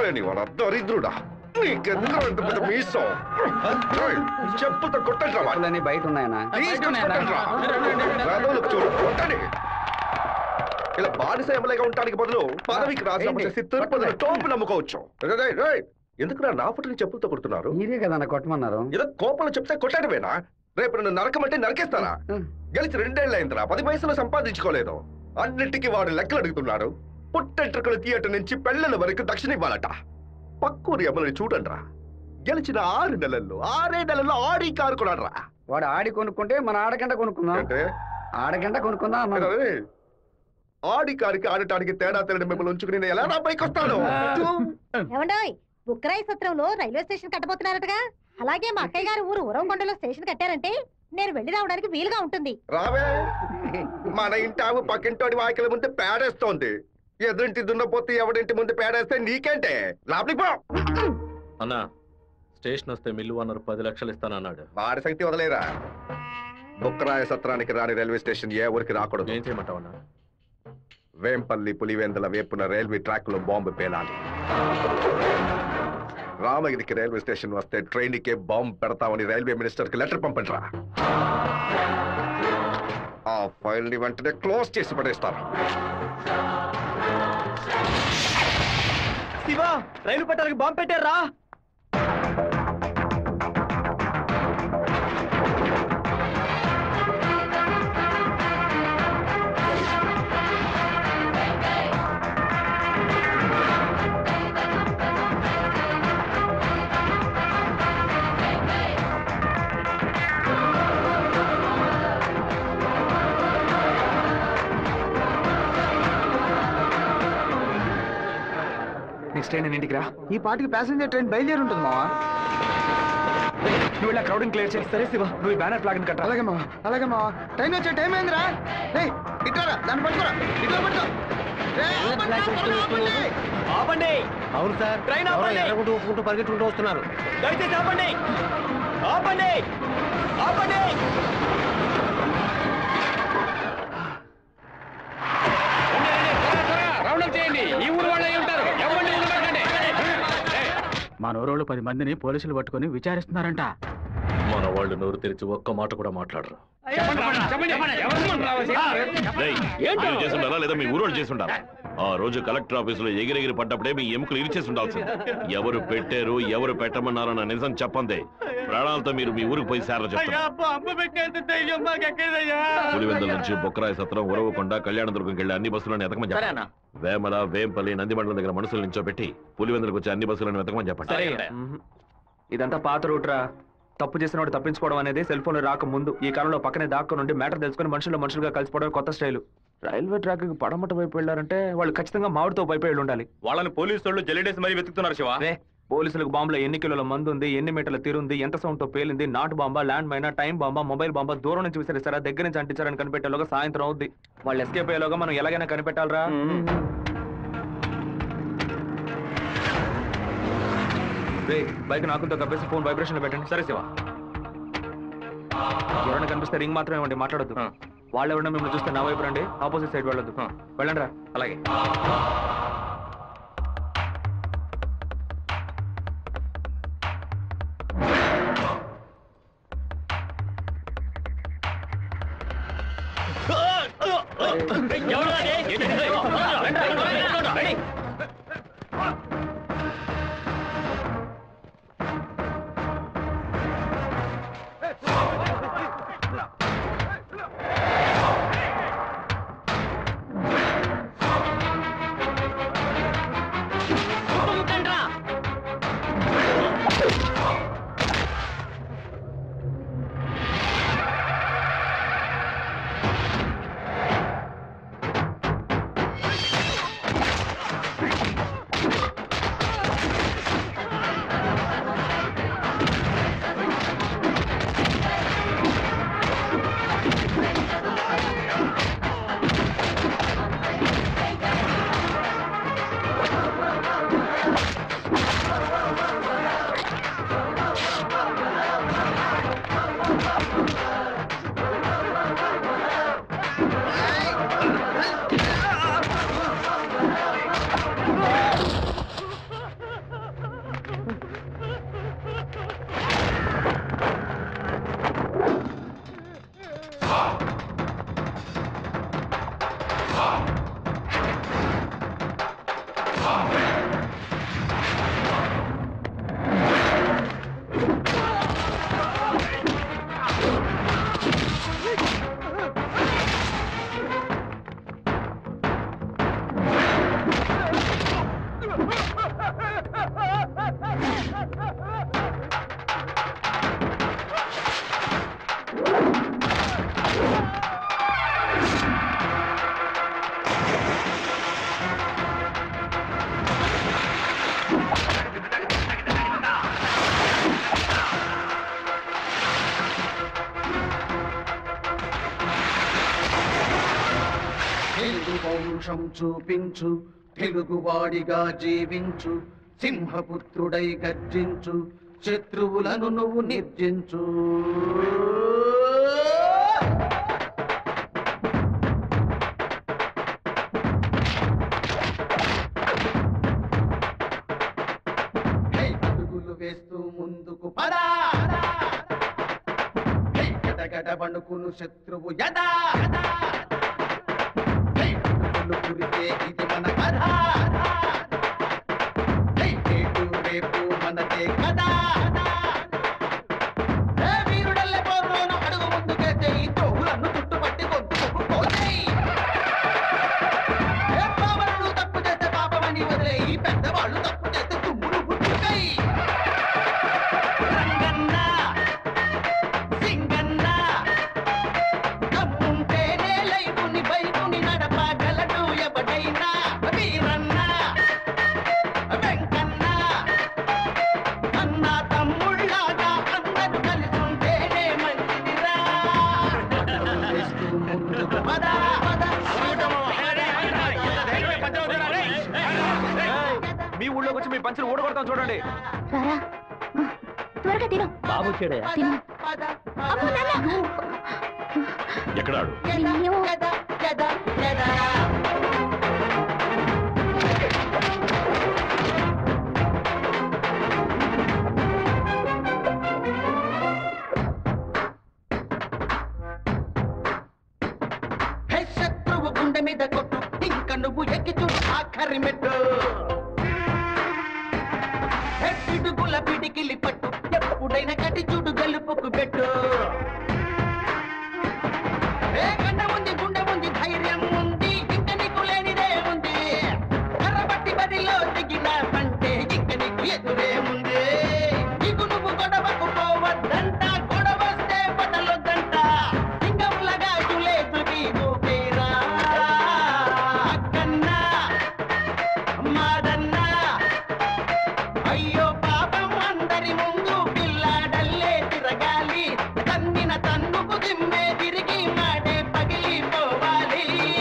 లేని వాడు దరిద్రుడా నీకెందుకు అంత పెద్ద మీసం చెప్పుతో కొట్టండి బయట ఉన్నాయనా చూడు కొట్టండి ఇలా బానిస ఎమ్మెల్యేగా ఉండడానికి బదులు పదవికి రాజీనామా చేసి తిరుపతిలో టోపు నమ్ముకోవచ్చు ఎందుకు నా ఫుట్ని చెప్పులతో కొడుతున్నారు మీరే కదా కొట్టమన్నారు ఏదో కోపంలో చెప్తే కొట్టడమేనా రేపు నన్ను నరకమంటే నరకేస్తారా గెలిచి 2 ఏళ్ళు అయిందిరా 10 పైసలు సంపాదించుకోలేదు అన్నింటికి వాడు లెక్కలు అడుగుతున్నాడు పుట్టెంట్రుకలు థియేటర్ నుంచి పెళ్లల వరకు దక్షిణ ఇవ్వాలట పక్కూరి ఎమ్మెల్యే చూడండిరా గెలిచిన 6 నెలల్లో ఆడి కారు కొన్నాడ్రా వాడు ఆడి కొనుక్కుంటే మన ఆడగంట కొనుక్కుందాం ఆడగంట కొనుక్కుందాం ఆడి కారికి ఆడటానికి తేడా తెలియని మిమ్మల్ని ఉంచుకుని నేను ఎలా నా పైకి వస్తాను బుక్కరాయి సత్రంలో రైల్వే స్టేషన్ కట్టబోతున్నారటగా అలాగే మా అక్కయ్య గారు ఊరు ఉరవకొండలో స్టేషన్ కట్టారంటే నేను వెళ్లి రావడానికి వీలుగా ఉంటుంది రావే మన ఇంటి ఆవు పక్కింటోడి వాకిల ముందు పేడేస్తోంది ఎదురింటి దున్నపోతే ఎవడింటి ముందు పేడేస్తే నీకేంటే లోపలికి పో అన్నా స్టేషన్ వస్తే మిల్లు అన్నారు 10 లక్షలు ఇస్తానన్నాడు వాడి సంగతి వదిలేరా బుక్కరాయ సత్రానికి రాని రైల్వే స్టేషన్ ఏ ఊరికి రాకూడదు ఏం చేయమంటావు అన్నా వేంపల్లి పులివెందుల వేపున రైల్వే ట్రాక్ లో బాంబు పేలాలి రామగిరికి రైల్వే స్టేషన్ వస్తే ట్రైన్ కే బాంబు పెడతామని రైల్వే మినిస్టర్ కి లెటర్ పంపండిరా ఆ ఫైల్ ని వెంటనే క్లోజ్ చేసి పడేస్తారు శివా రైలు పట్టాలకు బాంబు పెట్టారా నెక్స్ట్ ట్రైన్ ఇంటికి రా ఈ పాటికి ప్యాసింజర్ ట్రైన్ బయలుదేరి ఉంటుంది మావా నువ్వు ఇలా క్రౌడింగ్ క్లియర్ చేసి సరే శివ నువ్వు ఈ బ్యానర్ ఫ్లాగ్ కట్ట అలాగే మావా ట్రైన్ వచ్చే టైం అయిందిరా ఇట్లా దాన్ని పట్టుకోరా ఇట్లా పట్టుకో ఆపండి అవును సార్ ట్రైన్ ఆపండి ఒప్పుకుంటూ పరిగెట్టుకుంటూ వస్తున్నారు దయచేసి ఆపండి ఆపండి ఆపండి ఈ ఊరు వాళ్ళే ఉంటారు మన ఊరోళ్ళు 10 మందిని పోలీసులు పట్టుకొని విచారిస్తున్నారంట మన వాళ్ళు నోరు తెరిచి ఒక్క మాట కూడా మాట్లాడరు మీరు చేస్తుండారా లేదా మీ ఊరోళ్ళు చేస్తుండారా ఆ రోజు కలెక్టర్ ఆఫీసులో ఎగిరెగిరి పడ్డప్పుడే మీ ఎముకలు ఇరిచేసి ఉండాల్సింది ఎవరు పెట్టారు ఎవరు పెట్టమన్నారో నా నిజం చెప్పందే ప్రాణాలతో మీరు మీ ఊరికి పోయి సేర చెప్తారు పులివెందుల నుంచి బొక్కరాయ సత్రం ఉరవకొండ కళ్యాణదుర్గంకి వెళ్ళి అన్ని బస్సులను ఎతకమని చెప్పండి వేమల వేంపల్లి నందిమండలం దగ్గర మనుషులు నించోబెట్టి పులివెందులకు వచ్చి అన్ని బస్సులను వెతకమని చెప్పండి ఇదంతా పాత రూట్రా తప్పు చేసిన వాడు తప్పించుకోవడం అనేది సెల్ ఫోన్ రాక ముందు ఈ కాలంలో పక్కనే దాక్కు నుండి మ్యాటర్ తెలుసుకుని మనుషులుగా కలిసిపోవడం కొత్త స్టైల్ రైల్వే ట్రాక్ పడమట వైపు వెళ్ళారంటే వాళ్ళు ఖచ్చితంగా మామిడితో వైపు వెళ్ళి ఉండాలి వాళ్ళని పోలీసు వాళ్ళు జల్లిడేసి మరీ వెతుకుతున్నారు శివ పోలీసులకు బాంబులో ఎన్ని కిలోల మందు ఉంది ఎన్ని మీటర్ల తీరుంది ఎంత సౌండ్ తో పేలింది నాటు బాంబా ల్యాండ్ మైనా టైం బాంబా మొబైల్ బాంబా దూరం నుంచి విసిరిస్తారా దగ్గర నుంచి అంటించారని కనిపెట్టేలోగా సాయంత్రం అవుద్ది వాళ్ళు ఎస్కేప్ అయ్యేలోగా మనం ఎలాగైనా కనిపెట్టాలరా బైక్ నాకుతో కప్పేసి ఫోన్ వైబ్రేషన్ పెట్టండి సరే శివ ఎవరైనా కనిపిస్తే రింగ్ మాత్రమే ఇవ్వండి మాట్లాడొద్దు వాళ్ళు ఎవరైనా మిమ్మల్ని చూస్తే నా వైపు రండి ఆపోజిట్ సైడ్ వెళ్ళొద్దు వెళ్ళండి రా అలాగే పౌరుషం చూపించు, తెలుగువాడిగా జీవించు, సింహపుత్రుడై గర్జించు, శత్రువులను నువ్వు నిర్జించు. అడుగులు వేస్తూ ముందుకు పదా, గడగడ వణుకును శత్రువు యదా, అడుగులు కురిసే ఇది మన కథ, నేడు రేపు మనదే కదా. వీరుడల్లే పోరులోన అడుగు ముందుకేసే ఈ ద్రోహులను చుట్టుపట్టి గొంతుకు పోతాయి. పాపను తప్పు చేస్తే పాపమని వదిలే ఈ పెద్దవాళ్ళు తప్పు చేస్తే తుమ్ములు పుట్టుకాయి. రంగన్న సింగన్న కమ్ముంటేనే లైఫుని బైకుని నడపగలడు ఎవడైనా. వీరన్న వెంకన్న అన్న తమ్ముళ్ళగా అందరూ కలిసి ఉంటేనే మంచిదిరా. ముందుకు పద పద. మీ ఊళ్ళోకి వచ్చి మీ పంచులు ఊడగొడతాం చూడండి. రారా త్వరగా తిను. బాబు వచ్చాడయ్యా. తిను. అమ్మో, నాన్న. ఎక్కడాడు? ఏమో. శత్రువు గుండె మీద కొట్టు, ఇంక నువ్వు ఎక్కి చూడు ఆఖరి మెట్టు. పిడుగుల పిడికిలి పట్టు, ఎప్పుడైనా కటి చూడు గెలుపుకు పెట్టు. కన్న ఉంది, గుండె ఉంది, ధైర్యం ఉంది, ఇంక నీకు లేనిదే ఉంది. కర్రబట్టి బదిలో దిగిన పంటే ఇంక నీకు ఎదురే ఉంది. నీకు నువ్వు గొడవకు పోవద్దంట, గొడవస్తే బదలొద్దంట. సింగంలాగా చులేసు నీకు పేరా. అక్కన్నా మాదన్నా అయ్యో పాపం అందరి ముందు పిల్లాడల్లే తిరగాలి. తన్నిన తన్నుకు దిమ్మే తిరిగి మాడే పగిలిపోవాలి.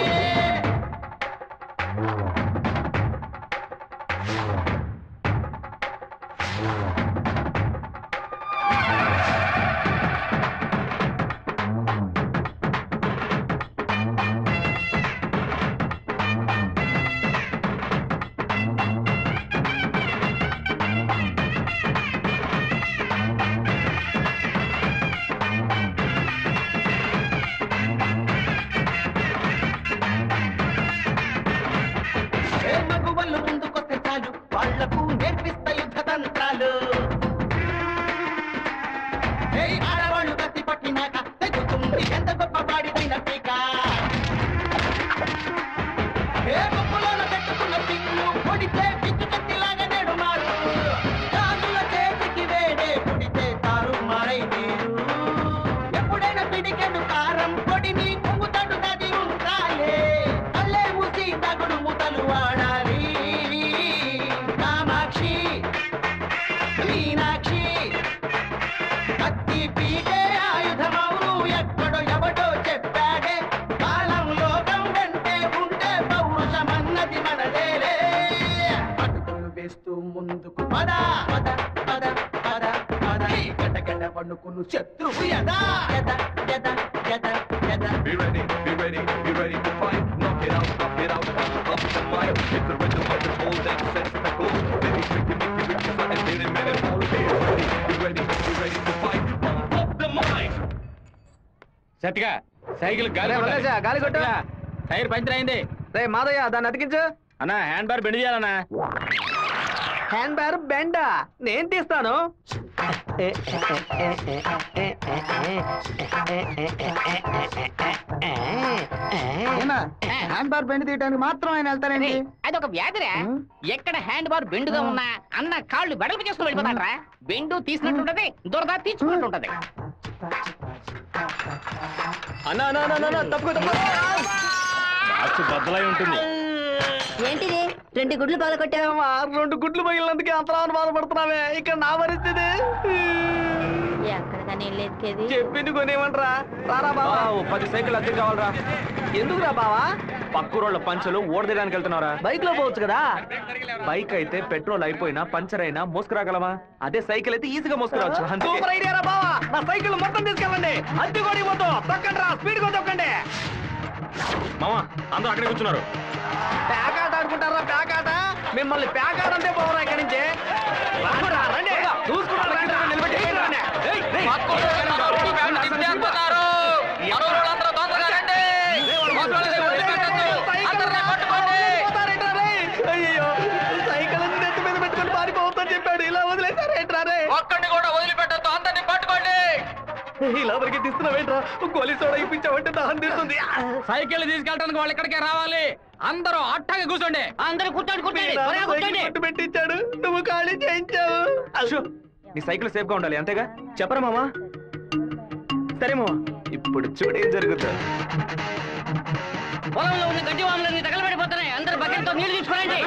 మగువలు ముందుకొస్తే చాలు, వాళ్లకు నేర్పిస్తా యుద్ధ తంత్రాలు. ఆడవాళ్ళు కత్తి పట్టినాక తెగుతుంది ఎంత గొప్ప వాడిదైన పీక. గొప్పలోన పెట్టుకున్న పిల్లు పొడితే పిచ్చు కత్తిలాగా నేడు మారు. రాజుల చేతికి వేడే పొడితే తారు మారై తీరు. ఎప్పుడైనా పిడికెడు కారం పొడిని పొంగుతాడు నది ఉండాలి. అల్లే మూసి తగుడు ముతలు వాడాలి. కామాక్షి మీనాక్షి కత్తి పీటే ఆయుధమవును ఎక్కడో ఎవడో చెప్పాడే. కాలం లోకం వెంటే ఉంటే పౌరుషమన్నది మనదేలే. అడుగులు వేస్తూ ముందుకు పద పద పద పద పద. గడగడ వణుకును శత్రువు యదా యదా యదా యదా యదా. Be ready to fight. Knock it out, up the mic. Hit the rhythm of the whole that sets the goal. Baby, make it and hit it, man, and all. Be ready to fight. Pump up the mic. సత్తిగా cycle గాలి గాలి కొట్టా. Tyre puncture అయింది. రే మాదయ్య దాన్ని అతికించు. అన్న hand bar bend చేయాలన్నా. Hand bar బెండా నేను తీస్తాను. హ్యాండ్ బార్ బెండ్ తీయడానికి మాత్రం ఆయన వెళ్తారండి. అదొక వ్యాధిరా. ఎక్కడ హ్యాండ్ బార్ బెండుగా ఉన్నా అన్న కాళ్ళు వెడల్పు చేసుకుని వెళ్ళిపోతాడరా. బెండు తీసినట్టుంటది, దురద తీర్చుకున్నట్టుంటది. అన్న తప్పు బద్దలై ఉంటుంది. ఏంటిది 2 గుడ్లు పగలగొట్టావా? 2 గుడ్లు పగిలినందుకే అంతలా బాధపడుతున్నావే. ఇక్కడ నా పరిస్థితి ఎక్కడికని వెళ్ళేది? చెప్పింది కొనేమంటరా. రారా బావా, 10 సైకిల్ అద్దె కావాలరా. ఎందుకురా బావా? పక్కూరోళ్ళ పంచలు ఓడదేయడానికి వెళ్తున్నారా? బైక్ లో పోవచ్చు కదా. బైక్ అయితే పెట్రోల్ అయిపోయినా పంచర్ అయినా మోసుకురాగలమా? అదే సైకిల్ అయితే ఈజీగా మోసుకురావచ్చు. సూపర్ ఐడియా రా బావా. నా సైకిల్ మొత్తం తీసుకెళ్ళండి. అద్దె కూడా ఇవ్వద్దు. తొక్కండి రా, స్పీడ్ గా తొక్కండి. మామా అందరూ అక్కడే కూర్చున్నారు. ప్యాకాట ఆడుకుంటారా? ప్యాకాట మిమ్మల్ని ప్యాకాట అంటే పోవరా ఇక్కడి నుంచి. రండి చూసుకుంటారు. అయ్యో సైకిల్ నెత్తి మీద పెట్టుకుని పారిపోవద్దని చెప్పాడు. ఇలా వదిలేసారేంట్రారే? ఒక్కడిని కూడా వదిలిపెట్టద్దు, అందరినీ పట్టుకోండి. ఇలా వరకు తీస్తున్నావేంట్రా? గోలీ సోడా ఇప్పించావంటే దాహం తీస్తుంది. సైకిల్ తీసుకెళ్ళడానికి వాళ్ళు ఇక్కడికే రావాలి. అందరూ అట్టగా కూర్చోండి. అందరూ కూర్చోండి, కూర్చోండి, త్వరగా కూర్చోండి. పట్టు పెట్టించాడు, నువ్వు ఖాళీ చేయించావు. అశో, నీ సైకిల్ సేఫ్ గా ఉండాలి అంతేగా? చెప్పరా మామా? సరే మామా. ఇప్పుడు చూడు ఏం జరుగుతుంది. పొలంలో ఉన్న గడ్డి వాములన్నీ తగలబడిపోతున్నాయి. అందరూ బకెట్తో నీళ్లు తీసుకోండి.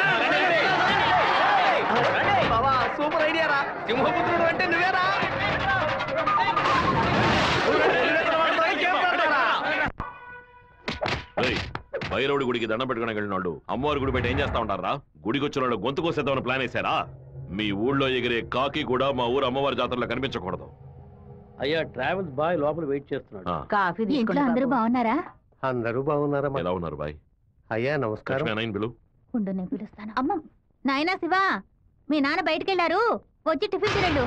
బావా సూపర్ ఐడియా రా. సింహపుత్రుడు అంటే నువ్వేరా? భైరవుడి గుడికి దండం పెట్టుకుని వెళ్ళిన వాళ్ళు అమ్మవారి గుడి పెట్టి ఏం చేస్తా ఉంటారా? గుడికి వచ్చిన వాళ్ళు గొంతు కోసేద్దామని ప్లాన్ వేశారా? మీ ఊళ్ళో ఎగిరే కాకి కూడా మా ఊరు అమ్మవారి జాతరలో కనిపించకూడదు. అయ్యా ట్రావెల్స్ బాయ్ లోపల వెయిట్ చేస్తున్నాడు. కాఫీ ఇంట్లో అందరూ బాగున్నారా? అందరూ బాగున్నారమ్మా. ఎలా ఉన్నారు బాయ్? అయ్యా నమస్కారం. లక్ష్మీ పిలు. ఉండు నేను పిలుస్తాను. అమ్మ నాయనా శివ, మీ నాన్న బయటకెళ్ళారు, వచ్చి టిఫిన్ తినండు.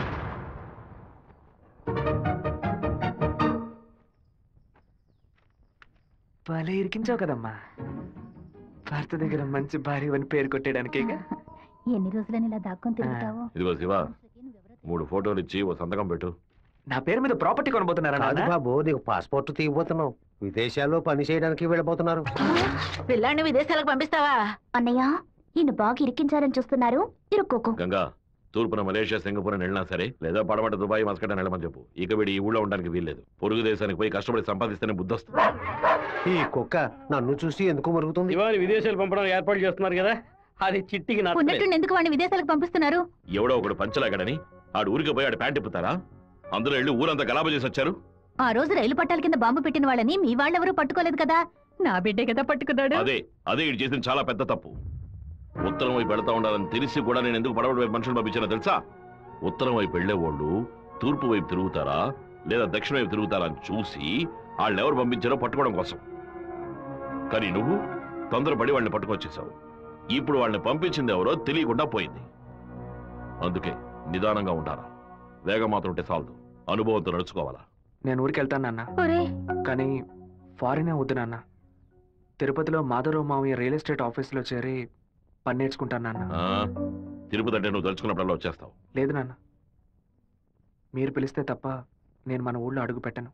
భలే ఇరికించావు కదమ్మా. భర్త దగ్గర మంచి భార్య అని పేరు కొట్టేయడానికి. ఎన్ని రోజులని ఇలా దాక్కొని తిరుగుతావు? ఇదిగో శివ, 3 ఫోటోలు ఇచ్చి ఓ సంతకం పెట్టు. నా పేరు మీద ప్రాపర్టీ కొనబోతున్నారా? కాదు బాబు, నీకు పాస్పోర్ట్ తీయబోతున్నావు. విదేశాల్లో పని చేయడానికి వెళ్ళబోతున్నారు. పిల్లాన్ని విదేశాలకు పంపిస్తావా? అన్నయ్య, ఈయన బాగా ఇరికించాలని చూస్తున్నారు, ఇరుక్కోకు. గంగా, తూర్పున మలేషియా, సింగపూర్ అని వెళ్ళినా సరే, లేదా పడమట దుబాయ్, మస్కట్ అని వెళ్ళమని చెప్పు. ఇక వీడి ఈ ఊళ్ళో ఉండడానికి వీల్లేదు. పొరుగు దేశానికి పోయి కష్టపడి సంపాదిస్తేనే బుద్ధి వస్తుంది. ఈ కుక్క నన్ను చూసి ఎందుకు మరుగుతుంది? ఇవాళ విదేశాలు పంపడానికి ఏర్పాటు చేస్తున్నారు కదా, అది చిట్టికి ఉన్నట్టు ఎందుకు వాడిని విదేశాలకు పంపిస్తున్నారు? ఎవడో ఒకడు పంచలాగడని ఆడు ఊరికి పోయి ఆడు ప్యాంట్ ఇప్పుతారా? అందులో వెళ్ళి ఊరంతా గలాబా చేసి వచ్చారు. ఆ రోజు రైలు పట్టాల కింద బాంబు పెట్టిన వాళ్ళని మీ వాళ్ళెవరూ పట్టుకోలేదు కదా. నా బిడ్డే కదా పట్టుకున్నాడు. అదే ఇటు చేసిన చాలా పెద్ద తప్పు. ఉత్తరం వైపు వెళతా ఉండాలని తెలిసి కూడా నేను ఎందుకు పడవడి వైపు మనుషులు పంపించానో తెలుసా? ఉత్తరం వైపు వెళ్లేవాళ్ళు తూర్పు వైపు తిరుగుతారా లేదా దక్షిణ వైపు తిరుగుతారా అని చూసి వాళ్ళని ఎవరు పంపించారో పట్టుకోవడం కోసం. కానీ నువ్వు తొందరపడి వాళ్ళని పట్టుకొచ్చేసావు. ఇప్పుడు వాళ్ళని పంపించింది ఎవరో తెలియకుండా పోయింది. అందుకే నిదానంగా ఉండాలా. వేగం మాత్రం ఉంటే చాలదు, అనుభవంతో నడుచుకోవాలా. నేను ఊరికి వెళ్తాను నాన్న, కానీ ఫారినే వద్దు నాన్న. తిరుపతిలో మాధవరావు మావయ్య రియల్ ఎస్టేట్ ఆఫీసులో చేరి పని నేర్చుకుంటాను నాన్న. తిరుపతి అంటే నువ్వు తలుచుకున్నప్పుడల్లా వచ్చేస్తావు. లేదు నాన్న, మీరు పిలిస్తే తప్ప నేను మన ఊళ్ళో అడుగు పెట్టను.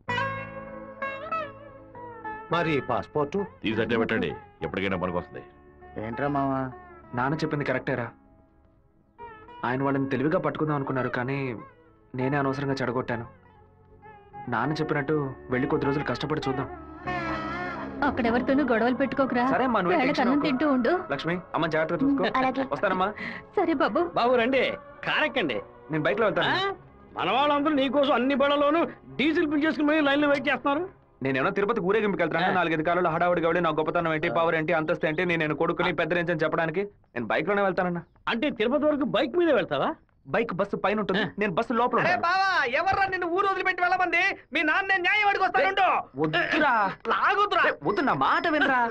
మరి పాస్పోర్ట్ తీసట్టే పెట్టండి, ఎప్పటికైనా పనికి వస్తుంది. ఏంట్రా మావా? నాన్న చెప్పింది కరెక్టేరా. ఆయన వాళ్ళని తెలివిగా పట్టుకుందాం అనుకున్నారు, కానీ నేనే అనవసరంగా చెడగొట్టాను. నాన్న చెప్పినట్టు వెళ్ళి కొద్ది రోజులు కష్టపడి చూద్దాం. అక్కడెవరితోనూ గొడవలు పెట్టుకోకరా. సరే అమ్మా, నువ్వు వేళకి అన్నం తింటూ ఉండు. లక్ష్మి, అమ్మ జాగ్రత్తగా చూసుకో. అలాగే. వస్తానమ్మా. సరే బాబు. బాబు రండి, కారెక్కండి. నేను బైక్ లో వెళ్తాను. మన వాళ్ళందరూ నీకోసం అన్ని బళ్ళలోనూ డీజిల్ ఫిల్ చేసుకుని లైన్ లో వెయిట్ చేస్తున్నారు. నేనేమో తిరుపతి ఊరేగింపుకి వెళ్తాను. 4-5 కాలంలో హడావుడి గవడి నా గొప్పతనం ఏంటి, పవర్ ఏంటి, అంతస్తు ఏంటి, నేను కొడుకుని పెద్ద రేంజ్ అని చెప్పడానికి నేను బైక్ లోనే వెళ్తానన్నా. అంటే తిరుపతి వరకు బైక్ మీద వెళ్తావా? బైక్ బస్సు పైన ఉంటుంది, నేను బస్సు లోపల ఉంటాను. బావా, ఎవర్రా నిన్ను ఊరు వదిలిపెట్టి వెళ్ళమంది? మీ నాన్న న్యాయం అడిగి వస్తాను. వద్దురా, లాగుతురా. వద్దు, నా మాట వినరా.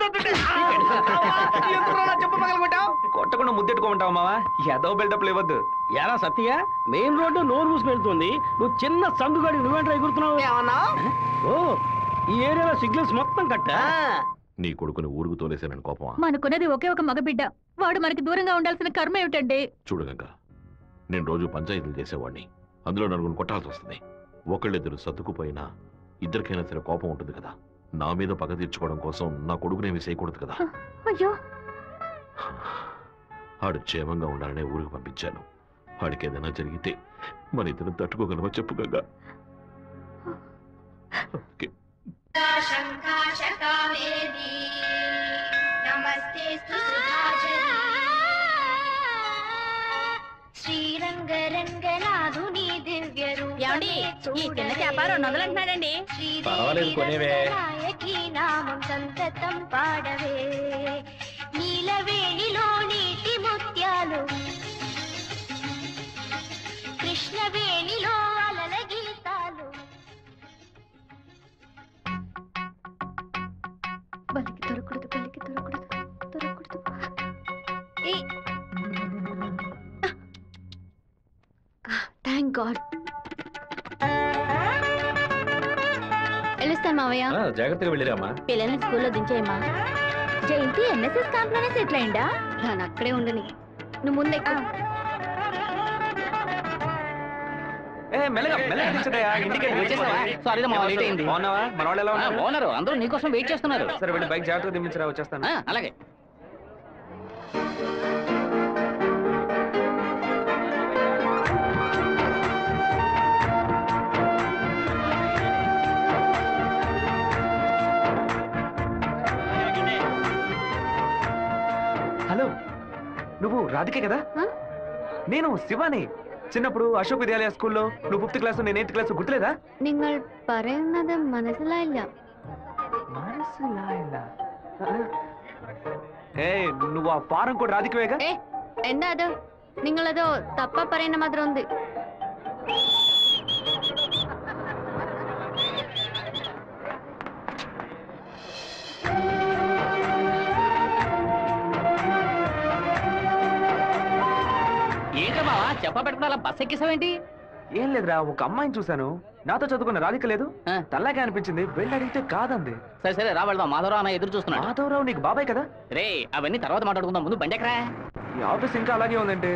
చెప్పు పగలగొట్టావు. కొట్టకుండా ముద్దెట్టుకోమంటావు మావా? ఏదో బిల్డప్ ఇవ్వద్దు. ఎరా సత్య, మెయిన్ రోడ్డు నోరు మూసుకు వెళ్తుంది, నువ్వు చిన్న సందుగాడి నువ్వేంట్రా ఎగురుతున్నావు? ఓ, ఈ ఏరియాలో సిగ్నల్స్ మొత్తం కట్టా. నీ కొడుకుని ఊరుకు తోలేసానని కోపమా? మనకున్నది ఒకే ఒక మగబిడ్డ, వాడు మనకి దూరంగా ఉండాల్సిన కర్మ ఏమిటండి? చూడు గంగా, నేను రోజు పంచాయతీలు చేసేవాడిని. అందులో నలుగురు కొట్టాల్సి వస్తుంది. ఒకళ్ళిద్దరు సర్దుకుపోయినా ఇద్దరికైనా సరే కోపం ఉంటుంది కదా. నా మీద పగ తీర్చుకోవడం కోసం నా కొడుకునేమి చేయకూడదు కదా. అయ్యో, ఆడు క్షేమంగా ఉండాలనే ఊరికి పంపించాను. వాడికి ఏదైనా జరిగితే మన ఇద్దరు తట్టుకోగలమా చెప్పు గంగా? ఈ చిన్న చేప 200 అంటున్నాడండి. పర్వాలేదు, కొనేవే. నామం సంతతం పాడవే, నీలవేణిలో నీటి ముత్యాలు, కృష్ణవేణిలో అలల గీతాలు. బలికి దొరకూడదు, బలికి దొరకూడదు, దొరకూడదు. Thank God. వెళ్ళొస్తాను మావయ్య. జాగ్రత్తగా వెళ్ళిరామా. పిల్లల్ని స్కూల్లో దించేయమ్మా. జయంతి ఎన్ఎస్ఎస్ క్యాంప్ లోనే సెటిల్ అయిందా? దాని అక్కడే ఉండని, నువ్వు ముందే. బాగున్నావా? మన వాళ్ళు ఎలా ఉన్నారు? బాగున్నారు, అందరూ నీకోసం వెయిట్ చేస్తున్నారు. సరే వెళ్ళి బైక్ జాగ్రత్తగా దింపించరా, వచ్చేస్తాను. అలాగే. హలో, నువ్వు రాధికే కదా? నేను శివాని. చిన్నప్పుడు అశోక్ విద్యాలయ స్కూల్లో నువ్వు 5th క్లాస్, నేను 8th క్లాస్, గుర్తులేదా? നിങ്ങൾ പറയുന്നത് മനസ്സിലായില്ല. నువ్వు ఆ ఫారం కూడా రాధికవేగా? എന്താ അത്? നിങ്ങളതോ തപ്പ പറയുന്ന മാത്രം ഉണ്ട്. ఏంట్రా బావా చెప్ప పెట్టుకుని అలా బస్ ఎక్కేసావేంటి? ఏం లేదురా, ఒక అమ్మాయిని చూశాను, నాతో చదువుకున్న రాధిక లేదు, తల్లాగా అనిపించింది, వెళ్ళి అడిగితే కాదంది. సరే సరే రా వెళ్దాం, మాధవరావు అన్న ఎదురు చూస్తున్నాడు. మాధవరావు నీకు బాబాయ్ కదా? రే అవన్నీ తర్వాత మాట్లాడుకుందాం, ముందు బండి ఎక్కరా. ఈ ఆఫీస్ ఇంకా అలాగే ఉందంటే.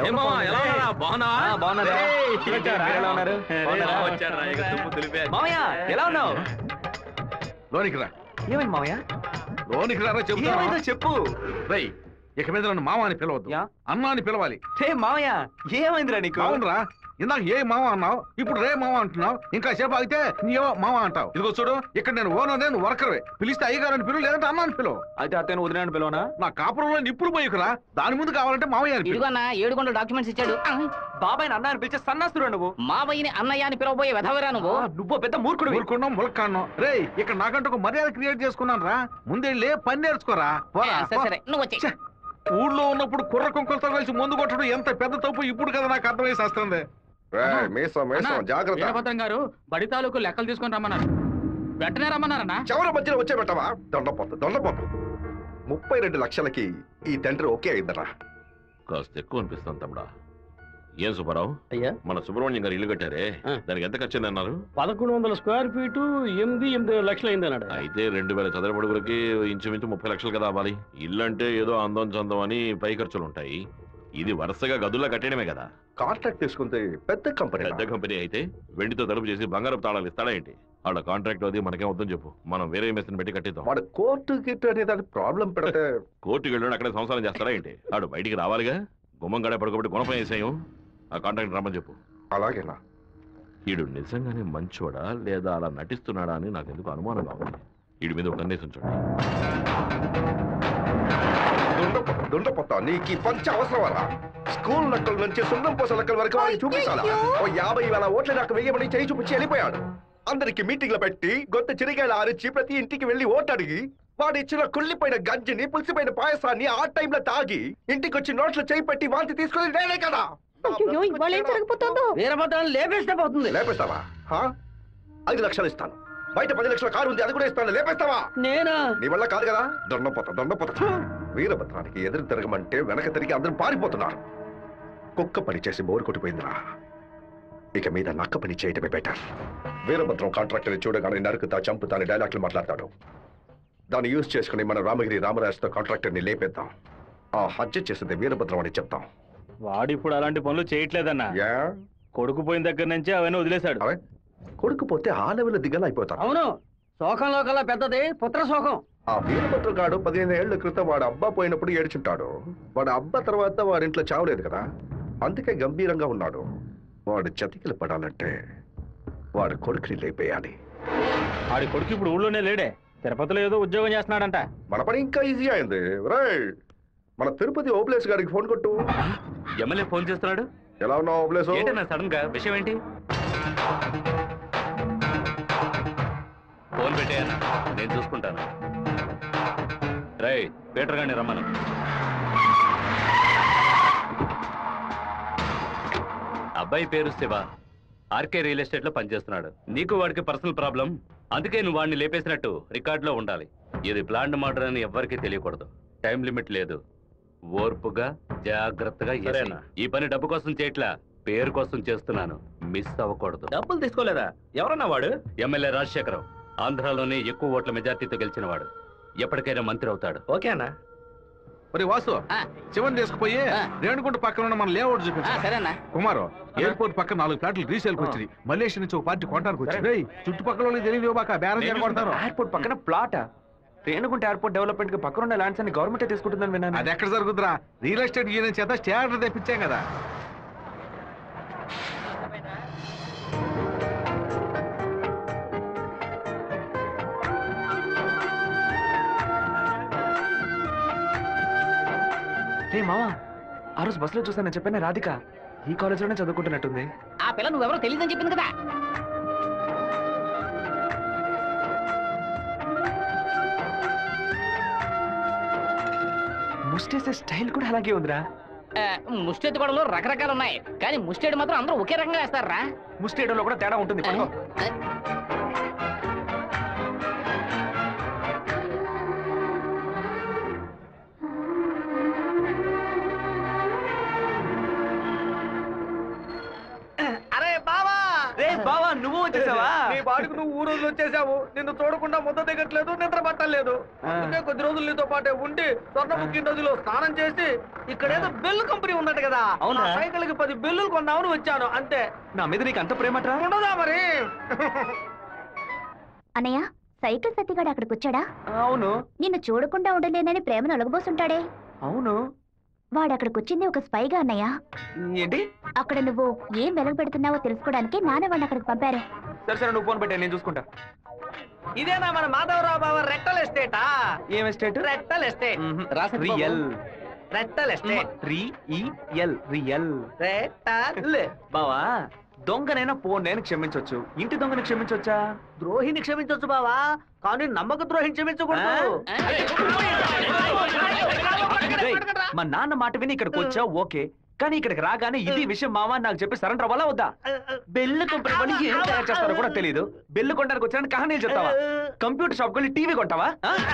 మామయ్య ఎలా ఉన్నావు? లోనికి రా. ఏమైంది మామయ్య? లోనికి రా ఏమైందో చెప్పు. రేయ్, ఇక మీద నన్ను మామ అని పిలవద్దు, అమ్మ అని పిలవాలి. మామయ్య ఏమైందిరా నీకు? అవునరా, ఇందాక ఏ మామ అన్నావు, ఇప్పుడు రే మామ అంటున్నావు, ఇంకా సేపు ఆగితే నీవో మామ అంటావు. ఇదిగో చూడు, ఇక్కడ నేను ఓనర్, నేను వర్కర్వే. పిలిస్తే అయ్యగారని పిలువు, లేదంటే అన్న అని పిలువు. అయితే అతను వదిలేని పిలవనా? నా కాపురంలో నిప్పులు పోయికురా, దాని ముందు కావాలంటే మామయ్య అని పిలువు. ఇదిగో అన్న 7 గంటల డాక్యుమెంట్స్ ఇచ్చాడు. బాబాయ్ అన్న అని పిలిచే సన్నాస్తురా నువ్వు. మావయ్యని అన్నయ్య అని పిలవబోయే వెధవరా నువ్వు. నువ్వు పెద్ద మూర్ఖుడు. ఊరుకున్నాం, ములక్కాన్నాం. రే, ఇక్కడ నాకంటూ ఒక మర్యాద క్రియేట్ చేసుకున్నాను రా. ముందెళ్ళి పని నేర్చుకోరా. పోరా. సరే నువ్వు వచ్చే. ఊళ్ళో ఉన్నప్పుడు కుర్ర కుంకులతో కలిసి ముందు కొట్టడం ఎంత పెద్ద తప్పు ఇప్పుడు కదా నాకు అర్థమై వస్తుంది. వీరభద్రం గారు బడి తాలూకు లెక్కలు తీసుకొని రమ్మన్నారు, వెంటనే రమ్మన్నారన్నా. చివరి మధ్యలో వచ్చే పెట్టవా? దొండపోతు 32 లక్షలకి ఈ తండ్రి ఓకే అయిందరా. కాస్త ఎక్కువ అనిపిస్తాను తమ్ముడా. ఏం సుబ్బారావు, అయ్యా మన సుబ్రహ్మణ్యం గారు ఇల్లు కట్టారే, దానికి ఎంత ఖర్చు అన్నారు? 1100 స్క్వేర్ ఫీటు 8 లక్షలు అయింది అన్నాడు. అయితే 2000 చదరపు అడుగులకి ఇంచుమించు 30 లక్షలు కదా అవ్వాలి. ఇల్లు అంటే ఏదో అందం చందం అని పై ఖర్చులు ఉంటాయి, ఇది వరుసగా గదుల్లా కట్టడమే కదా. కాంట్రాక్ట్ తీసుకుంటే పెద్ద కంపెనీ అయితే వెండితో తలుపు చేసి బంగారపు తాళాలు ఇస్తాడా ఏంటి? వాళ్ళ కాంట్రాక్ట్ అది మనకేం వద్దని చెప్పు, మనం వేరే మేస్త్రిని పెట్టి కట్టిద్దాం. వాడు కోర్టు గిట్టు అనే దానికి ప్రాబ్లం పెడితే కోర్టుకి వెళ్ళి అక్కడే సంసారం చేస్తాడా ఏంటి? వాడు బయటికి రావాలిగా. గుమ్మం గడే పడుకోబెట్టి గుణపం వేసేయం, ఆ కాంట్రాక్ట్ రమ్మని చెప్పు. అలాగేనా? వీడు నిజంగానే మంచోడా లేదా అలా నటిస్తున్నాడా అని నాకు ఎందుకు అనుమానంగా ఉంది. వీడి మీద ఒక కన్నేసి ఉంచండి. దుండపోతా, నీకు ఈ పంచ అవసరమరా? స్కూల్ లెక్కల నుంచి సున్నం పోస లెక్కల వరకు వాడికి చూపించాలా? ఓ 50,000 ఓట్ల నాకు వెయ్యమని చేయి చూపించి వెళ్ళిపోయాడు. అందరికి మీటింగ్లు పెట్టి గొంత చిరిగాయలు ఆరించి ప్రతి ఇంటికి వెళ్లి ఓటు అడిగి వాడు ఇచ్చిన కుళ్ళిపోయిన గంజిని, పులిసిపోయిన పాయసాన్ని ఆ టైంలో తాగి ఇంటికి వచ్చి నోట్లో చేయి పెట్టి వాంతి తీసుకుని నేనే కదా. వీరభద్రాన్ని లేపేస్తే పోతుంది. లేపేస్తావా? 5 లక్షలు ఇస్తాను. బయట 10 లక్షల కారు ఉంది, అది కూడా ఇస్తాను. లేపేస్తావా? నేనా? నీ వల్ల కాదు కదా. దొండపోతా. వీరభద్రానికి ఎదురు తిరగమంటే వెనక తిరిగి అందరూ పారిపోతున్నారు. కుక్క పని చేసి బోరు కొట్టిపోయిందిరా. ఇక మీద నక్క పని చేయటమే బెటర్. వీరభద్రం కాంట్రాక్టర్ చూడగానే నరుకుతా, చంపుతాని డైలాగ్లు మాట్లాడతాడు. దాన్ని యూజ్ చేసుకుని మన రామగిరి రామరాజుతో కాంట్రాక్టర్ ని లేపేద్దాం. ఆ హత్య చేసింది వీరభద్రం అని చెప్తాం. వాడు ఇప్పుడు అలాంటి పనులు చేయట్లేదన్నా. కొడుకు పోయిన దగ్గర నుంచి అవన్నీ వదిలేశాడు. కొడుకు పోతే ఆ లెవెల్ దిగలా అయిపోతాడు. అవును, శోకంలో కల్లా పెద్దది పుత్ర శోకం. ఆ వీరభద్రం గాడు 15 ఏళ్ల క్రితం వాడు అబ్బా పోయినప్పుడు ఏడ్చుంటాడు. వాడు అబ్బా తర్వాత వాడింట్లో చావలేదు కదా, అందుకే గంభీరంగా ఉన్నాడు. వాడు చతికిలు పడాలంటే వాడు కొడుకుని లేపేయాలి. వాడి కొడుకు ఇప్పుడు ఊళ్ళోనే లేడే, తిరుపతిలో ఏదో ఉద్యోగం చేస్తున్నాడంట. మన పని ఇంకా ఈజీ అయింది. మన తిరుపతి ఓబ్లేస్ గారికి ఫోన్ కొట్టు. ఎమ్మెల్యే ఫోన్ చేస్తున్నాడు. ఎలా ఉన్నావు ఓబ్లేస్? సడన్ గా విషయం ఏంటి? ఫోన్ పెట్టేయన్నా, నేను చూసుకుంటాను. రై పీటర్ గారిని రమ్మను. అబ్బాయి పేరు శివ, ఆర్కే రియల్ ఎస్టేట్ లో పనిచేస్తున్నాడు. నీకు వాడికి పర్సనల్ ప్రాబ్లం, అందుకే నువ్వు వాడిని లేపేసినట్టు రికార్డులో ఉండాలి. ఇది ప్లాన్డ్ మర్డర్ అని ఎవ్వరికీ తెలియకూడదు. టైం లిమిట్ లేదు. ఓర్పుగా జాగ్రత్తగా చేసేయ్. ఈ పని డబ్బు కోసం చేయట్లా, పేరు కోసం చేస్తున్నాను. మిస్ అవ్వకూడదు. డబ్బులు తీసుకోలేదా? ఎవరన్నా వాడు? ఎమ్మెల్యే రాజశేఖరం, ఆంధ్రాలోనే ఎక్కువ ఓట్ల మెజార్టీతో గెలిచిన వాడు. ఎప్పటికైనా మంత్రి అవుతాడు. ఓకే అన్నా. మరి వాసు, శివన్ తీసుకుపోయి రేణుగుంట పక్కన ఉన్న మన లేఅవుట్ చూపించా. కుమారు, ఎయిర్పోర్ట్ పక్కన 4 ఫ్లాట్లు రీసేల్కి వచ్చింది. మలేషియా నుంచి ఒక పార్టీ కొనడానికి వచ్చింది. చుట్టుపక్కల వాళ్ళకి తెలియదు బాక బేరం చేయకూడతారు. ఎయిర్పోర్ట్ పక్కన ప్లాట్, రేణుగుంట ఎయిర్పోర్ట్ డెవలప్మెంట్ కి పక్కన ఉన్న ల్యాండ్స్ అన్ని గవర్నమెంట్ తీసుకుంటుందని విన్నాను. అది ఎక్కడ జరుగుతురా? రియల్ ఎస్టేట్ యూనియన్ చేత స్టాండర్ తెప్పించాం కదా. రే మావా, ఆ రోజు బస్సులో చూసాను చెప్పాను, రాధిక ఈ కాలేజీలోనే చదువుకుంటున్నట్టుంది. ఆ పిల్ల నువ్వెవరో తెలియదని చెప్పింది కదా. ముస్టేసే స్టైల్ కూడా అలాగే ఉందిరా. ముష్టెత్తు గొడవలు రకరకాలు ఉన్నాయి, కానీ ముష్టేడు మాత్రం అందరూ ఒకే రకంగా వేస్తారా? ముస్టేడోలో కూడా తేడా ఉంటుంది. పడుకో. బావా, నువ్వు వచ్చేసావా? నీ బాడుకు నువ్వు ఊరోజులు వచ్చేసావు. నిన్ను చూడకుండా ముద్ద దిగట్లేదు, నిద్ర పట్టలేదు. అందుకే కొద్ది రోజులు నీతో పాటే ఉండి స్వర్ణముఖి నదిలో స్నానం చేసి ఇక్కడేదో బెల్లు కంపెనీ ఉందట కదా, అవునా? సైకిల్ కి 10 బెల్లులు కొన్నామని వచ్చాను అంతే. నా మీద నీకు అంత ప్రేమట్రా? ఉండదా మరి? అన్నయ్య, సైకిల్ సత్తిగాడు అక్కడికి వచ్చాడా? అవును. నిన్ను చూడకుండా ఉండలేనని ప్రేమను ఒలగబోసుంటాడే. అవును. వాడు అక్కడికి వచ్చింది ఒక స్పైగా అన్నయ్య. ఏంటి? అక్కడ నువ్వు ఏం వెలగ పెడుతున్నావో తెలుసుకోవడానికి నాన్న వాడిని అక్కడికి పంపారు. సరే సరే, నువ్వు ఫోన్ పెట్టా, నేను చూసుకుంటా. ఇదేనా మన మాధవరావు బావ రెట్టల్ ఎస్టేటా? ఏం ఎస్టేట్? రెట్టల్ ఎస్టేట్. రియల్ రెట్టల్ ఎస్టేట్. రియల్ రెట్టల్. బావా, దొంగనైనా పోనైనా క్షమించొచ్చు, ఇంటి దొంగని క్షమించొచ్చా? ద్రోహిని క్షమించొచ్చు బావా, కానీ నమ్మక ద్రోహిని క్షమించకూడదు. మా నాన్న మాట విని ఇక్కడికి వచ్చావు ఓకే, కానీ ఇక్కడికి రాగానే ఇది విషయం మావా నాకు చెప్పి సరెండర్ అవ్వాలా వద్దా? బెల్లు కంపెనీ వాళ్ళు ఏం తయారు చేస్తారో కూడా తెలియదు. బెల్లు కొనడానికి వచ్చానని కహానీలు చెప్తావా? కంప్యూటర్ షాప్ కొని టీవీ కొంటావా?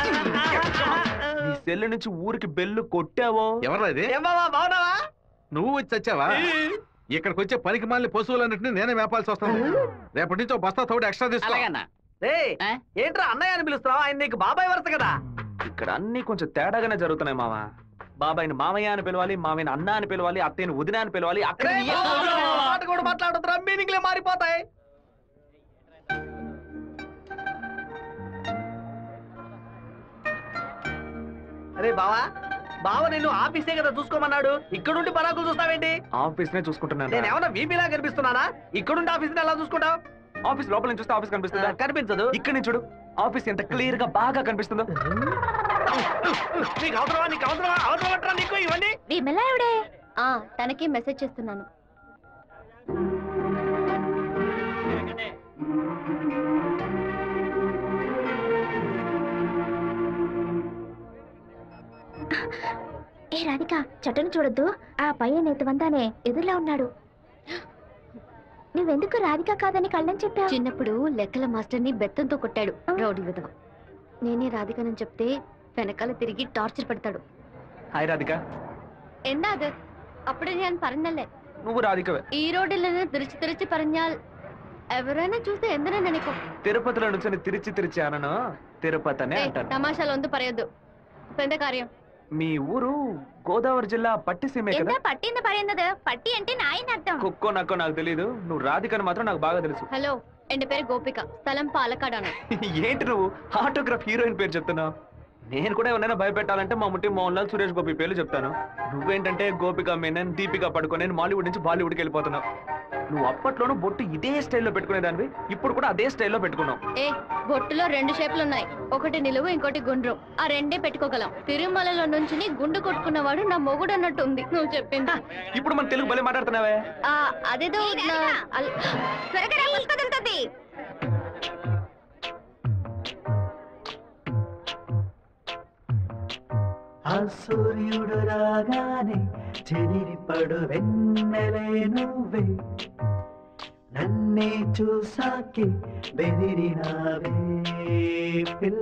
నీ సెల్ నుంచి ఊరికి బెల్లు కొట్టావో? ఎవరది? బాగున్నావా? నువ్వు వచ్చి వచ్చావా? ఇక్కడికి వచ్చే పనికి మాలిన పశువులన్నింటినీ నేనే మేపాల్సి వస్తాను. రేపటి నుంచి బస్తా తోడు ఎక్స్ట్రా తీసుకో. ఏంట్రా అన్నయ్య అని పిలుస్తున్నావు? ఆయన నీకు బాబాయ్ వరుస కదా. ఇక్కడ అన్ని కొంచెం తేడాగానే జరుగుతున్నాయి మావా. బాబాయిని మామయ్య అని పిలవాలి, మామయ్యని అన్న అని పిలవాలి, అత్తయ్యని వదిన అని పిలవాలి. అక్కడ మాట కూడా మాట్లాడుతున్నా, మీనింగ్లే మారిపోతాయి. అరే బావా, బావ నిన్ను ఆఫీసే కదా చూసుకోమన్నాడు, ఇక్కడుండి పరాకులు చూస్తావేంటి? ఆఫీస్ నే చూసుకుంటున్నాను. నేను ఏమన్నా వీపీలా కనిపిస్తున్నానా? ఇక్కడుండి ఆఫీస్ ఎలా చూసుకుంటావు? ఆఫీస్ లోపల నుంచి చూస్తే ఆఫీస్ కనిపిస్తుందా? కనిపించదు. ఇక్కడ నుంచి చూడు, ఆఫీస్ ఎంత క్లియర్ గా బాగా కనిపిస్తుందో. నీకు అవసరమా? నీకు అవసరమా? అవసరమట్రా నీకు ఇవన్నీ? విమలాయుడే. తనకి మెసేజ్ చేస్తున్నాను. ఏ రాధిక, చట్టను చూడొద్దు. ఆ పయ్యన్ ఎత్తువంతానే ఎదురులా ఉన్నాడు. నువ్వెందుకు రాధిక కాదని కళ్ళని చెప్పావు? చిన్నప్పుడు లెక్కల మాస్టర్ని బెత్తంతో కొట్టాడు రౌడీ విధవ. నేనే రాధికనని చెప్తే వెనకాల తిరిగి టార్చర్ పెడతాడు. హాయ్ రాధిక. എന്താ അത്? అప్పుడే ഞാൻ പറഞ്ഞല്ലേ నువ్వు రాధికవే. ఈ రోడ్డులో తిరిచి తిరిచి പറഞ്ഞാൽ ఎవరైనా చూస్తే എന്തിനാ നിനക്കും? తిరుపతిలో నుంచి తిరిచి తిరిచి అనను తిరుపతి అనే అంటాను. తమాషాలు ఒందు പറയదు. ഇപ്പൊ എന്താ കാര്യം? మీ ఊరు గోదావరి జిల్లా పట్టిసీమే కదా? పట్టింది పడింది. పట్టి అంటే నాయన అర్థం. కుక్కో నక్కో నాకు తెలియదు, నువ్వు రాధికని మాత్రం నాకు బాగా తెలుసు. హలో, എന്റെ പേര് గోపిక, స్థలం పాలకాడాను. ఏంటి నువ్వు ఆటోగ్రాఫ్ హీరోయిన్ పేరు చెప్తున్నావు? నేను కూడా ఎవరైనా భయపెట్టాలంటే మా ముట్టి మోహన్ లాల్, సురేష్ గోపి పేర్లు చెప్తాను. నువ్వేంటంటే గోపిక మేనన్, దీపిక పడుకొని మాలీవుడ్ నుంచి బాలీవుడ్కి వెళ్ళిపోతున్నావు. నువ్వు అప్పట్లోనూ బొట్టు ఇదే స్టైల్లో పెట్టుకునేదానివి, ఇప్పుడు కూడా అదే స్టైల్లో పెట్టుకున్నావు. ఏ బొట్టులో 2 షేపులు ఉన్నాయి, ఒకటి నిలువు ఇంకోటి గుండ్రం. ఆ 2 పెట్టుకోగలం. తిరుమలలో నుంచి గుండు కొట్టుకున్నవాడు నా మొగుడు అన్నట్టు ఉంది నువ్వు చెప్పింది. ఇప్పుడు మన తెలుగు భలే మాట్లాడుతున్నావే. అదేదో ఆ సూర్యుడు రాగానే చెదిరిపడు వెన్నెలే నువ్వే, నన్నే చూసాకే బెదిరినావే పిల్ల.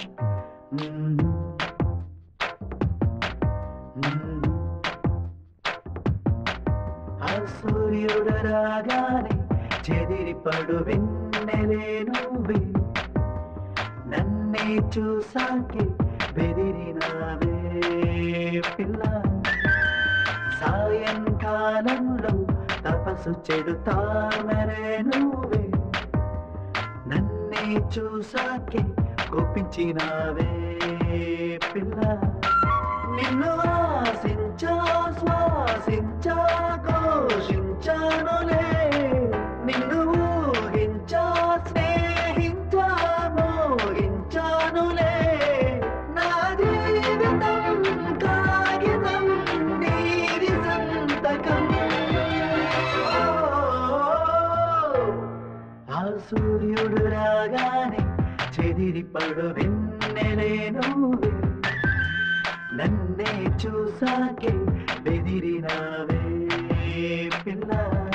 ఆ సూర్యుడు రాగానే చెదిరిపడు వెన్నెలే నువ్వే, నన్నే చూసాకే బెదిరినావే పిల్ల. సాయంకాలంలో తపస్సు చెడు తామరే నువ్వే, నన్నే చూసాకే కోపించినావే పిల్ల. నిన్ను ఆశించా శ్వాసించా ఘోషించానులే, నిన్ను ఊహించా స్నేహించా మోగించానులే. నా జీవితం కాగితం నీది సంతకం. ఆ సూర్యుడు రాగానే చెదిరిపడు వెన్నెలే నువ్వే, నన్నే చూసాకే బెదిరినావే పిల్ల.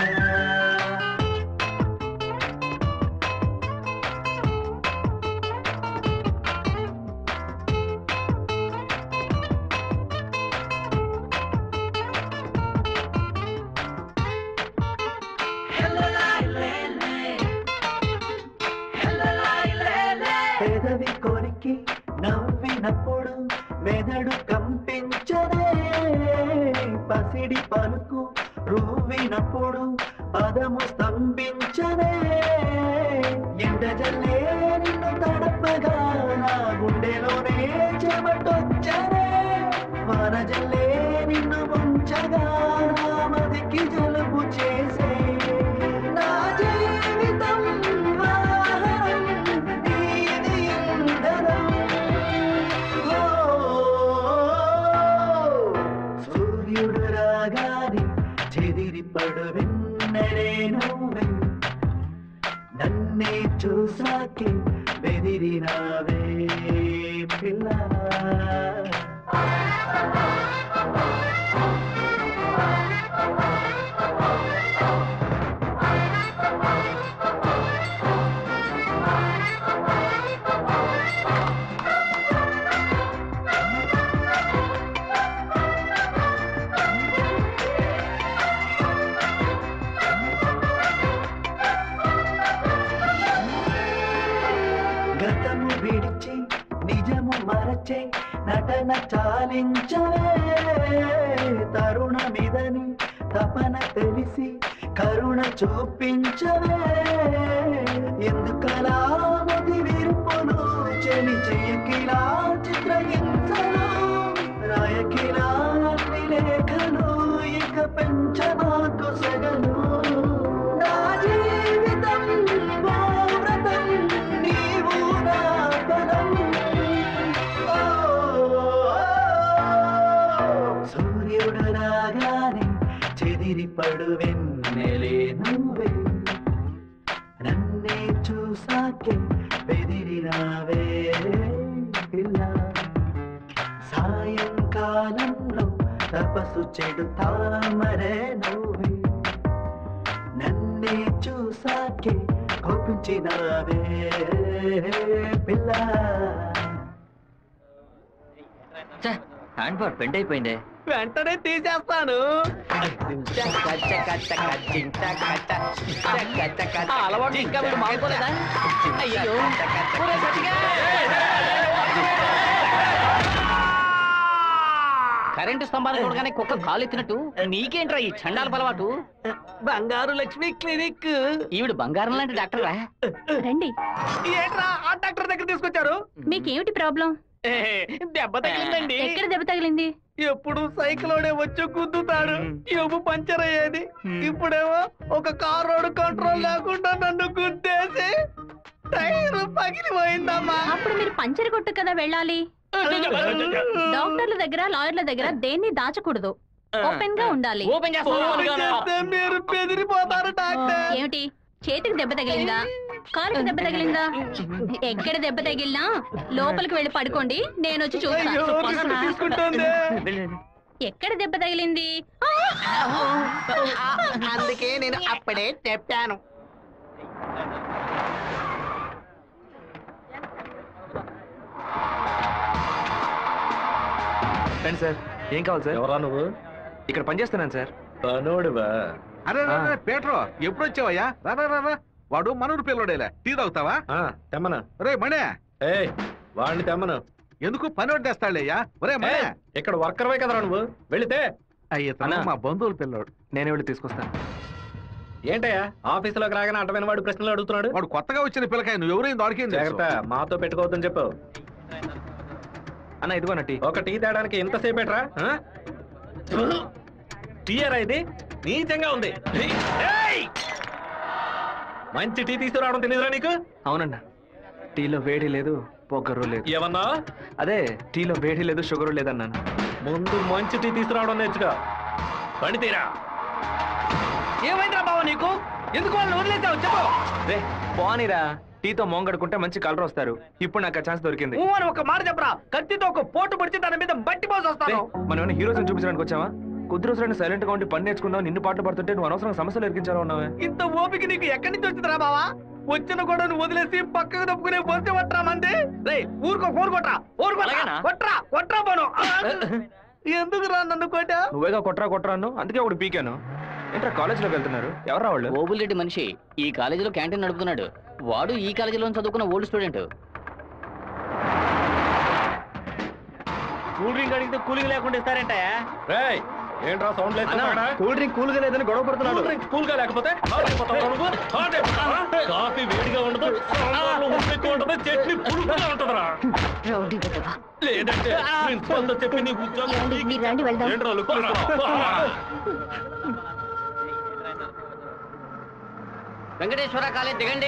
పెదవి కొరికి నవ్వినప్పుడు మెదడు కంపించదే, పసిడి పలుకు రువ్వినప్పుడు పదము స్తంభించదే. ఎండజల్లే నిన్ను తడపగా నా గుండెలోనే చెమటొచ్చనే, వానజల్లే నిన్ను ముంచగా నా మదికి జలుబు చేసే. నా జీవితం వాహనం నీది ఇంధనం. సూర్యుడు రాగానే చెదిరిపడు వెన్నెలే నువ్వే, నన్నే చూసాకే బెదిరినావే పిల్ల. గతము విడిచి నిజము మరచే నటన చాలించవే, తరుణమిదని తపన తెలిసి కరుణ చూపించవే. ఎందుకలా మది విరుపును చెలి చెయ్యకిలా చిత్రహింసలు, రాయకిలా లేఖలు ఇక పెంచమాకు సగలు. నా జీవితం వ్రతం నీవు నా బలం. సూర్యుడు రాగానే చెదిరిపడు వెన్నెలే నువ్వే, నన్నే చూసాకే బెదిరినావే పిల్ల. సాయంకాలంలో తపస్సు చెడు తామరే నువ్వే, నన్నే చూసాకే కోపించినావే పిల్ల. హ్యాండ్ బార్ బెండ్ అయిపోయిందే. వెంటనే తీసేస్తాను. అలవాటు ఇంకా మీరు మానుకోలేదా? అయ్యో కరెంటు స్తంభాలు చూడగానే కుక్క కాలెత్తినట్టు నీకేంట్రా ఈ చండాల అలవాటు? బంగారు లక్ష్మి క్లినిక్. ఈవిడ బంగారం లాంటి డాక్టరా? రండి. ఏంట్రా ఆ డాక్టర్ దగ్గర తీసుకొచ్చారు? మీకేమిటి ప్రాబ్లం? దెబ్బ తగిలిందండి. ఎక్కడ దెబ్బ తగిలింది? ఎప్పుడు సైకిలోనే వచ్చి గుద్దుతాడు, ఎవ్వు పంచర్ అయ్యేది. ఇప్పుడేమో ఒక కార్ రోడ్ కంట్రోల్ లేకుండా నన్ను గుద్దేసి టైర్ పగిలిపోయిందమ్మా. అప్పుడు మీరు పంచర్ కొట్టు కదా వెళ్ళాలి. డాక్టర్ల దగ్గర లాయర్ల దగ్గర దేన్ని దాచకూడదు, ఓపెన్ గా ఉండాలి. మీరు బెదిరిపోతారు డాక్టర్. ఏమిటి, చేతికి దెబ్బ తగిలిందా, కాలుకి దెబ్బ తగిలిందా? ఎక్కడ దెబ్బ తగిలినా లోపలికి వెళ్ళి పడుకోండి, నేను వచ్చి చూస్తాను. ఎక్కడ దెబ్బ తగిలింది? అందుకే నేను అప్పుడే చెప్పాను. రండి సార్. ఏం కావాలి సార్? ఎవరా నువ్వు? ఇక్కడ పనిచేస్తున్నాను సార్. పనోడువా? అరే పేట్రో, ఎప్పుడు వచ్చావయ్యా? రా. వాడు మనూరు పిల్లడేలే. టీ తాగుతావా? తెమ్మను. రే మణే, వాడిని తెమ్మను. ఎందుకు పని వడ్డేస్తాడయ్యా? ఒరే మణే, ఇక్కడ వర్కర్వే కదరా నువ్వు, వెళితే. అయ్యా మా బంధువుల పిల్లోడు. నేనే వెళ్ళి తీసుకొస్తాను. ఏంటయ్యా ఆఫీసులోకి రాగానే అటమైన వాడు ప్రశ్నలు అడుగుతున్నాడు? వాడు కొత్తగా వచ్చిన పిల్లకాయ, నువ్వు ఎవరైనా దొరికింది? జాగ్రత్త, మాతో పెట్టుకోవద్దని చెప్పు. అన్న ఇదిగో టీ. ఒక టీ తేడానికి ఎంతసేపు ఎట్రా? టీయరా ఇది? నీచంగా ఉంది. మంచి టీ తీసుకురావడం తెలియదురా నీకు? అవునన్నా, టీలో వేడి లేదు, పొగరు లేదు. ఏమన్నా? అదే టీలో వేడి లేదు, షుగరు లేదన్నాను. ముందు మంచి టీ తీసుకురావడం నేర్చుకో. పని తీరా. ఏమైందిరా బావ నీకు? ఎందుకు వాళ్ళని వదిలేసావు చెప్పు. రే పోనీరా, టీతో మోంగడుకుంటే మంచి కలర్ వస్తారు. ఇప్పుడు నాకు ఆ ఛాన్స్ దొరికింది. అని ఒక మాట చెప్పరా, కత్తితో ఒక పోటు పడిచి దాని మీద బట్టి పోసి వస్తాను. మనం ఏమైనా హీరోస్ చూపించడానికి వచ్చావా? కొద్ది రోజులైనా సైలెంట్ గా ఉండి పని నేర్చుకుందాం, నిన్ను పాటలు పడుతుంటే నువ్వు అనవసరంగా సమస్యలు ఎరికించాలా ఉన్నావే? ఇంత ఓపిక నీకు ఎక్కడి నుంచి వచ్చిందిరా బావా? వచ్చిన కూడా నువ్వు వదిలేసి పక్కకు తప్పుకునే పోతే పట్టరా మంది. రే ఊరుకో, ఫోన్ కొట్రా, కొట్రా పోను. ఎందుకురా నన్ను కొట్టా? నువ్వేగా కొట్రా అన్ను, అందుకే ఒకటి పీకాను. ఏంట్రా కాలేజీలోకి వెళ్తున్నారు? ఎవరా వాళ్ళు? ఓబుల్రెడ్డి మనిషి ఈ కాలేజీలో క్యాంటీన్ నడుపుతున్నాడు. వాడు ఈ కాలేజీలో చదువుకున్న ఓల్డ్ స్టూడెంట్. కూల్ డ్రింక్ అడిగితే కూలింగ్ లేకుండా ఇస్తారంటాయా? ఏంట్రా సౌండ్ లేదు? కూల్ డ్రింక్ కూల్ గా లేదని గొడవ పడుతున్నాడు. కూల్ గా లేకపోతే కాఫీ వేడిగా ఉండదు, ఎక్కువ ఉండదు, చట్నీ పులుపుగా ఉంటుందిరా. లేదంటే ప్రిన్సిపల్ తో చెప్పి నీ ఉద్యోగం ఏంట్రా లుక్కురా? వెంకటేశ్వర కాలేజ్ దిగండి.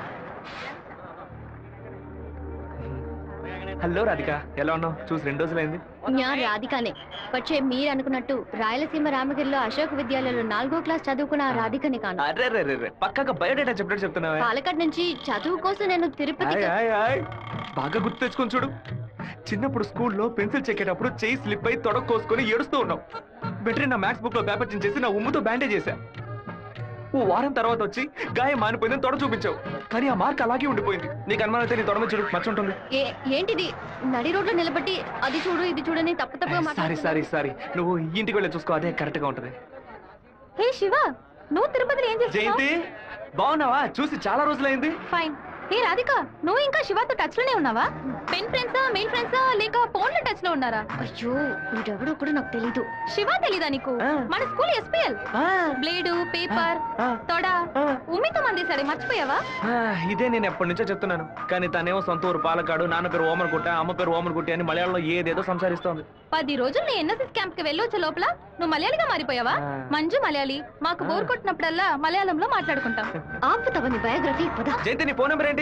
హలో రాధిక, ఎలా ఉన్నావు? చూసి 2 రోజులైంది. ഞാൻ రాధికనే. പക്ഷേ మీరు అనుకున్నట్టు రాయలసీమ రామగిరిలో అశోక్ విద్యాలయంలో 4వ క్లాస్ చదువుకున్న ఆ రాధికని కాను. అరే పక్కగా బయోడేటా చెప్పినట్టు చెప్తున్నావా? పాలకాడ్ నుంచి చదువు కోసం నేను తిరుపతి. బాగా గుర్తు తెచ్చుకొని చూడు. చిన్నప్పుడు స్కూల్లో పెన్సిల్ చెక్కేటప్పుడు చెయ్యి స్లిప్ అయి తొడకు కోసుకొని ఏడుస్తూ ఉన్నావు. వెంటనే నా మ్యాథ్స్ బుక్ లో పేపర్ చించేసి నా ఉమ్ముతో బ్యాండేజ్ చేశా. ఓ వారం తర్వాత వచ్చి గాయం మానిపోయిందని తొడ చూపించావు, కానీ ఆ మార్క్ అలాగే ఉండిపోయింది. నీకు అనుమానం అయితే నీ తొడ మీద చూడు, మచ్చ ఉంటుంది. ఏంటిది? నడి రోడ్లో నిలబట్టి అది చూడు ఇది చూడని తప్పుగా సారీ, నువ్వు ఇంటికి వెళ్ళి చూసుకో, అదే కరెక్ట్ గా ఉంటది. హే శివ, నువ్వు తిరుపతిలో ఏం చేస్తున్నావు? జయంతి బాగున్నావా? చూసి చాలా రోజులైంది. ఫైన్. హే రాధిక, నువ్వు ఇంకా శివతో టచ్ లోనే ఉన్నావా? పెన్ ఫ్రెండ్సా, మెయిల్ ఫ్రెండ్సా, లేక ఫోన్ లో టచ్ లో ఉన్నారా? అయ్యో వీడెవడో కూడా నాకు తెలీదు. శివ తెలీదా నీకు? మన స్కూల్ ఎస్పీఎల్ బ్లేడు, పేపర్, తొడ ఉమ్మితో మందేశాడే, మర్చిపోయావా? ఇదే నేను ఎప్పటి నుంచో చెప్తున్నాను, కానీ తనేమో సొంత ఊరు పాలకాడు, నాన్న పేరు ఓమర్గుట్ట, అమ్మ పేరు ఓమర్గుట్టి అని మలయాళంలో ఏదేదో సంసారిస్తోంది. 10 రోజులు నీ ఎన్ఎస్ఎస్ క్యాంప్ కి వెళ్ళొచ్చే లోపల నువ్వు మలయాళిగా మారిపోయావా? మంజు మలయాళి, మాకు బోర్ కొట్టినప్పుడల్లా మలయాళంలో మాట్లాడుకుంటాం. ఆపుతావా నీ బయోగ్రఫీ? జయంతి నీ ఫోన్ నెంబర్ ఏంటి?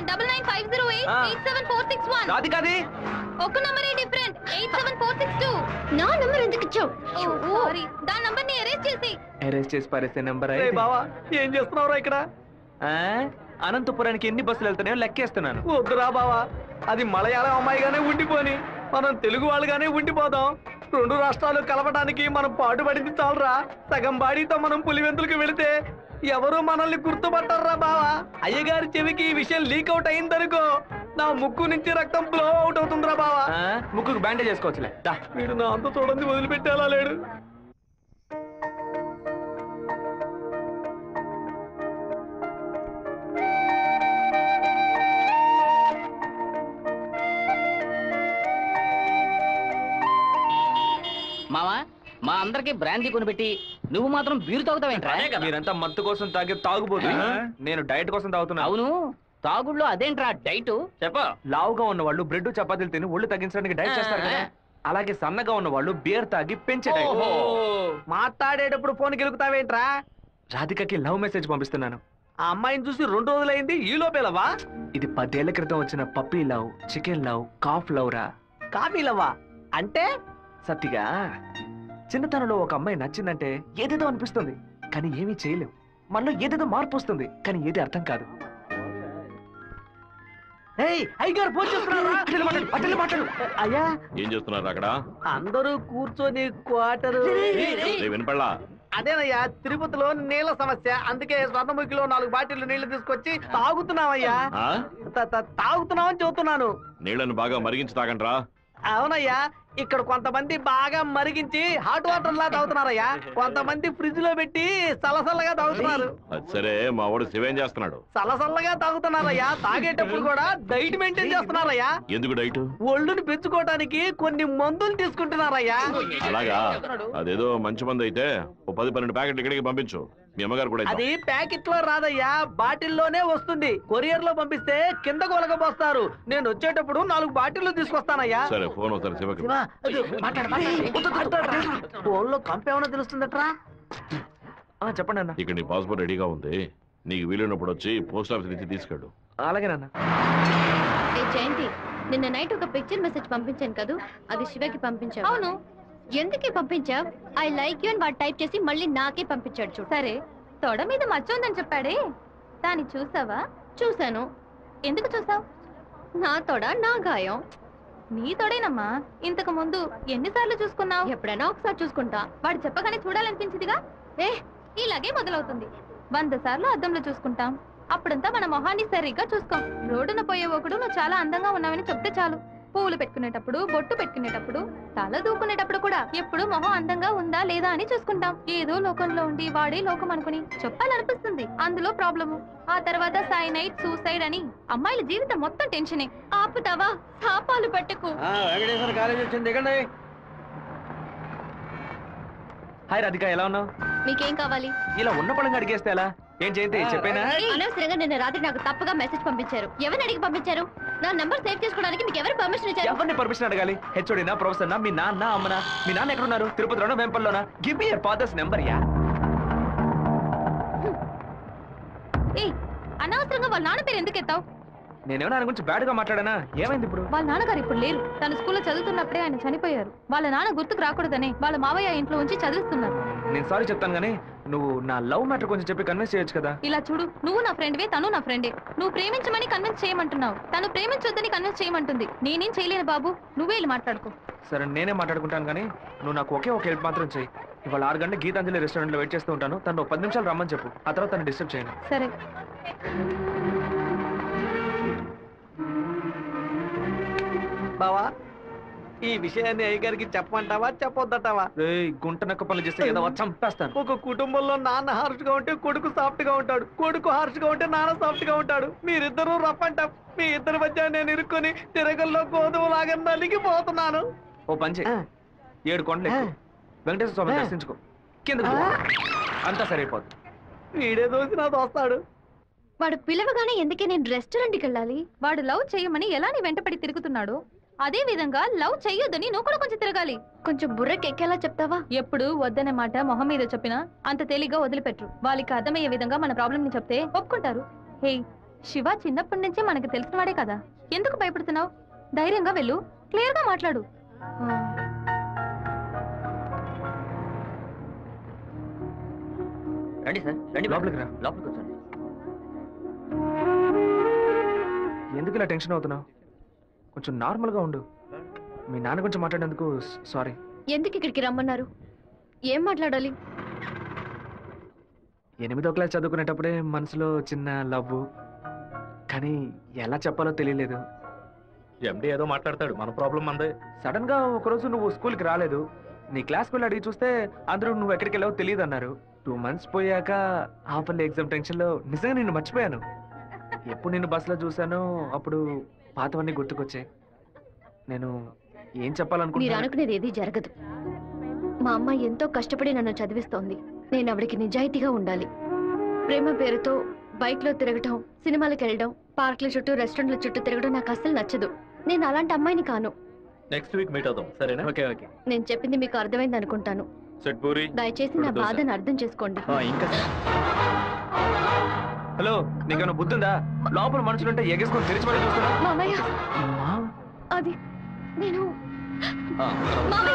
9950887461. రాధికాది ఒక నంబరే డిఫరెంట్, 87462. నా నంబర్ ఎందుకు ఇచ్చావు? సారీ, దాని నంబర్ ని ఎరేజ్ చేసి పారేసే నెంబర్. బావా ఏం చేస్తున్నావురా ఇక్కడ? అనంతపురానికి ఎన్ని బస్సులు వెళ్తున్నాయో లెక్కేస్తున్నాను. వద్దురా బావా, అది మలయాళం అమ్మాయిగానే ఉండిపోని, మనం తెలుగు వాళ్ళుగానే ఉండిపోదాం. 2 రాష్ట్రాలు కలవడానికి మనం పాటుపడింది చాలరా. సగం బాడీతో మనం పులివెందులకు వెళితే ఎవరు మనల్ని గుర్తుపట్టారా బావా. అయ్యగారి చెవికి ఈ విషయం లీక్ అవుట్ అయిందనుకో, నా ముక్కు నుంచి రక్తం ఫ్లో అవుట్ అవుతుందిరా బావా. ముక్కుకు బ్యాండేజ్ చేసుకోవచ్చులే. వీడు నా అంత చూడండి వదిలిపెట్టేలా లేడు. మావా, మా అందరికి బ్రాందీ కొనిపెట్టి నువ్వు మాత్రం బీరు తాగుతావేంట్రా? మీరంతా మత్తు కోసం తాగే తాగుబోతు, నేను డైట్ కోసం తాగుతున్నా. అవును, తాగుళ్ళు అదేంట్రా డైట్ చెప్ప లావుగా ఉన్న వాళ్ళు బ్రెడ్ చపాతీలు తిని ఒళ్ళు తగ్గించడానికి డైట్ చేస్తారు కదా, అలాగే సన్నగా ఉన్న వాళ్ళు బియర్ తాగి పెంచే డైట్. మాట్లాడేటప్పుడు ఫోన్ గెలుకుతావేంట్రా? రాధికకి లవ్ మెసేజ్ పంపిస్తున్నాను. ఆ అమ్మాయిని చూసి 2 రోజులైంది, ఈ లోపేలవా? ఇది 10 ఏళ్ల క్రితం వచ్చిన puppy love, chicken love, calf love రా. కాఫీ లవ్వా అంటే? సత్తిగా చిన్నతనంలో ఒక అమ్మాయి నచ్చిందంటే ఏదేదో అనిపిస్తుంది, కానీ ఏమీ చేయలేం. మనలో ఏదేదో మార్పు వస్తుంది, కానీ ఏది అర్థం కాదు. అయ్యగారు ఫోన్ చేస్తున్నారా? అయ్యా ఏం చేస్తున్నారు అక్కడ? అందరూ కూర్చొని క్వార్టరు. వినపడలా? అదేనయ్యా, తిరుపతిలో నీళ్ళ సమస్య, అందుకే స్వర్ణముఖిలో 4 బాటిల్ నీళ్లు తీసుకొచ్చి తాగుతున్నామయ్యా. తాగుతున్నామని చెబుతున్నాను. నీళ్లను బాగా మరిగించి తాగండ్రా. అవునయ్యా, ఇక్కడ కొంతమంది బాగా మరిగించి హాట్ వాటర్ లా తాగుతున్నారయ్యా, కొంతమంది ఫ్రిడ్జ్ లో పెట్టి సలసల్లగా తాగుతున్నారు. అది సరే, మా వాడు శివేం చేస్తున్నాడు? సలసల్లగా తాగుతున్నారయ్యా. తాగేటప్పుడు కూడా డైట్ మెయింటైన్ చేస్తున్నారయ్యా. ఎందుకు డైట్? ఒళ్ళుని పెంచుకోవడానికి కొన్ని మందులు తీసుకుంటున్నారయ్యా. అలాగా? అదేదో మంచి మంది అయితే ఓ 10-12 ప్యాకెట్లు ఇక్కడికి పంపించు. మీ అమ్మగారు కూడా అది ప్యాకెట్ లో రాదయ్యా, బాటిల్లోనే వస్తుంది. కొరియర్ లో పంపిస్తే కింద కొలగబోస్తారు. నేను వచ్చేటప్పుడు 4 బాటిల్లు తీసుకొస్తానయ్యా. సరే, ఫోన్ ఒకసారి శివకి. ఫోన్ లో కంపేమన్నా తెలుస్తుందట్రా? చెప్పండి అన్న. ఇక్కడ నీ పాస్పోర్ట్ రెడీగా ఉంది, నీకు వీలున్నప్పుడు వచ్చి పోస్ట్ ఆఫీస్ నుంచి తీసుకెళ్ళు. అలాగే నాన్న. జయంతి, నిన్న నైట్ ఒక పిక్చర్ మెసేజ్ పంపించాను కదా, అది శివకి పంపించావు. అవును, ఎందుకే పంపించావు? ఐ లైక్ యూ అని వాడు టైప్ చేసి మళ్ళీ నాకే పంపించాడు చూడు. సరే, తొడ మీద మచ్చ ఉందని చెప్పాడే, దాన్ని చూసావా? చూశాను. ఎందుకు చూసావు? నా తొడ నా గాయం. నీ తొడేనమ్మా. ఇంతకు ముందు ఎన్నిసార్లు చూసుకున్నావు? ఎప్పుడైనా ఒకసారి చూసుకుంటా. వాడు చెప్పగానే చూడాలనిపించిందిగా. ఇలాగే మొదలవుతుంది. 100 సార్లు అద్దంలో చూసుకుంటాం. అప్పుడంతా మన మొహాన్ని సరిగ్గా చూసుకోం. రోడ్డున పోయే ఒకడు నువ్వు చాలా అందంగా ఉన్నావని చెప్తే చాలు. పూలు పెట్టుకునేటప్పుడు, బొట్టు పెట్టుకునేటప్పుడు, తల దూకునేటప్పుడు కూడా ఎప్పుడు మొహం అందంగా ఉందా లేదా అని చూసుకుంటాం. ఏదో లోకంలో ఉండి వాడే లోకం అనుకుని చెప్పాలనిపిస్తుంది. అందులో ప్రాబ్లము. ఆ తర్వాత సైనైడ్, సూసైడ్ అని అమ్మాయిల జీవితం మొత్తం టెన్షనే. ఆపుతావా? శాపాలు పట్టుకు. వెంకటేశ్వర కాలేజ్ వచ్చింది, దిగండి. హాయ్ రాధిక, ఎలా ఉన్నావు? మీకేం కావాలి? ఇలా ఉన్న పడంగా అడిగేస్తే ఎలా? ఏం చేయండి చెప్పేనా? అనవసరంగా నిన్న రాత్రి నాకు తప్పుగా మెసేజ్ పంపించారు. ఎవరిని అడిగి పంపించారు? నా నంబర్ సేవ్ చేసుకోవడానికి మీకు ఎవరు పర్మిషన్ ఇచ్చారు? ఎవరిని పర్మిషన్ అడగాలి? హెచ్ఓడినా, ప్రొఫెసర్నా, మీ నాన్న, అమ్మనా? మీ నాన్న ఎక్కడున్నారు? తిరుపతిలోనా, వెంపల్లోనా? Give me your father's number. Yeah. అనవసరంగా వాళ్ళ నాన్న పేరు ఎందుకు ఎత్తావు? నేనేమన్నా ఆయన గురించి బ్యాడ్ గా మాట్లాడానా? ఏమైంది ఇప్పుడు? వాళ్ళ నాన్నగారు ఇప్పుడు లేరు. తను స్కూల్లో చదువుతున్నప్పుడే ఆయన చనిపోయారు. వాళ్ళ నాన్న గుర్తుకు రాకూడదని వాళ్ళ మావయ్య ఇంట్లో ఉంచి చదివిస్తున్నారు. నేను సారీ చెప్తాను గానీ నువ్వు నా లవ్ మ్యాటర్ కొంచెం చెప్పి కన్విన్స్ చేయొచ్చు కదా. ఇలా చూడు, నువ్వు నా ఫ్రెండ్వే, తను నా ఫ్రెండే. నువ్వు ప్రేమించమని కన్విన్స్ చేయమంటున్నావు, తను ప్రేమించొద్దని కన్విన్స్ చేయమంటుంది. నేనేం చేయలేను బాబు, నువ్వే వెళ్ళి మాట్లాడుకో. సరే, నేనే మాట్లాడుకుంటాను కానీ నువ్వు నాకు ఒకే ఒక హెల్ప్ మాత్రం చేయి. ఇవాళ 6 గంటల గీతాంజలి రెస్టారెంట్ లో వెయిట్ చేస్తూ ఉంటాను. తను 10 నిమిషాలు రమ్మని చెప్పు. ఆ తర్వాత తను డిస్టర్బ్ చేయను. సరే. బావా, ఈ విషయాన్ని అయ్యగారికి చెప్పమంటావా చెప్పొద్దటావా? గుంట నక్క పనులు చేస్తే ఏదో చంపేస్తాను. ఒక కుటుంబంలో నాన్న హార్ష్ గా ఉంటే కొడుకు సాఫ్ట్ గా ఉంటాడు, కొడుకు హార్ష్ గా ఉంటే నాన్న సాఫ్ట్ గా ఉంటాడు. మీరిద్దరూ రఫ్ అంట. మీ ఇద్దరి మధ్య నేను ఇరుక్కుని తిరగల్లో గోధుమలాగా నలిగిపోతున్నాను. ఓ పంచే, 7 కొండలు ఎక్కు. వెంకటేశ్వర స్వామి దర్శించుకో, కింద అంతా సరైపోద్ది. వీడే దోసి నా దోస్తాడు. వాడు పిలవగానే ఎందుకే నేను రెస్టారెంట్కి వెళ్ళాలి? వాడు లవ్ చేయమని ఎలా నీ వెంటపడి తిరుగుతున్నాడు, అదే విధంగా లవ్ చెయ్యొద్దని నువ్వు కూడా కొంచెం తిరగాలి. కొంచెం బుర్రకెక్కేలా చెప్తావా? ఎప్పుడు వద్దనే మాట మొహం మీద చెప్పినా అంత తేలిగ్గా వదిలిపెట్టరు. వాళ్ళకి అర్థమయ్యే విధంగా మన ప్రాబ్లం ని చెప్తే ఒప్పుకుంటారు. హే శివ, చిన్నప్పటి నుంచే మనకు తెలిసినవాడే కదా, ఎందుకు భయపడుతున్నావు? ధైర్యంగా వెళ్ళు, క్లియర్ గా మాట్లాడు. రండి సార్, రండి. లోపలికి రా. లోపలికి వచ్చండి. ఎందుకు ఇలా టెన్షన్ అవుతున్నావు? కొంచెం నార్మల్ గా ఉండు. మీ నాన్న గురించి మాట్లాడేందుకు సారీ. ఎందుకు ఇక్కడికి రమ్మన్నారు? ఏం మాట్లాడాలి? 8వ క్లాస్ చదువుకునేటప్పుడే మనసులో చిన్న లవ్, కానీ ఎలా చెప్పాలో తెలియలేదు. ఎండి ఏదో మాట్లాడతాడు, మన ప్రాబ్లం మందే. సడన్ గా ఒకరోజు నువ్వు స్కూల్కి రాలేదు. నీ క్లాస్కి వెళ్ళి అడిగి చూస్తే అందరూ నువ్వు ఎక్కడికి వెళ్ళావో తెలియదు అన్నారు. 2 months పోయాక హాఫర్లీ ఎగ్జామ్ టెన్షన్ లో నిజంగా నిన్ను మర్చిపోయాను. ఎప్పుడు నిన్ను బస్సులో చూసానో అప్పుడు పాతవన్నీ గుర్తుకొచ్చాయి. నేను ఏం మీరు చెప్పాలనుకుంటున్నా? అనుకునేది ఏది జరగదు. మా అమ్మ ఎంతో కష్టపడి నన్ను చదివిస్తోంది. నేను ఆవిడకి నిజాయితీగా ఉండాలి. ప్రేమ పేరుతో బైక్ లో తిరగటం, సినిమాలకు వెళ్ళడం, పార్కుల చుట్టూ రెస్టారెంట్ల చుట్టూ తిరగడం నాకు అసలు నచ్చదు. నేను అలాంటి అమ్మాయిని కాను. నెక్స్ట్ వీక్ మీట్ అవుదాం సరేనా? Okay okay. నేను చెప్పింది మీకు అర్థమైంది అనుకుంటాను. సెట్ పూరి దయచేసి నా బాధను అర్థం చేసుకోండి. ఇంకా హలో, నీకేమైనా బుద్ధుందా? లోపల మనుషులుంటే ఎగేసుకొని తెరిచి పడి చూస్తున్నా. మామయ్య అది నేను మామయ్య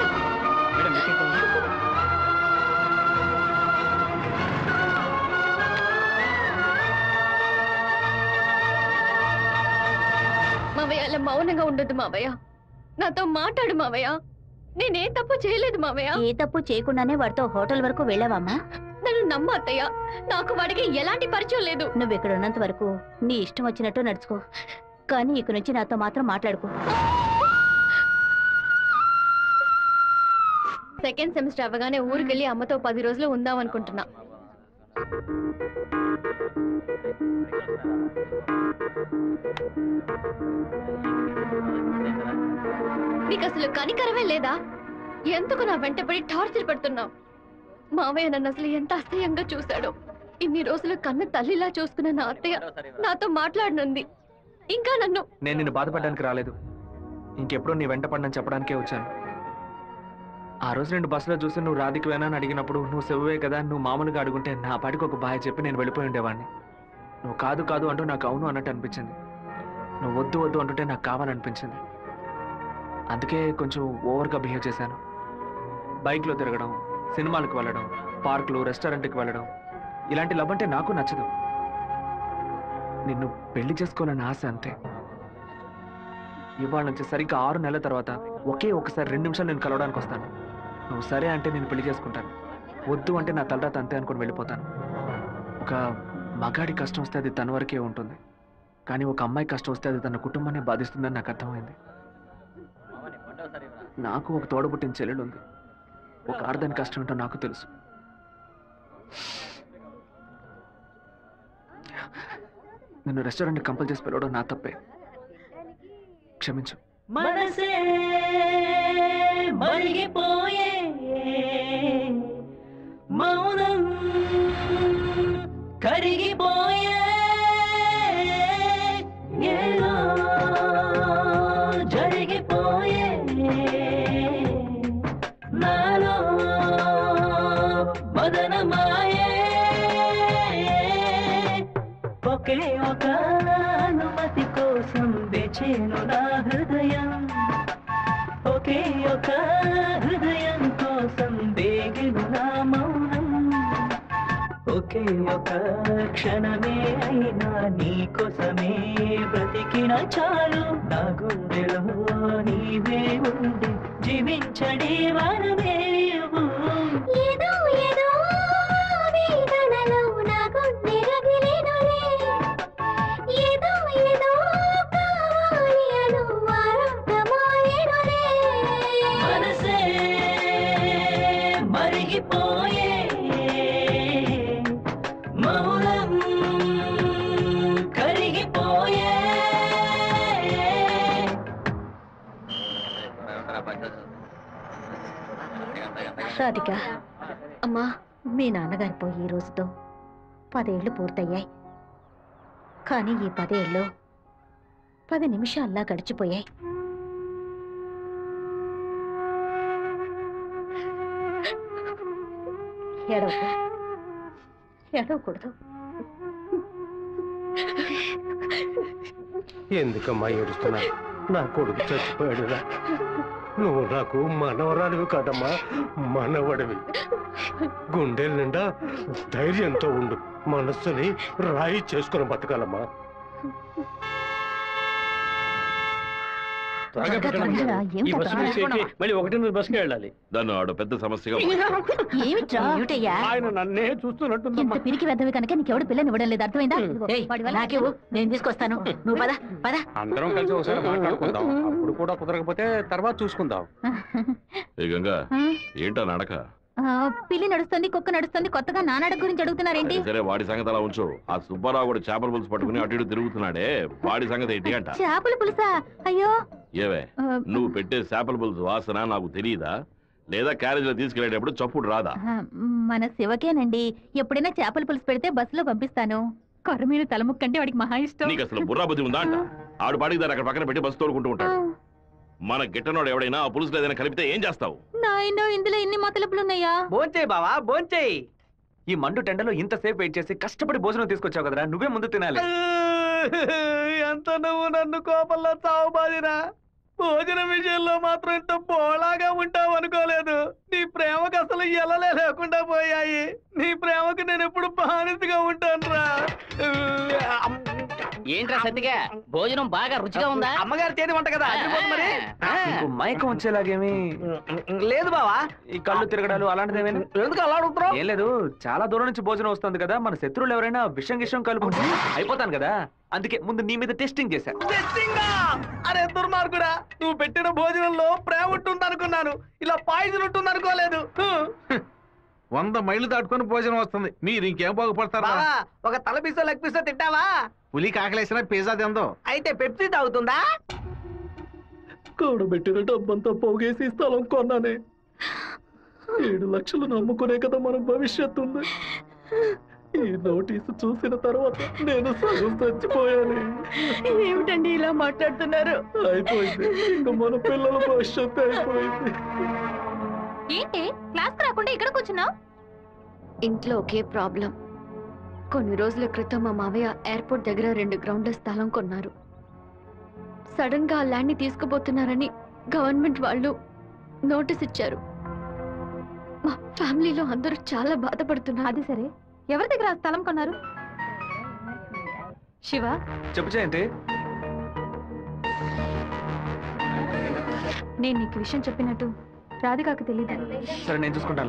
మావయ్య అలా మౌనంగా ఉండొద్దు మావయ్య. నాతో మాట్లాడు మావయ్య. నేనే తప్పు చేయలేదు మావయ్య. ఏ తప్పు చేయకుండానే వాడితో హోటల్ వరకు వెళ్ళావమ్మా? నన్ను నమ్మ అత్తయ్య. నాకు వాడికి ఎలాంటి పరిచయం లేదు. నువ్వు ఇక్కడ ఉన్నంత వరకు నీ ఇష్టం వచ్చినట్టు నడుచుకో, కానీ ఇక నుంచి నాతో మాత్రం మాట్లాడుకో. సెకండ్ సెమిస్టర్ అవ్వగానే ఊరికెళ్ళి అమ్మతో 10 రోజులు ఉందాం అనుకుంటున్నా. నీకు అసలు కనికరమే లేదా? ఎందుకు నా వెంటపడి టార్చర్ పెడుతున్నావు? మావయ్య నన్ను అసలు ఎంత అసహ్యంగా చూశాడో. ఇన్ని రోజులు కన్న తల్లిలా చూసుకున్న నా అత్తయ్య నాతో మాట్లాడనుంది. ఇంకా నన్ను నేను నిన్ను బాధపడడానికి రాలేదు, ఇంకెప్పుడు నీ వెంట పడనని చెప్పడానికే వచ్చాను. ఆ రోజు నేను బస్సులో చూసి నువ్వు రాధికవేనా అని అడిగినప్పుడు నువ్వు సెవ్వే కదా, నువ్వు మామూలుగా అడుగుంటే నా పాటికి ఒక బాయ్ చెప్పి నేను వెళ్ళిపోయి ఉండేవాడిని. నువ్వు కాదు కాదు అంటూ నాకు అవును అన్నట్టు అనిపించింది. నువ్వు వద్దు వద్దు అంటుంటే నాకు కావాలనిపించింది. అందుకే కొంచెం ఓవర్గా బిహేవ్ చేశాను. బైక్లో తిరగడం, సినిమాలకు వెళ్ళడం, పార్కులు, రెస్టారెంట్కి వెళ్ళడం, ఇలాంటి లవ్ అంటే నాకు నచ్చదు. నిన్ను పెళ్లి చేసుకోవాలని ఆశ అంతే. ఇవాళ నుంచి సరిగ్గా 6 నెలల తర్వాత ఒకే ఒకసారి 2 నిమిషాలు నేను కలవడానికి వస్తాను. నువ్వు సరే అంటే నేను పెళ్లి చేసుకుంటాను, వద్దు అంటే నా తలరాత అంతే అనుకుని వెళ్ళిపోతాను. ఒక మగాడి కష్టం వస్తే అది తన వరకే ఉంటుంది, కానీ ఒక అమ్మాయి కష్టం వస్తే అది తన కుటుంబాన్ని బాధిస్తుందని నాకు అర్థమైంది. నాకు ఒక తోడబుట్టిన చెల్లెలు ఉంది. ఒక ఆడదాని కష్టం ఏంటో నాకు తెలుసు. నిన్ను రెస్టారెంట్ కంపల్ చేసి పిలవడం నా తప్పే, క్షమించు. మనసే మరిగిపోయే మౌనం కరిగిపోయే ఏదో జరిగిపోయే నాలో మదనమాయే ఒకే ఒక అనుమతి కోసం వేచేను నా హృదయం. ఒకే ఒక హృదయం కోసం వేగెను నా మౌనం. ఒకే ఒక క్షణమే అయినా నీ కోసమే బ్రతికిన చాలు. నా గుండెలో నీవే ఉండి జీవించడే వరమే. ఏదో ఏదో వేదనలో నా గుండె రగిలేనులే. ఏదో ఏదో కావాలి అను ఆరాటమాయేనులే. మనసే మరిగిపోయే మౌనం కరిగిపోయే. రాధిక, అమ్మా, మీ నాన్నగారు పోయి ఈ రోజుతో 10 ఏళ్లు పూర్తయ్యాయి. కానీ ఈ 10 ఏళ్ళు 10 నిమిషాల్లా గడిచిపోయాయి. ఏడవకూడదు. ఎందుకమ్మా ఏడుస్తున్నా? నా కొడుకు చచ్చిపోయాడురా. నువ్వు నాకు మనవరాలివి కాదమ్మా, మనవడివి. గుండెల నిండా ధైర్యంతో ఉండు, మనస్సుని రాయి చేసుకుని బతకాలమ్మా. మళ్ళీ 1 బస్కి వెళ్ళాలి. దాన్ని ఆడు పెద్ద సమస్యగా ఏమిటయ్యా ఆయన నన్నే చూస్తున్నట్టు ఇంత పిరికి వెద్దవి కనుక నీకెవడు పిల్లని ఇవ్వడం లేదు, అర్థమైందా? నాకేవు, నేను తీసుకొస్తాను, నువ్వు పద పద. అందరం కలిసి ఒకసారి మాట్లాడుకుందాం. అప్పుడు కూడా కుదరకపోతే తర్వాత చూసుకుందాం. ఏ గంగా, ఏంటా నడక? పిల్లి నడుస్తుంది, కుక్క నడుస్తుంది, కొత్తగా నానాడ గురించి అడుగుతున్నారేంటి? సరే, వాడి సంగతి అలా ఉంచు. ఆ సుబ్బారావు కూడా చేపల పులుసు పట్టుకుని అటు ఇటు తిరుగుతున్నాడే, వాడి సంగతి ఏంటి అంట? చేపల పులుసా? అయ్యో, ఏవే, నువ్వు పెట్టే చేపల పులుసు వాసన నాకు తెలియదా? లేదా క్యారేజ్ లో తీసుకెళ్లేటప్పుడు చప్పుడు రాదా? మన శివకేనండి. ఎప్పుడైనా చేపల పులుసు పెడితే బస్సులో పంపిస్తాను. కొర్ర మీద తలముక్కంటే వాడికి మహా ఇష్టం. నీకు అసలు బుర్రా బుద్ధి ఉందా అంట? ఆడు పాడికి దాన్ని అక్కడ పక్కన పెట్టి బస్సు తోడుకుంటూ ఉంటాడు. మన గిట్టనోడు ఎవడైనా ఆ పులుసులో ఏదైనా కలిపితే ఏం చేస్తావు? నాయనో ఇందులో ఎన్ని మతలపులున్నాయా? భోంచేయి బావా భోంచేయి. ఈ మండు టెండలో ఇంతసేపు వెయిట్ చేసి కష్టపడి భోజనం తీసుకొచ్చావు కదరా, నువ్వే ముందు తినాలి. ఎంత నువ్వు నన్ను కోపంలో చావు బాదిరా. భోజనం విషయంలో మాత్రం ఇంత బోళాగా ఉంటావు అనుకోలేదు. నీ ప్రేమకు అసలు ఎలలే లేకుండా పోయాయి. నీ ప్రేమకు నేను ఎప్పుడు బానిసగా ఉంటాను రా. ఏంట్రా సత్తిగా భోజనం బాగా రుచిగా ఉందా? అమ్మగారి చేతి వంట కదా, మరి మైకం వచ్చేలాగేమి లేదు బావా. ఈ కళ్ళు తిరగడాలు అలాంటిదేమైనా? ఎందుకు అలా అడుగుతున్నావు? ఏం లేదు, చాలా దూరం నుంచి భోజనం వస్తుంది కదా, మన శత్రువులు ఎవరైనా విషం గిషం కలుపుకుంటే అయిపోతాను కదా, అందుకే ముందు నీ మీద టెస్టింగ్ చేశా. అరే దుర్మార్గుడా, నువ్వు పెట్టిన భోజనంలో ప్రేమ ఉంటుంది అనుకున్నాను, ఇలా పాయిజన్ ఉంటుంది అనుకోలేదు. 100 మైళ్ళు దాటుకొని భోజనం వస్తుంది, మీరు ఇంకేం బాగుపడతారా? ఒక తల పీసో లెగ్ పీసో తింటావా? పులి కాకలేసిన పిజ్జా తిందో. అయితే పెప్సీ తాగుతుందా? కూడబెట్టిన డబ్బంతా పోగేసి స్థలం కొన్నానే. 7 లక్షలు నమ్ముకునే కదా మన భవిష్యత్తు ఉంది. ఈ నోటీసు చూసిన తర్వాత నేను సగం చచ్చిపోయాను. ఏమిటండి ఇలా మాట్లాడుతున్నారు? అయిపోయింది, ఇంకా మన పిల్లల భవిష్యత్తు అయిపోయింది. ఏంటి క్లాస్ రాకుండా ఇక్కడ కూర్చున్నావు? ఇంట్లో ఒకే ప్రాబ్లం. కొన్ని రోజుల క్రితం మా మావయ్య ఎయిర్పోర్ట్ దగ్గర 2 గ్రౌండ్ల స్థలం కొన్నారు. సడన్ గా ఆ ల్యాండ్ ని తీసుకుపోతున్నారని గవర్నమెంట్ వాళ్ళు నోటీస్ ఇచ్చారు. మా ఫ్యామిలీలో అందరూ చాలా బాధపడుతున్నారు. అది సరే, ఎవరి దగ్గర ఆ స్థలం కొన్నారు? శివ చెప్పు జయంతి. నేను నీకు విషయం చెప్పినట్టు రాధికాకు తెలీదు. సరే నేను చూసుకుంటాను.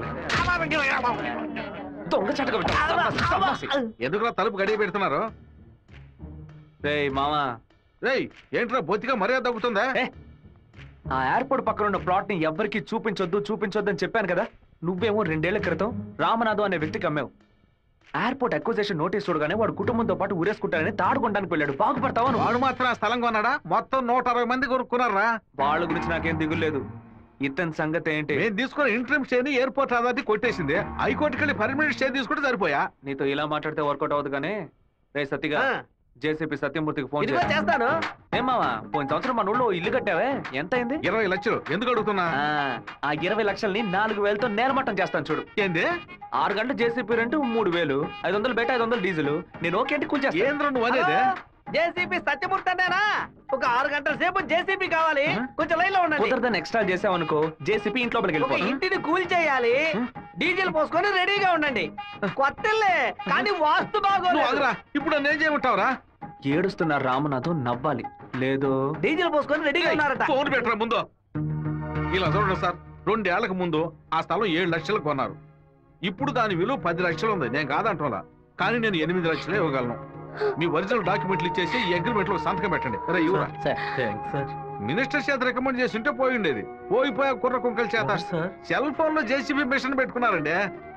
ఎందుకురా తలుపు గడియ పెడుతున్నారు? రేయ్ మామా, రేయ్ ఏంట్రా బొత్తిగా మర్యాద తగ్గుతుందా? ఆ ఎయిర్పోర్ట్ పక్కన ఉన్న ప్లాట్ ని ఎవ్వరికి చూపించొద్దు అని చెప్పాను కదా. నువ్వేమో 2 ఏళ్ల క్రితం రామనాథం అనే వ్యక్తికి అమ్మావు. ఎయిర్పోర్ట్ అక్విజిషన్ నోటీస్ చూడగానే వాడు కుటుంబంతో పాటు ఊరేసుకుంటానని తాడుకుంటానికి వెళ్ళాడు. బాగుపడతావా? వాడు మాత్రం ఆ స్థలం కొన్నాడా? మొత్తం 160 మంది కొనుక్కున్నారా? వాళ్ళ గురించి నాకేం దిగులేదు. ఇతని సంగతి ఏంటి? నేను తీసుకున్న ఇంట్రీమ్ స్టే ఎయిర్పోర్ట్ అథారిటీ కొట్టేసింది. హైకోర్టుకి వెళ్ళి పర్మనెంట్ స్టే తీసుకుంటే సరిపోయా. నీతో ఇలా మాట్లాడితే వర్కౌట్ అవ్వదు కానీ రే సత్తిగా, జేసీపీ సత్యమూర్తికి ఫోన్ చేస్తాను. ఏమావా, పోయిన సంవత్సరం మన ఊళ్ళో ఇల్లు కట్టావే, ఎంత అయింది? 20 లక్షలు. ఎందుకు అడుగుతున్నా? ఆ 20 లక్షల్ని 4,000తో నేలమట్టం చేస్తాను చూడు. ఏంది? 6 గంటల జేసీపీ రెంట్ 3,000, 500 బయట 500 డీజిల్. నేను ఓకే అంటే కూర్చేస్తా. ఏంద్ర నువ్వు అనేది? జేసీపీ సత్యమూర్తి అన్నారా? ఒక 6 గంటల సేపు జేసీపీ కావాలి, కొంచెం లైన్ లో ఉండండి. కుదరదని ఎక్స్ట్రా చేసావనుకో జేసీపీ ఇంట్లో వెళ్ళి ఇంటిని కూల్ చేయాలి, డీజిల్ పోసుకొని రెడీగా ఉండండి. కొత్తలే కానీ వాస్తు బాగోలేదు. ఇప్పుడు నేను చేయమంటావురా? ఏడుస్తున్న రామనాథం నవ్వాలి, లేదు డీజిల్ పోసుకొని రెడీగా ఉన్నారట. ఫోన్ పెట్టరా ముందు. ఇలా చూడండి సార్, 2 ఏళ్లకు ముందు ఆ స్థలం 7 లక్షలు కొన్నారు. ఇప్పుడు దాని విలువ 10 లక్షలు ఉంది. నేను కాదంటోలా, కానీ నేను 8 లక్షలే ఇవ్వగలను. మీ ఒరిజినల్ డాక్యుమెంట్లు ఇచ్చేసి ఈ అగ్రిమెంట్ లో సంతకం పెట్టండి. మినిస్టర్ చేత రికమెండ్ చేసి ఉంటే పోయి ఉండేది. పోయిపోయా కుర్ర కుంకల చేత సెల్ ఫోన్ లో జేసీబీ మిషన్ పెట్టుకున్నారండి.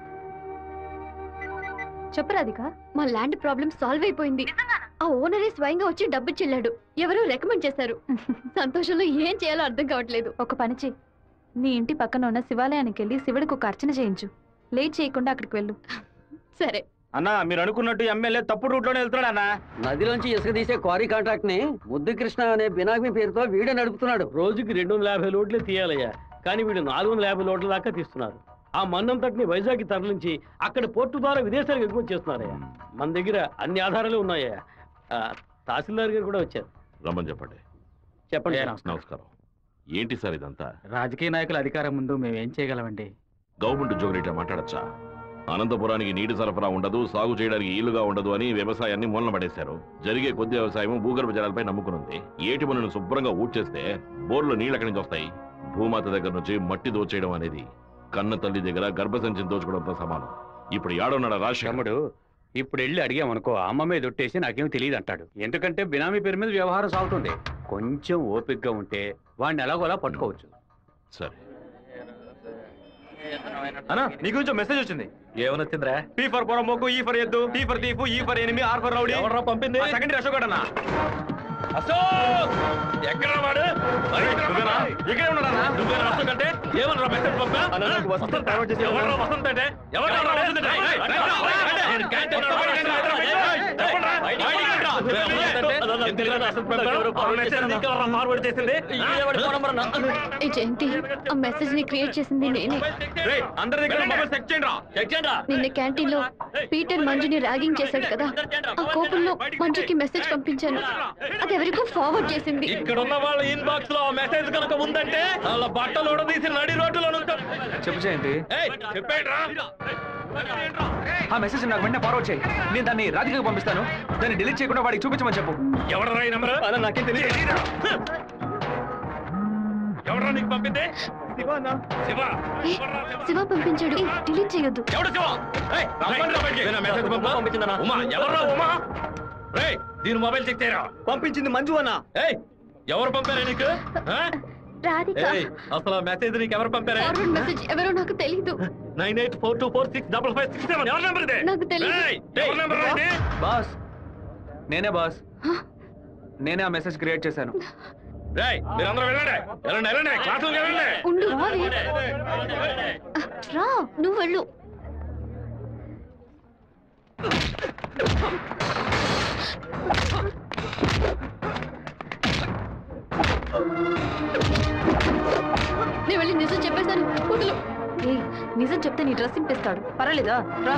చెప్పు రాధిక. మా ల్యాండ్ ప్రాబ్లం సాల్వ్ అయిపోయింది. ఆ ఓనరే స్వయంగా వచ్చి డబ్బు చెల్లాడు. ఎవరో రికమెండ్ చేశారు. సంతోషంలో ఏం చేయాలో అర్థం కావట్లేదు. ఒక పని చెయ్యి, నీ ఇంటి పక్కన ఉన్న శివాలయానికి వెళ్ళి శివుడికి ఒక అర్చన చేయించు. లేట్ చేయకుండా అక్కడికి వెళ్ళు. సరే అన్నా, మీరు అనుకున్నట్టు ఎమ్మెల్యే తప్పుడు రూట్ లోనే వెళ్తున్నాడు అన్న. నదిలోంచి ఇసుక తీసే క్వారీ కాంట్రాక్ట్ ని ముద్దు కృష్ణ అనే బినామీ పేరుతో వీడే నడుపుతున్నాడు. రోజుకి 250 లోడ్లే తీయాలయ్యా, కానీ వీడు 450 లోడ్ల దాకా తీస్తున్నారు. ఆ మన్నంతటిని వైజాగ్ తరలించి అక్కడ పోర్టు ద్వారా విదేశాలకు ఎగుమతి చేస్తున్నారయ్యా. మన దగ్గర అన్ని ఆధారాలు ఉన్నాయా. తహసీల్దార్ గారు కూడా వచ్చారు. రమ్మని చెప్పండి. చెప్పండి. నమస్కారం. ఏంటి సార్ ఇదంతా? రాజకీయ నాయకుల అధికారం ముందు మేము ఏం చేయగలమండి? గవర్నమెంట్ ఉద్యోగులు ఇట్లా మాట్లాడచ్చా? అనంతపురానికి నీటి సరఫరా ఉండదు, సాగు చేయడానికి ఈలుగా ఉండదు అని వ్యవసాయాన్ని మూలన పడేశారు. జరిగే కొద్ది వ్యవసాయం భూగర్భ జలాలపై నమ్ముకునుంది. ఏటి పనులను శుభ్రంగా ఊడ్చేస్తే బోర్లో నీళ్ళు ఎక్కడి నుంచి వస్తాయి? భూమాత దగ్గర నుంచి మట్టి దోచేయడం అనేది కన్న తల్లి దగ్గర గర్భసంచిని దోచుకోవడంతో సమానం. ఇప్పుడు ఏడన్నాడు రాష్ట్రముడు. ఇప్పుడు వెళ్ళి అడిగామనుకో అమ్మ మీద ఒట్టేసి నాకేం తెలియదు అంటాడు. ఎందుకంటే బినామీ పేరు మీద వ్యవహారం సాగుతుంది. కొంచెం ఓపికగా ఉంటే వాడిని ఎలాగోలా పట్టుకోవచ్చు. సరే అన్నా, నీ గురించి మెసేజ్ వచ్చింది. ఏమని వచ్చిందిరా? పీ ఫర్ పొరమోకు, ఈ ఫర్ ఎద్దు, టీ ఫర్ తీపు, E for enemy, R for rowdy. ఎవరు పంపింది? సెకండరీ అశోక్ అన్నా. అశోక్ ఎక్కడ వాడు? ఇక్కడే ఉన్నారా నువ్వే వసంత్ అంటే ఏమన్నా మెసేజ్ పంపా ఎవరు వసంత్ అంటే ఎవరు ఫార్వర్డ్ చేసింది ఈ జయంతి ఆ మెసేజ్ ని క్రియేట్ చేసింది నేనే. అందరి దగ్గర మొబైల్ చెక్ చేయండి. నిన్న క్యాంటీన్ లో పీటర్ మంజుని ర్యాగింగ్ చేశాడు కదా, ఆ కోపంలో మంజుకి మెసేజ్ పంపించాను. అది ఎవరికో ఫార్వర్డ్ చేసింది. ఇక్కడ ఉన్న వాళ్ళ ఇన్బాక్స్ లో మెసేజ్ కనుక ఉందంటే వాళ్ళ బట్టలు ఉడదీసి నడి రోడ్డులో చెప్పు జయంతి. చెప్పేట్రా ఆ మెసేజ్ నాకు వెంటనే ఫార్వర్డ్ చేయి. నేను దాన్ని రాధికకు పంపిస్తాను. దాన్ని డిలీట్ చేయకుండా వాడికి చూపించమని చెప్పు. ఎవడరా ఈ నంబర్? నాకేం తెలియదు. ఎవడరా నీకు పంపింది? శివ పంపించాడు. డిలీట్ చేయొద్దు. ఎవడు శివ? ఉమా ఎవర్రా ఉమా? రేయ్ దీని మొబైల్ చెక్ చేయరా. పంపించింది మంజు అన్న. ఎవరు పంపారా నీకు? రాధిక. అసలు మెసేజ్ నీకు ఎవరు పంపారా? ఫార్వర్డ్ మెసేజ్ ఎవరో నాకు తెలీదు. 9842465567 ఎవరి నంబర్ ఇది? నాకు తెలీదు. ఎవరి నంబర్ ఇది? బాస్ నేనే బాస్. నేనే ఆ మెసేజ్ క్రియేట్ చేశాను. రేయ్ మీరందరూ వెళ్ళండి. క్లాసులకు వెళ్ళండి. ఉండు రా, నువ్వు వెళ్ళు. నేను వెళ్ళి నిజం చెప్పేశాను. వదులు. నిజం చెప్తే నీ డ్రెస్ ఇంపేస్తాడు. పర్వాలేదా? రా.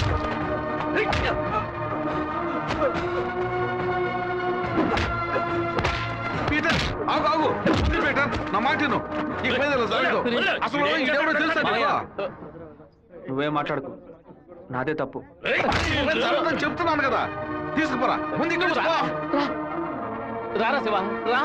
పీటర్ ఆగు ఆగు. పీటర్ నా మాట విను. ఈ పేదలు అసలు ఇదెవడో తెలుసా నీకు? నువ్వేం మాట్లాడుకో, నాదే తప్పు. చెప్తున్నాను కదా, తీసుకుపోరా. ముందు ఇక్కడ రారా శివ రా.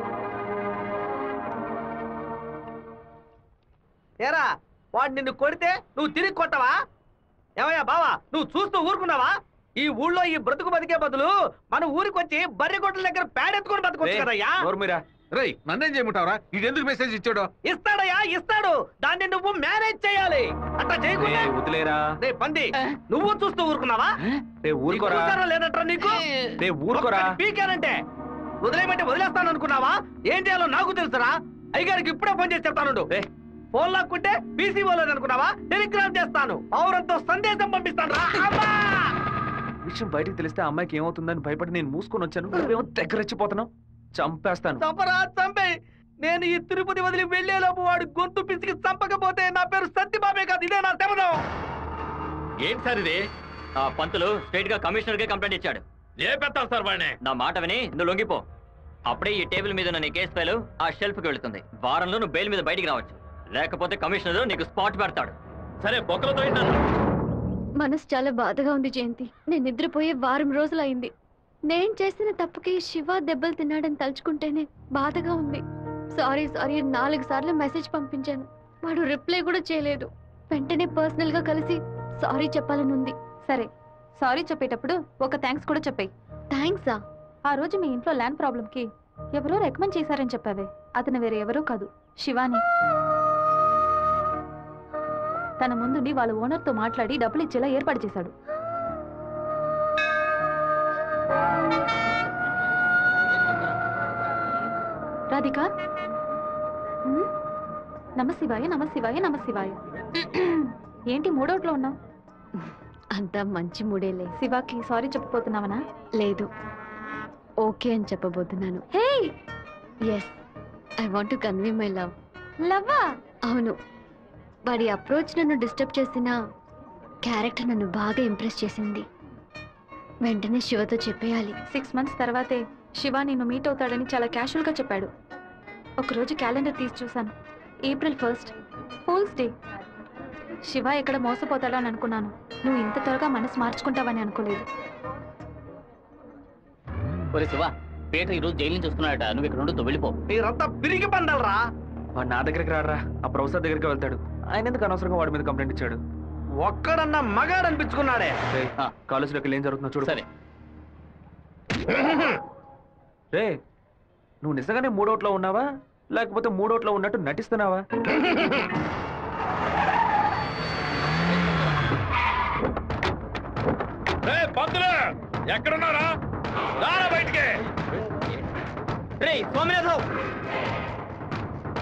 ఏరా వాడు నిన్ను కొడితే నువ్వు తిరిగి కొట్టవా? ఏమయ్యా బావా, నువ్వు చూస్తూ ఊరుకున్నావా? ఈ ఊళ్ళో ఈ బ్రతుకు బతికే బదులు మన ఊరికి వచ్చి బర్రె గొడ్ల దగ్గర పేడెత్తుకొని బతకొచ్చు కదయ్యా. రేయ్ నన్నేం చేయమంటావరా? ఇది ఎందుకు మెసేజ్ ఇచ్చాడు? ఇస్తాడయ్యా ఇస్తాడు. దాన్ని నువ్వు మేనేజ్ చేయాలి. అట్లా చేయకుండా వదిలేరా. రే పంది, నువ్వు చూస్తూ ఊరుకున్నావా? ఊరుకోరా. లేదంటారా నీకు? ఊరుకోరా. పీకారంటే వదిలేయమంటే వదిలేస్తాను అనుకున్నావా? ఏం చేయాలో నాకు తెలుసురా. అయ్యగారికి ఇప్పుడే ఫోన్ చేసి చెప్తాను. ఫోన్ లాక్కుంటే పీసీఓ అనుకున్నావా? టెలిగ్రామ్ చేస్తాను. పౌరంతో సందేశం పంపిస్తాను రా. విషయం బయటికి తెలిస్తే అమ్మాయికి ఏమవుతుందని భయపడి నేను మూసుకొని వచ్చాను. నువ్వేమో దగ్గరెచ్చిపోతున్నావు. చంపేస్తాను. చంపరా చంపే. నేను ఈ తిరుపతి వదిలి వెళ్లేలోపు వాడు గొంతు పిసికి చంపకపోతే నా పేరు సత్యబాబే కాదు. ఇదే నా శపథం. ఏంటి సార్ ఇది? పంతులు స్ట్రైట్ గా కమిషనర్ కే కంప్లైంట్ ఇచ్చాడు. లేపెత్తాను సార్ వాడిని. నా మాట విని నువ్వు లొంగిపో. అప్పుడే ఈ టేబుల్ మీద ఉన్న నీ కేసు ఫైలు ఆ షెల్ఫ్ కి వెళుతుంది. వారంలో నువ్వు బెయిల్ మీద బయటికి రావచ్చు. లేకపోతే కమిషనర్ నీకు స్పాట్ పెడతాడు. సరే బొక్కలతో మనసు చాలా బాధగా ఉంది జయంతి. నేను నిద్రపోయే వారం రోజులైంది. నేను చేసిన తప్పుకి శివ దెబ్బలు తిన్నాడని తలుచుకుంటేనే బాధగా ఉంది. సారీ 4 సార్లు మెసేజ్ పంపించాను. వాడు రిప్లై కూడా చేయలేదు. వెంటనే పర్సనల్ గా కలిసి సారీ చెప్పాలనుంది. సరే, సారీ చెప్పేటప్పుడు ఒక థ్యాంక్స్ కూడా చెప్పాయి. థ్యాంక్సా? ఆ రోజు మీ ఇంట్లో ల్యాండ్ ప్రాబ్లం కి ఎవరో రికమెండ్ చేశారని చెప్పావే, అతను వేరే ఎవరో కాదు, శివాని. తన ముందుండి వాళ్ళ ఓనర్తో మాట్లాడి డబ్బులు ఇచ్చేలా ఏర్పాటు చేశాడు. రాధిక, నమశివాయ నమశివాయ నమశివాయ. ఏంటి మూడోట్లో ఉన్నావు? అంతా మంచి మూడేలే. శివాకి సారీ చెప్పబోతున్నావనా? లేదు, ఓకే అని చెప్పబోతున్నాను. Hey yes, I want to convey my love. లవ్వా? అవును. వాడి అప్రోచ్ నన్ను డిస్టర్బ్ చేసిన క్యారెక్టర్ నన్ను బాగా ఇంప్రెస్ చేసింది. వెంటనే శివతో చెప్పేయాలి. 6 months తర్వాతే శివ నిన్ను మీట్ అవుతాడని చాలా క్యాషువల్ గా చెప్పాడు. ఒకరోజు క్యాలెండర్ తీసి చూశాను. April 1st, fools day. Shiva ఎక్కడ మోసపోతాడో అని అనుకున్నాను. నువ్వు ఇంత త్వరగా మనసు మార్చుకుంటావని అనుకోలేదు. ఒరే శివ, పీటర్ ఈరోజు జైలు నుంచి వస్తున్నాడట. నువ్వు ఇక్కడ నుండి వెళ్ళిపో. మీరంతా పిరిగి పండాలరా. వాడు నా దగ్గరికి రాడరా, ఆ ప్రొఫెసర్ దగ్గరికి వెళ్తాడు. ఆయన ఎందుకు అనవసరంగా వాడి మీద కంప్లైంట్ ఇచ్చాడు? ఒక్కడన్నా మగాడు అనిపించుకున్నాడే. కాలేజీలోకి ఏం జరుగుతుందో చూడు. సరే రే, నువ్వు నిజంగానే మూడోట్లో ఉన్నావా లేకపోతే మూడోట్లో ఉన్నట్టు నటిస్తున్నావా? పంతులు ఎక్కడున్నారా? రారా బయటికి. రే సోమనాథరావు,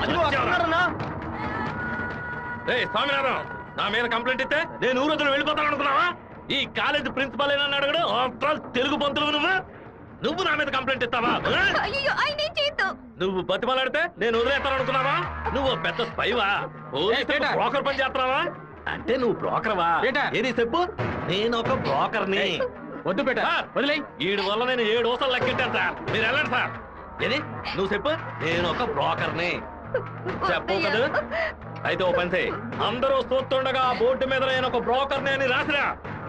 స్వామినారాయణ, నా మీద కంప్లైంట్ ఇస్తే నేను ఊరొద్దులు వెళ్ళిపోతాను అనుకున్నావా? ఈ కాలేజ్ ప్రిన్సిపల్ ఏనా అడగడు? తెలుగు పంతులు నువ్వు నా మీద కంప్లైంట్ ఇస్తావా? నువ్వు బతిమాలాడితే నేను వదిలేస్తాను అనుకున్నావా? నువ్వు పెద్ద స్పైవా? బ్రోకర్ పని చేస్తున్నావా? అంటే నువ్వు బ్రోకర్వా? ఏది చెప్పు. నేను ఒక బ్రోకర్ని. వద్దు బేట, వదిలే. వీడి వల్ల నేను 7 ఊసలు లెక్కెట్టాను సార్. మీరు వెళ్ళండి సార్. ఏది నువ్వు చెప్పు. నేను ఒక బ్రోకర్ని చెప్పు కదా. అయితే ఓ పని చేయి, అందరూ చూస్తుండగా బోర్డు మీద నేను ఒక బ్రోకర్ని అని రాసిరా.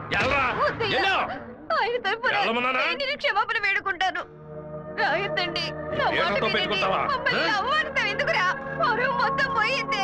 క్షమాపణ వేడుకుంటాను. రాయొద్దండి. పెట్టుకుంటావా? ఎందుకురా మొత్తం పోయిందే.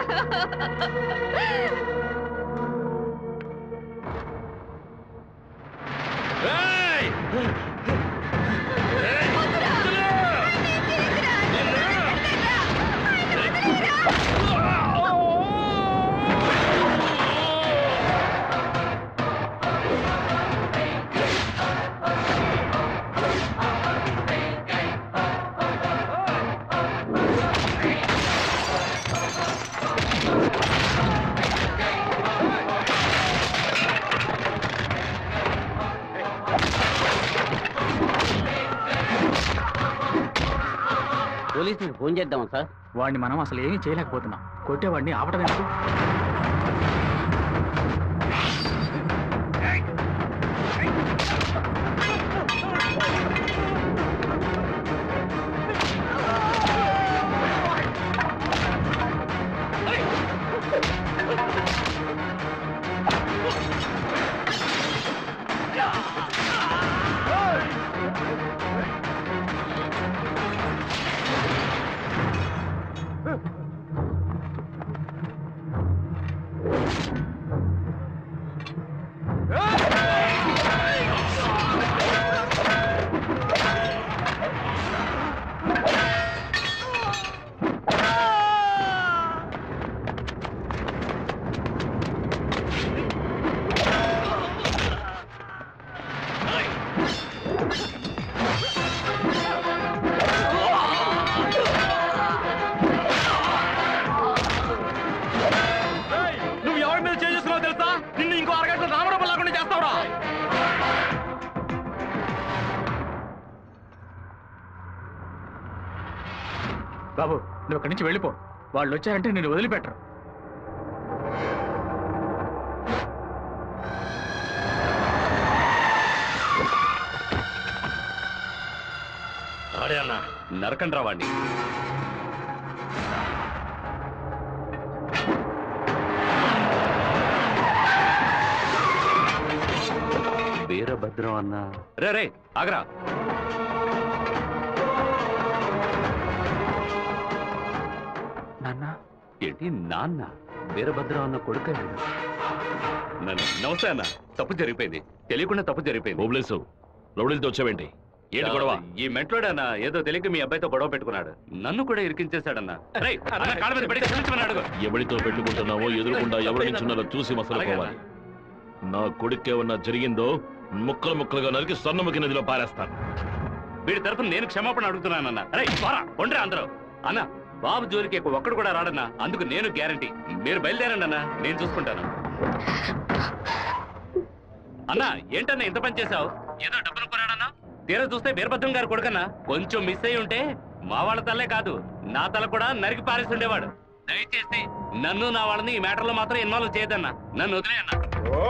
పోలీసులకు ఫోన్ చేద్దామా సార్? వాడిని మనం అసలు ఏమీ చేయలేకపోతున్నాం. కొట్టేవాడిని ఆపటం ఎందుకు? బాబు, నువ్వు అక్కడి నుంచి వెళ్ళిపో. వాళ్ళు వచ్చారంటే నేను వదిలిపెట్టరు. ఆడే అన్న నరకండి రావాడిని. వీరభద్రం అన్న. రే రే ఆగరా. ఏంటి నాన్న? వీరభద్రం అన్న కొడుకు. నమస్తే అన్న. తప్పు జరిగిపోయింది, తెలియకుండా తప్పు జరిగిపోయింది. ఓబ్లేసు రౌడీలతో వచ్చావేంటి? ఏంటి గొడవ? ఈ మెంట్లోడన్నా ఏదో తెలియక మీ అబ్బాయితో గొడవ పెట్టుకున్నాడు. నన్ను కూడా ఇరికించేశాడన్నా. ఎవరితో పెట్టుకుంటున్నావో ఎదురుకుండా ఎవరి నించున్నారో చూసి మసలు పోవాలి. నా కొడుకేమన్నా జరిగిందో ముక్కలు ముక్కలుగా నరికి స్వర్ణముఖి నదిలో పారేస్తాను. వీడి తరఫున నేను క్షమాపణ అడుగుతున్నానన్నా. ఒండ్రా అందరూ. అన్న బాబు జోలికి ఒక్కడు కూడా రాడన్నా, అందుకు నేను గ్యారంటీ. మీరు బయలుదేరండి అన్నా, నేను చూసుకుంటాను. అన్నా ఏంటన్నా ఇంత పని చేశావు? ఏదో డబ్బులు కొరాడన్నా, తీరా చూస్తే వీరభద్రం గారు కొడుకన్నా. కొంచెం మిస్ అయ్యి ఉంటే మా వాళ్ళ తల్లే కాదు నా తల కూడా నరికి పారేసి ఉండేవాడు. దయచేసి నన్ను నా వాళ్ళని ఈ మ్యాటర్లో మాత్రం ఇన్వాల్వ్ చేయదన్నా. నన్ను వదిలే అన్నా.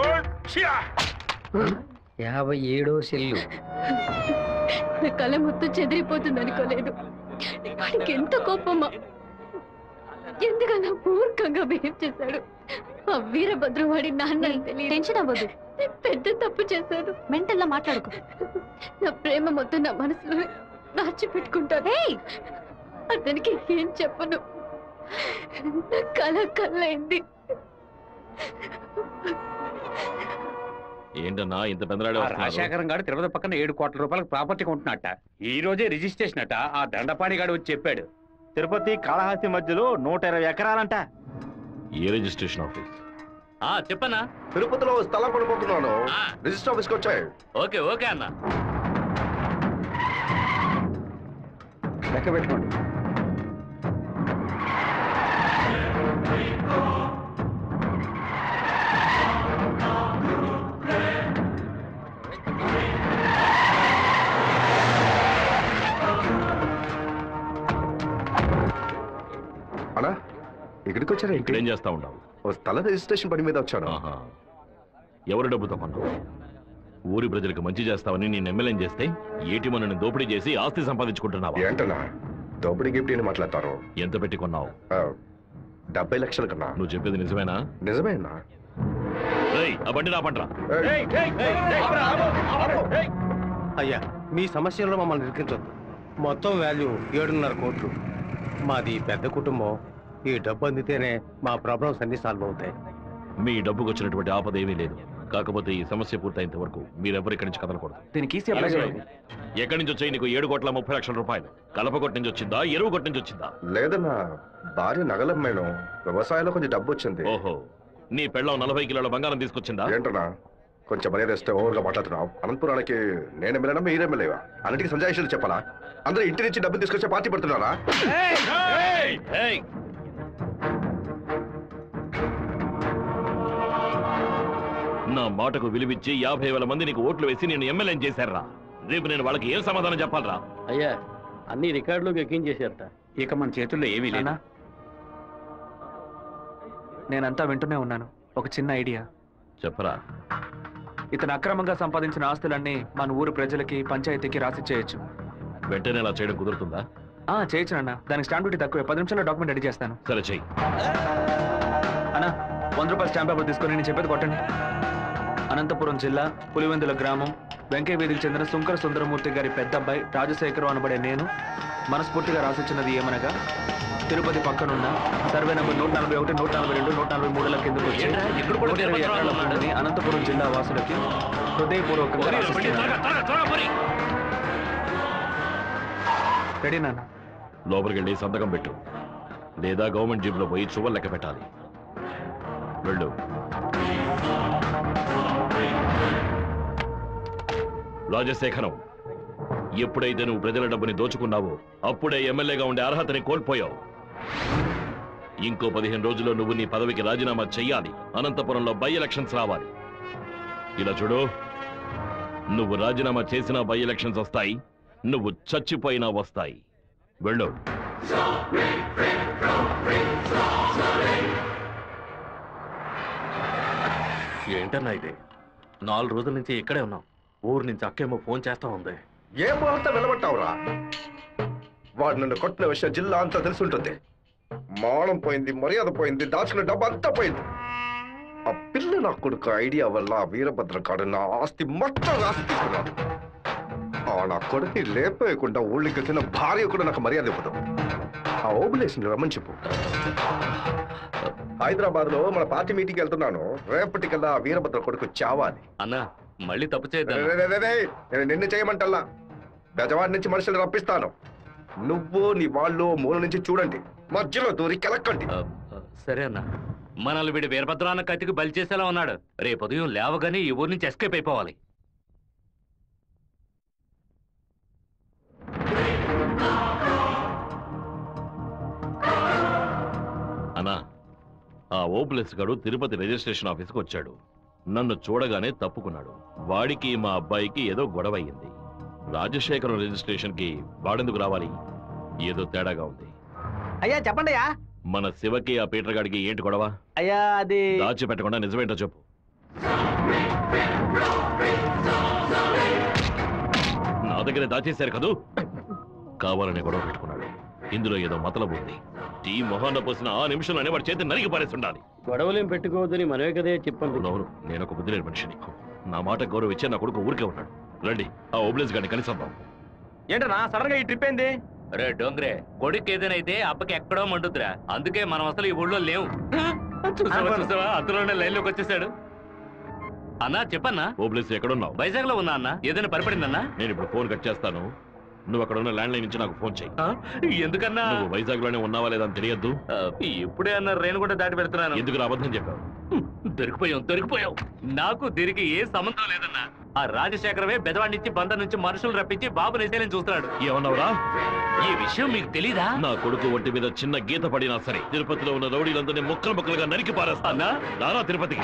57వ సెల్లు. కళ మొత్తం చెదిరిపోతుంది అనుకోలేదు. వాడికి ఎంత కోపమా, ఎందుకన్నా మూర్ఖంగా బిహేవ్ చేశాడు. ఆ వీరభద్రం వాడి నాన్న. టెన్షన్ అవ్వదు, పెద్ద తప్పు చేశాడు. మెంటల్లా మాట్లాడుకో. నా ప్రేమ మొత్తం నా మనసులో దాచిపెట్టుకుంటాను. అతనికి ఏం చెప్పను. నా కళ కళ్ళైంది. ఏంటన్నా ఇంత పెందరాడే? రాజశేఖరం గారు తిరుపతి పక్కన 7 కోట్ల రూపాయలకు ప్రాపర్టీ కొంటున్నట్ట. ఈ రోజే రిజిస్ట్రేషన్ అట. ఆ దండపాణి గారు వచ్చి చెప్పాడు. తిరుపతి కాళహస్తి మధ్యలో 120 ఎకరాలంట. ఏ రిజిస్ట్రేషన్ ఆఫీస్? చెప్పన్నా. తిరుపతిలో స్థలం పడిపోతున్నాను. రిజిస్టర్ ఆఫీస్కి వచ్చాయి. ఓకే ఓకే అన్న. లెక్క పెట్టుకోండి. ఇక్కడికి వచ్చారా? ఏం చేస్తా ఉన్నావు? ఓ స్థల రిజిస్ట్రేషన్ పని మీద వచ్చాను. ఎవరి డబ్బుతో కొన్నావు? ఊరి ప్రజలకు మంచి చేస్తావని నేను ఎమ్మెల్యేని చేస్తే ఏటి మనని దోపిడీ చేసి ఆస్తి సంపాదించుకుంటున్నావా? ఏంటన్నా దోపిడీ గిఫ్ట్ అని మాట్లాడతారు? ఎంత పెట్టి కొన్నావు? 70 లక్షలు కన్నా. నువ్వు చెప్పేది నిజమేనా? నిజమేనా? ఆ బండి నా పంటరా. అయ్యా మీ సమస్యల్లో మమ్మల్ని ఇరికించొద్దు. మొత్తం వాల్యూ 7.5 కోట్లు. మాది పెద్ద కుటుంబం. ఈ డబ్బు అందితేనే మా ప్రాబ్లమ్స్ అన్ని సాల్వ్ అవుతాయి. మీ డబ్బుకు వచ్చినటువంటి ఆపద ఏమీ లేదు. కాకపోతే ఈ సమస్య పూర్తయినంత వరకు మీరెవరు ఇక్కడి నుంచి కదలకూడదు. దీనికి ఎక్కడి నుంచి వచ్చాయి నీకు 7,30,00,000 రూపాయలు? కలపగొట్టి నుంచి వచ్చిందా, ఎరువు కొట్టి నుంచి వచ్చిందా? లేదన్నా, భార్య నగలమ్మేను. వ్యవసాయంలో కొంచెం డబ్బు వచ్చింది. ఓహో, నీ పెళ్ళం 40 కిలోల బంగారం తీసుకొచ్చిందా? ఏంటన్నా కొంచెం మర్యాద ఇస్తే ఓవర్గా మాట్లాడుతున్నావు. అనంతపురానికి నేను ఎమ్మెల్యేనా మీరు ఎమ్మెల్యేవా? అన్నిటికీ సంజాయిషులు చెప్పాలా? అందరూ ఇంటి నుంచి డబ్బు తీసుకొచ్చే పార్టీ పెడుతున్నారా? నా మాటకు విలువిచ్చి 50,000 మంది నీకు ఓట్లు వేసి నేను ఎమ్మెల్యేని చేశారా? రేపు నేను వాళ్ళకి ఏం సమాధానం చెప్పాలరా? అయ్యా అన్ని రికార్డులోకి ఎక్కించేశారట. ఇక మన చేతుల్లో ఏమీ లేదు. నేనంతా వింటూనే ఉన్నాను. ఒక చిన్న ఐడియా చెప్పరా. ఇతను అక్రమంగా సంపాదించిన ఆస్తులన్నీ మన ఊరు ప్రజలకి, పంచాయతీకి రాసిచ్చేయచ్చు. వెంటనే ఇలా చేయడం కుదురుతుందా? చేయొచ్చు అన్న. దానికి స్టాంప్ డ్యూటీ తక్కువే. 10 నిమిషాల్లో డాక్యుమెంట్ రెడీ చేస్తాను. సరే చెయ్యి అన్నా. 100 రూపాయల స్టాంప్ పేపర్ తీసుకొని నేను చెప్పేది కొట్టండి. అనంతపురం జిల్లా పులివెందుల గ్రామం వెంకయ్య వీధికి చెందిన సుంకర సుందరమూర్తి గారి పెద్ద అబ్బాయి రాజశేఖరం అనబడే నేను మనస్ఫూర్తిగా రాసిచ్చినది ఏమనగా, తిరుపతి పక్కనున్న సర్వే నంబర్ 141, 142, 143 కిందకు వచ్చి 120 ఎకరాల భూమిని అనంతపురం జిల్లా వాసులకి హృదయపూర్వకంగా రాసిస్తున్నాను. రెడీ నాన్న? లోపలికి వెళ్ళి సంతకం పెట్టు, లేదా గవర్నమెంట్ జీబులో పోయి చువ్వలు లెక్క పెట్టాలి. వెళ్ళు. రాజశేఖరం, ఎప్పుడైతే నువ్వు ప్రజల డబ్బుని దోచుకున్నావో అప్పుడే ఎమ్మెల్యేగా ఉండే అర్హతని కోల్పోయావు. ఇంకో 15 రోజుల్లో నువ్వు నీ పదవికి రాజీనామా చెయ్యాలి. అనంతపురంలో బై ఎలక్షన్స్ రావాలి. ఇలా చూడు, నువ్వు రాజీనామా చేసినా బై ఎలక్షన్స్ వస్తాయి, నువ్వు చచ్చిపోయినా వస్తాయి. వెళ్ళు. ఏంటన్నా ఇది? 4 రోజుల నుంచి ఇక్కడే ఉన్నాం. ఊరు నుంచి అక్కేమో ఫోన్ చేస్తా ఉంది. ఏ ముహూర్తం నిలబట్టావురా? వాడు నన్ను కొట్టిన విషయం జిల్లా అంతా తెలుసుంటుంది. మానం పోయింది, మర్యాద పోయింది, దాచుకున్న డబ్బు అంతా పోయింది. ఆ పిల్ల నా కొడుకు ఐడియా వల్ల వీరభద్ర కాడు నా ఆస్తి మొత్తం రాసి తీసుకున్నాడు. నా కొడుకుని లేపేయకుండా ఊళ్ళకి వచ్చిన భార్య కూడా నాకు మర్యాద ఇవ్వదు. ఆ ఓబులేషన్ రమ్మని చెప్పు. హైదరాబాద్ లో మన పార్టీ మీటింగ్ వెళ్తున్నాను. రేపటికల్లా వీరభద్ర కొడుకు చావాలి. అన్నా మళ్ళీ తప్పు చేద్దాం. నేను నిన్ను చేయమంటల్లా. బెజవాడి నుంచి మనుషులు రప్పిస్తాను. నువ్వు నీ వాళ్ళు మూల నుంచి చూడండి, మధ్యలో దూరి కెలక్కండి. సరే అన్న. మనల్ని వీడి వీరభద్ర అన్న కత్తికి బలి చేసేలా ఉన్నాడు. రేపు ఉదయం లేవగానే ఈ ఊరి నుంచి ఎస్కేప్ అయిపోవాలి. అన్నా, ఆ ఓపులెస్ గాడు తిరుపతి రిజిస్ట్రేషన్ ఆఫీస్కి వచ్చాడు. నన్ను చూడగానే తప్పుకున్నాడు. వాడికి మా అబ్బాయికి ఏదో గొడవ అయ్యింది. రాజశేఖరం రిజిస్ట్రేషన్ కి వాడెందుకు రావాలి? ఏదో తేడాగా ఉంది. అయ్యా చెప్పండి అయ్యా. మన శివకి ఆ పీటర్ గాడికి ఏంటి గొడవ? అయ్యా అది దాచిపెట్టకుండా నిజమేంటో చెప్పు. నా దగ్గర దాచేశారు కదూ. కావాలనే గొడవ పెట్టుకున్నాడు. ఇందులో ఏదో మతలబు ఉంది. టీ మొహాన్న పోసిన ఆ నిమిషంలోనే వాడి చేతి నరికి పారేసి ఉండాలి. గొడవలేం పెట్టుకోవద్దని మనమే కదే చెప్పండి. అవును, నేను ఒక బుద్ధి లేని మనిషిని. నా మాట గౌరవ ఇచ్చే నా కొడుకు ఊరికే ఉన్నాడు. రండి, ఆ ఓబ్లేస్ గారిని కలిసొద్దాం. ఏంటన్నా సడన్ గా ఈ ట్రిప్ ఏంది? రే డోంగ్రే, కొడుకు ఏదైతే అప్పకి ఎక్కడో మంటుద్రా. అందుకే మనం అసలు ఈ ఊళ్ళో లేవు. చూసావా అందులోనే లైన్ లోకి వచ్చేసాడు. అన్నా చెప్పన్నా. ఓబ్లేస్ ఎక్కడున్నావు? వైజాగ్ లో ఉన్నా అన్న. ఏదైనా పరిపడిందన్నా? నేను ఇప్పుడు ఫోన్ కట్ చేస్తాను. నువ్వు అక్కడ ఉన్న ల్యాండ్ లైన్ నుంచి నాకు ఫోన్ చేయి. ఎందుకన్నా? నువ్వు వైజాగ్ లోనే ఉన్నావా లేదా అని తెలియద్దు. ఇప్పుడే అన్న రేణు కూడా దాటి పెడుతున్నాను. ఎందుకు అబద్ధం చెప్పావు? దొరికిపోయావు. నాకు దీనికి ఏ సంబంధం లేదన్నా. ఆ రాజశేఖరమే బెదవాడి నుంచి బందర్ నుంచి మనుషులు రప్పించి బాబు నిజాలని చూస్తున్నాడు. ఏమన్నావురా? ఈ విషయం మీకు తెలీదా? నా కొడుకు ఒంటి మీద చిన్న గీత పడినా సరే తిరుపతిలో ఉన్న రౌడీలందరినీ ముక్కలు ముక్కలుగా నరికి పారేస్తానా? రారా తిరుపతికి.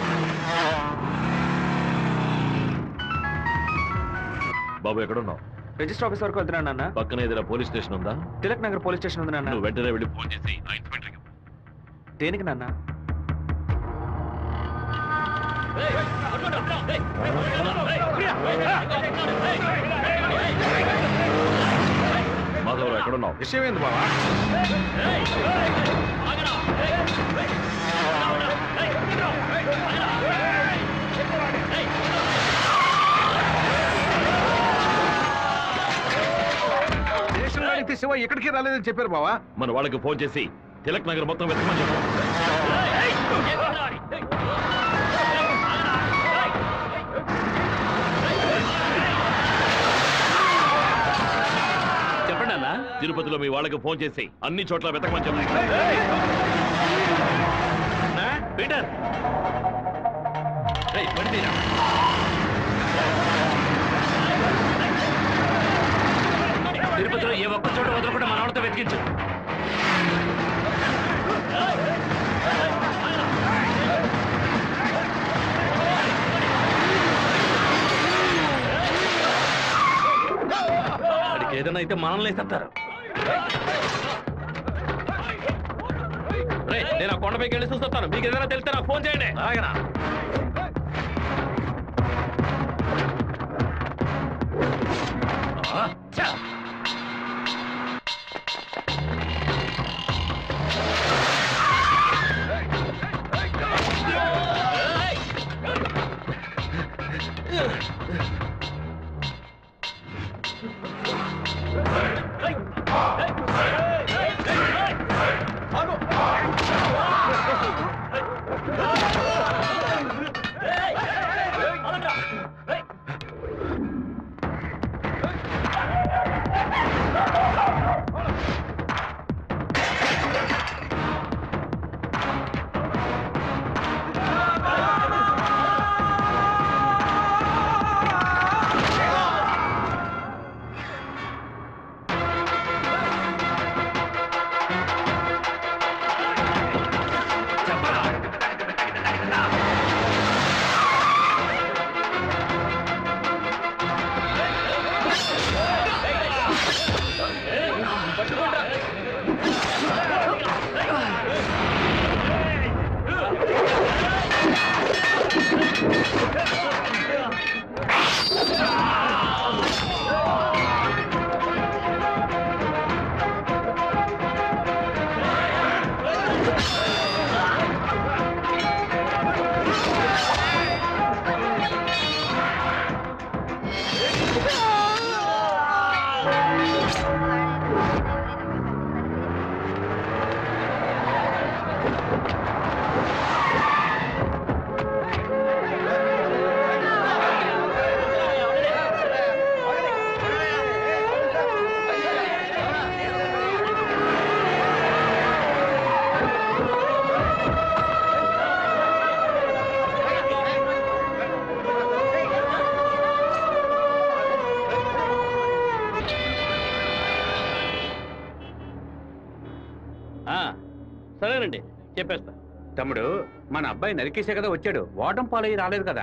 బాబు ఎక్కడున్నావు? రిజిస్టర్ ఆఫీస్ వరకు వెళ్తున్నా నాన్న. పక్కన ఏదైనా పోలీస్ స్టేషన్ ఉందా? తిలక్ నగర్ పోలీస్ స్టేషన్ ఉంది నాన్న. నువ్వు వెంటనే వెళ్ళి ఫోన్ చేసి ఆ ఇన్స్పెక్టర్కి దేనికి నాన్న? మాధవరావు ఎక్కడున్నావు? విషయం ఏంది బావా? స్టేషన్లో అడిగితే శివ ఎక్కడికి రాలేదని చెప్పారు బావా. మన వాళ్ళకి ఫోన్ చేసి తిలక్ నగర్ మొత్తం వెతకమని చెప్పు. చెప్పండి అన్న. తిరుపతిలో మీ వాళ్ళకి ఫోన్ చేసి అన్ని చోట్ల వెతకమని చెప్పు. పీటర్ తిరుపతిలో ఏ ఒక్క చోట వదలకుండా మన వాళ్ళతో వెతికించు. అడికి ఏదైనా అయితే మనల్ని వేసేస్తారు. నేను ఆ కొండపైకి వెళ్ళి చూస్తాను. మీకు ఏదైనా తెలిస్తే నాకు ఫోన్ చేయండి. అలాగేనా? సరేనండి, చెప్పేస్తా. తమ్ముడు, మన అబ్బాయి నరికేసే కదా వచ్చాడు. ఓటం పాలయ్యి రాలేదు కదా.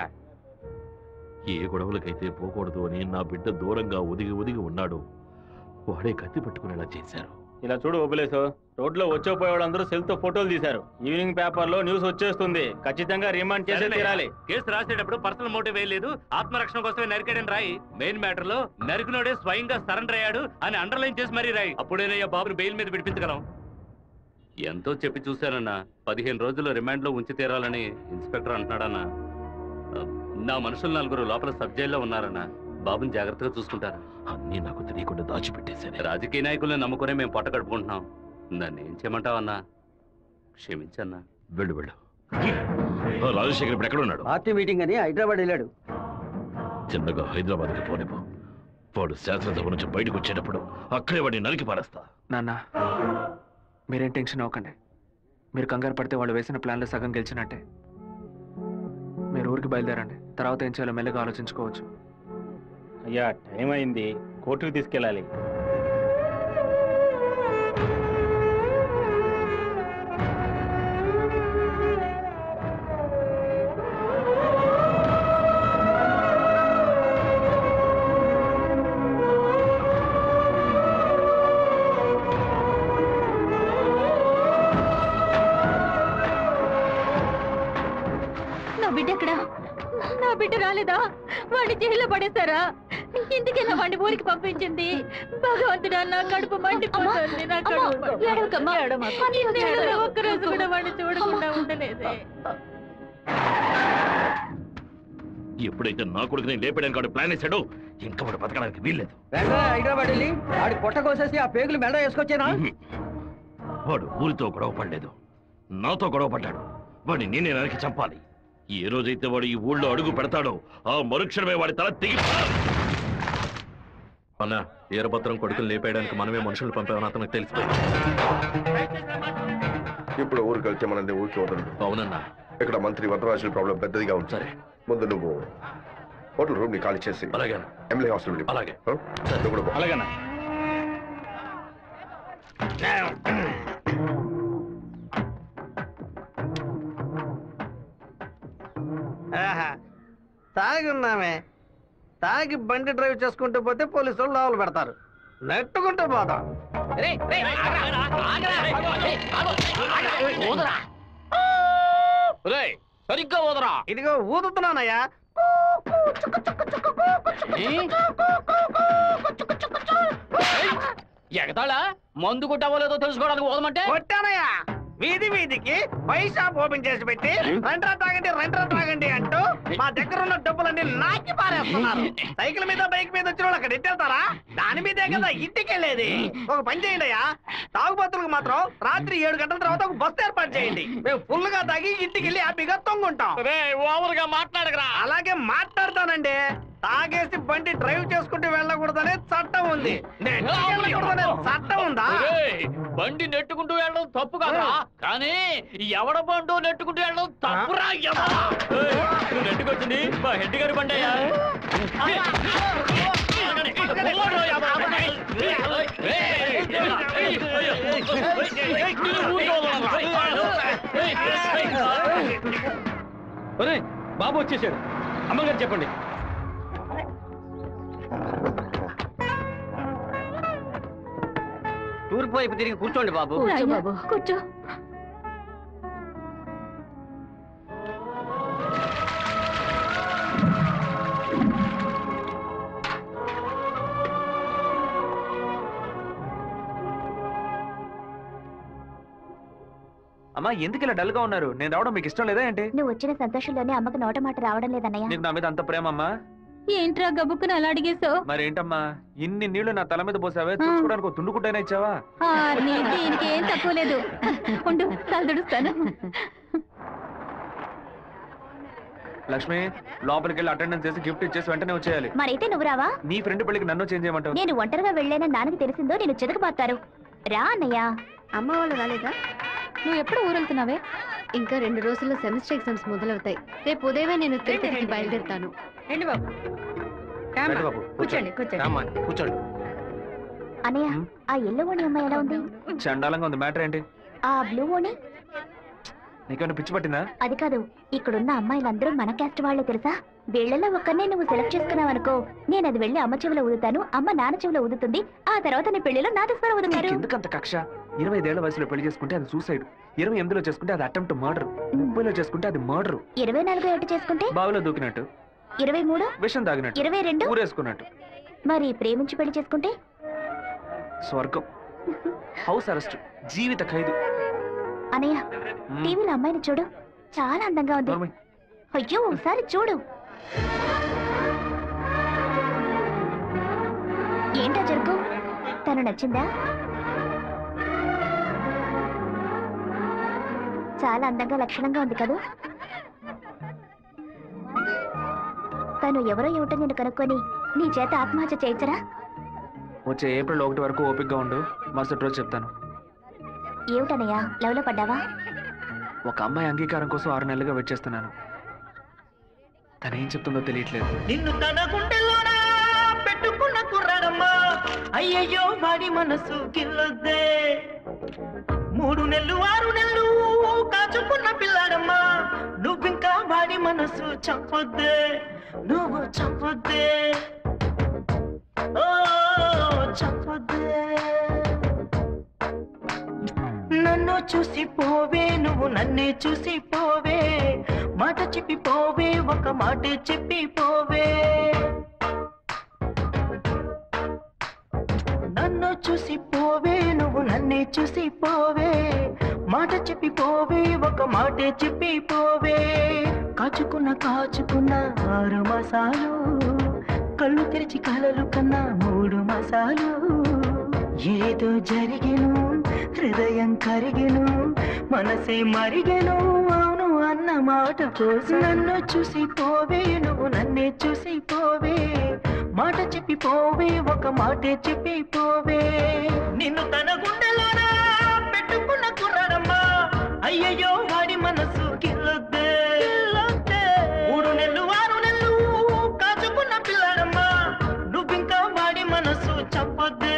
ఏ గొడవలకైతే పోకూడదు అని నా బిడ్డ దూరంగా ఒదిగి ఒదిగి ఉన్నాడు. వాడే కత్తి పట్టుకునేలా చేశారు. ఇలా చూడు ఓబులేసు, రోడ్లో వచ్చేపోయే వాళ్ళందరూ సెల్తో ఫోటోలు తీశారు. ఈవినింగ్ పేపర్లో న్యూస్ వచ్చేస్తుంది. ఖచ్చితంగా రిమాండ్ చేసే తీరాలి. కేసు రాసేటప్పుడు పర్సనల్ మోటివ్ వేయలేదు, ఆత్మరక్షణ కోసమే నరికాడని రాయి. మెయిన్ మ్యాటర్ లో నరికినోడే స్వయంగా సరెండర్ అయ్యాడు అని అండర్లైన్ చేసి మరీ రాయి. అప్పుడేనయ్యా బాబుని బెయిల్ మీద విడిపించగలం. ఎంతో చెప్పి చూశానన్నా, 15 రోజులు రిమాండ్ లో ఉంచి తీరాలని ఇన్స్పెక్టర్ అంటున్నాడన్నా. నా మనుషులు 4 లోపల సబ్ జైల్లో ఉన్నారన్నా. బాబుని జాగ్రత్తగా చూసుకుంటారు. అన్నీ నాకు తెలియకుండా దాచిపెట్టేశాను. రాజకీయ నాయకుల్ని నమ్ముకునే మేము పొట్ట కడుపుకుంటున్నాం. నన్ను ఏం చేయమంటావన్నా? క్షమించన్నా. వెళ్ళు వెళ్ళు. రాజశేఖర్ ఇప్పుడు ఎక్కడున్నాడు? పార్టీ మీటింగ్ అని హైదరాబాద్ వెళ్ళాడు. చిన్నగా హైదరాబాద్కి పోనిపో. వాడు శాసనసభ నుంచి బయటకు వచ్చేటప్పుడు అక్కడే వాడిని నరికి పారేస్తా. నాన్న, మీరేం టెన్షన్ అవ్వకండి. మీరు కంగారు పడితే వాళ్ళు వేసిన ప్లాన్లో సగం గెలిచినట్టే. మీరు ఊరికి బయలుదేరండి. తర్వాత ఏం చేయాలో మెల్లగా ఆలోచించుకోవచ్చు. అయ్యా, టైం అయింది, కోర్టుకు తీసుకెళ్ళాలి. ఇక్కడ నా బిడ్డ రాలేదా? వాడిని జైల్లో పడేశారా? ఇందుకేనా వాడిని ఊరికి పంపించింది? భగవంతుడా, నా కడుపు మండిపోతుంది. నా ఒక్కరోజు కూడా వాడిని చూడకుండా ఉండలేదే. ఎప్పుడైతే నా కొడుకుని లేపడానికి వాడు ప్లాన్ వేసాడో ఇంకా వాడు బతకడానికి వీల్లేదు. హైదరాబాద్ వెళ్ళి వాడి పొట్ట కోసేసి ఆ పేగులు మెడ వేసుకొచ్చేనా? వాడు ఊరితో గొడవ పడలేదు, నాతో గొడవ పడ్డాడు. వాడిని నేనే నరికి చంపాలి. ఏ రోజైతే వాడు ఈ ఊళ్ళో అడుగు పెడతాడో ఆ మరుక్షణమే వాడి తల తెగి. అన్న ఈరభద్రం కొడుకులు లేపేయడానికి మనమే మనుషులు పంపామని అతనికి తెలిసిపోయింది. ఇప్పుడు ఊరికి వెళ్తే మన ఊరికి వదలడు. అవునన్నా. ఇక్కడ మంత్రి వరదరాజుల ప్రాబ్లం పెద్దదిగా ఉంది. సరే, ముందు నువ్వు హోటల్ రూమ్ ని ఖాళీ చేసి అలాగే ఎమ్మెల్యే హాస్టల్. అలాగే అలాగేనా? తాగి ఉన్నామే, తాగి బండి డ్రైవ్ చేసుకుంటూ పోతే పోలీసు వాళ్ళు లోపల పెడతారు. నెట్టుకుంటూ పోతాం. సరిగ్గా ఊదరా. ఇదిగో ఊదుతున్నానయ్యా. ఎగతాళా? మందు కొట్టావో తెలుసుకోవడానికి ఊదమంటే కొట్టానయ్యా. వీధి వీధికి పైసా ఓపెన్ చేసి పెట్టి రెంట్రా తాగండి అంటూ మా దగ్గర ఉన్న డబ్బులన్నీ నాకి పారేస్తున్నారు. సైకిల్ మీద బైక్ మీద వచ్చిన వాళ్ళు అక్కడ ఎట్టేళ్తారా? దాని మీదే కదా ఇంటికి వెళ్ళేది. ఒక పని చేయండి అయ్యా, తాగుబోతులకు మాత్రం రాత్రి 7 గంటల తర్వాత ఒక బస్సు ఏర్పాటు చేయండి. మేము ఫుల్ గా తాగి ఇంటికి వెళ్ళి హ్యాపీగా తొంగుంటాం. ఓవర్గా మాట్లాడగరా. అలాగే మాట్లాడతానండి. తాగేసి బండి డ్రైవ్ చేసుకుంటూ వెళ్ళకూడదనే చట్టం ఉంది. చట్టం ఉందా? బండి నెట్టుకుంటూ వెళ్ళడం తప్పు కదా, కానీ ఎవడ బండు నెట్టుకుంటూ వెళ్ళడం తప్పురా. నెట్టుకొచ్చింది మా హెడ్ గారి బండి అయ్యా. బాబు వచ్చేసాడు. అమ్మగారు చెప్పండి. తూర్పు వైపు తిరిగి కూర్చోండి బాబు. కూర్చో. అమ్మా, ఎందుకు ఇలా డల్ గా ఉన్నారు? నేను రావడం మీకు ఇష్టం లేదా ఏంటి? నువ్వు వచ్చిన సంతోషంలోనే అమ్మకు నోట మాట రావడం లేదన్నయ్య. నీకు నా మీద అంత ప్రేమ అమ్మా? ఏంట్రా గబుక్కుని అలా అడిగేశావు? మరేంటమ్మా, ఇన్ని నీళ్లు నా తల మీద పోసావే, చూసుకోవడానికి ఒక తుండుకుంటైనా ఇచ్చావా? దీనికి ఏం తక్కువ లేదు. ఉండు, తల తుడుస్తాను. లక్ష్మి, లోపలికి వెళ్ళి అటెండెన్స్ చేసి గిఫ్ట్ ఇచ్చేసి వెంటనే వచ్చేయాలి. మరైతే నువ్వు రావా? నీ ఫ్రెండ్ పెళ్లికి నన్ను చేంజ్ చేయమంటావు? నేను ఒంటరిగా వెళ్ళానని నాన్నకి తెలిసిందో నేను చెదకబాతారు. రా అన్నయ్య. అమ్మ వాళ్ళు రాలేదా? నువ్వు ఎప్పుడు ఊరెళ్తున్నావే? ఇంకా 2 రోజుల్లో సెమిస్టర్ ఎగ్జామ్స్ మొదలవుతాయి. రేపు ఉదయమే నేను తిరుపతికి బయలుదేరుతాను. రండి బాబు. కూర్చోండి కూర్చోండి. అన్నయ్య, ఆ ఎల్లో ఓణి అమ్మాయి ఎలా ఉంది? చండాలంగా ఉంది. మ్యాటర్ ఏంటి? ఆ బ్లూ ఓణి నీకేమైనా పిచ్చి పట్టిందా? అది కాదు, ఇక్కడున్న అమ్మాయిలందరూ మన క్యాస్ట్ వాళ్ళే తెలుసా? వీళ్ళలో ఒక్కనే నువ్వు సెలెక్ట్ చేసుకున్నావు అనుకో, నేను అది వెళ్ళి అమ్మ చెవిలో ఊదుతాను, అమ్మ నాన్న చెవిలో ఊదుతుంది, ఆ తర్వాత నీ పెళ్లిలో నా తీసుకుని ఊదుతారు. ఎందుకంత కక్ష? 25 ఏళ్ల వయసులో పెళ్లి చేసుకుంటే అది సూసైడ్, 28లో చేసుకుంటే అది అటెంప్ట్ మర్డర్, 30లో చేసుకుంటే అది మర్డర్, 24 ఏట చేసుకుంటే బావిలో దూకినట్టు, 23 విషం తాగినట్టు, 22 ఊరేసుకున్నట్టు. మరి ప్రేమించి పెళ్లి చేసుకుంటే స్వర్గం, హౌస్ అరెస్ట్, జీవిత ఖైదు. అనయ్య, టీవీలో అమ్మాయిని చూడు, చాలా అందంగా ఉంది. అయ్యో, ఒకసారి చూడు. ఏంటా జరుగు? తను నచ్చిందా? చాలా అందంగా లక్షణంగా ఉంది కదూ? తను ఎవరో ఏమిటో నేను కనుక్కొని నీ చేత ఆత్మహత్య చేయించరా? వచ్చే ఏప్రిల్ 1 వరకు ఓపికగా ఉండు, మరుసటి రోజు చెప్తాను. ఏమిటనయ్యా, లవ్ లో పడ్డావా? ఒక అమ్మాయి అంగీకారం కోసం 6 నెలలుగా వెయిట్ చేస్తున్నాను. తనేం చెప్తుందో తెలియట్లేదు. నిన్ను తన గుండెలోనా పెట్టుకున్న కుర్రాడమ్మా, అయ్యయ్యో వాడి మనసు కిల్లొద్దే. 3 నెలలు 6 నెలలు కాచుకున్న పిల్లాడమ్మా, నువ్వింకా వాడి మనసు చంపొద్దే, నువ్వు చంపొద్దే, ఓ చంపొద్దే. నన్ను నన్ను చూసి పోవే నువ్వు నన్నే చూసి పోవే మాట చెప్పి పోవే ఒక మాటే చెప్పి పోవే నన్ను చూసి పోవే నువ్వు నన్నే చూసి పోవే మాట చెప్పి పోవే ఒక మాటే చెప్పి పోవే కాచుకున్న 6 మాసాలు కళ్ళు తెరిచి కలలు కన్నా 3 మాసాలు ఏదో జరిగెను హృదయం కరిగెను మనసే మరిగెను అవును అన్న మాట కోసం నన్ను చూసి పోవే నువ్వు నన్నే చూసి పోవే మాట చెప్పి పోవే ఒక మాటే చెప్పి పోవే నిన్ను తన గుండెలోనా పెట్టుకున్న కుర్రాడమ్మా అయ్యయ్యో వాడి మనసు కిల్లొద్దే 3 నెలలు 6 నెలలు కాచుకున్న పిల్లాడమ్మా నువ్వింకా వాడి మనసు చంపొద్దే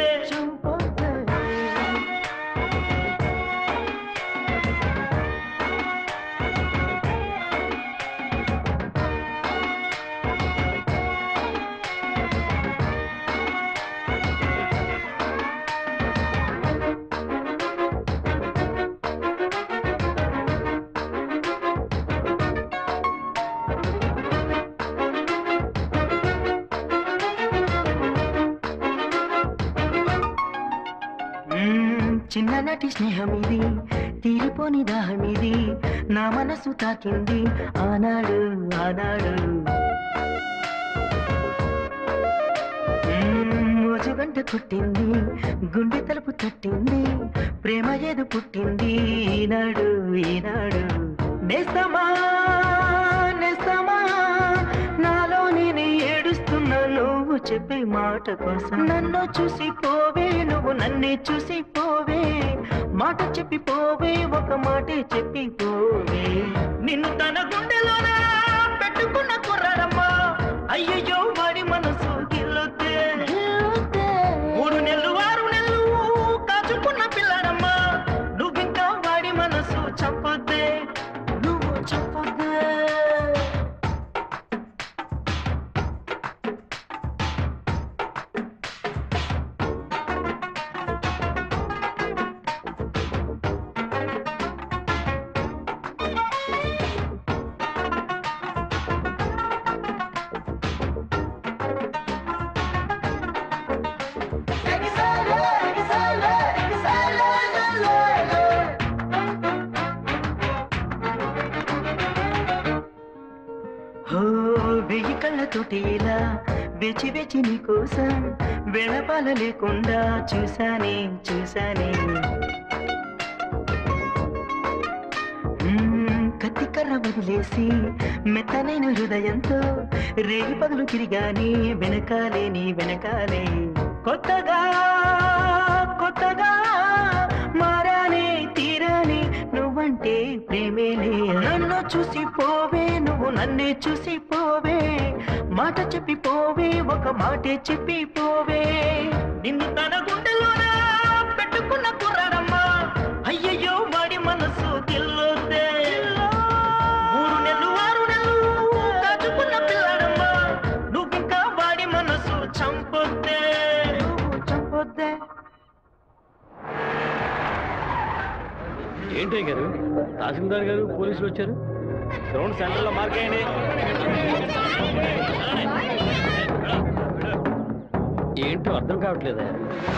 చిన్ననాటి స్నేహమిది తీరిపోని దాహమిది నా మనసు తాకింది ఆనాడు ఆనాడు మోజుగంట కొట్టింది గుండె తలుపు తట్టింది ప్రేమ ఏదో పుట్టింది ఈనాడు ఈనాడు నేస్తమా నేస్తమా నాలో నేను ఏడుస్తున్నా నువ్వు చెప్పే మాట కోసం నన్ను చూసి పోవే నువ్వు నన్నే చూసి పోవే మాట చెప్పి పోవే ఒక మాటే చెప్పి పోవే నిన్ను తన గుండెలోనా పెట్టుకున్న కుర్రాడమ్మా అయ్యయ్యో వాడి మనసు గిల్లొద్దే 3 నెలలు 6 నెలలు కాచుకున్న పిల్లాడమ్మా నువ్వింకా వాడి మనసు చంపొద్దే నువ్వు చంపొద్దే వెయ్యి కళ్ళతోటి ఇలా వేచి వేచి నీ కోసం వెళపాల లేకుండా చూసానే చూసానే కత్తి కర్ర వదిలేసి మెత్తనైన హృదయంతో రేగి పగలు తిరిగాని వెనకాలే నీ వెనకాలే కొత్తగా కొత్తగా మారానే తీరాని నువ్వంటే ప్రేమేలే నన్ను చూసి పోవే నువ్వు నన్నే చూసి పోవే మాట చెప్పి పోవే ఒక మాటే చెప్పి పోవే నిన్ను తన గుండెలోనా పెట్టుకున్న కుర్రాడమ్మా అయ్యయ్యో వాడి మనసు గిల్లొద్దే 3 నెలలు 6 నెలలు కాచుకున్న పిల్లాడమ్మా నువ్వింకా వాడి మనసు చంపొద్దే నువ్వు చంపొద్దే ఏంటి గారు తహసీల్దార్ గారు పోలీసులు వచ్చారు గ్రౌండ్ సెంటర్ లో మార్క్ అయ్యండి ఏంటో అర్థం కావట్లేదా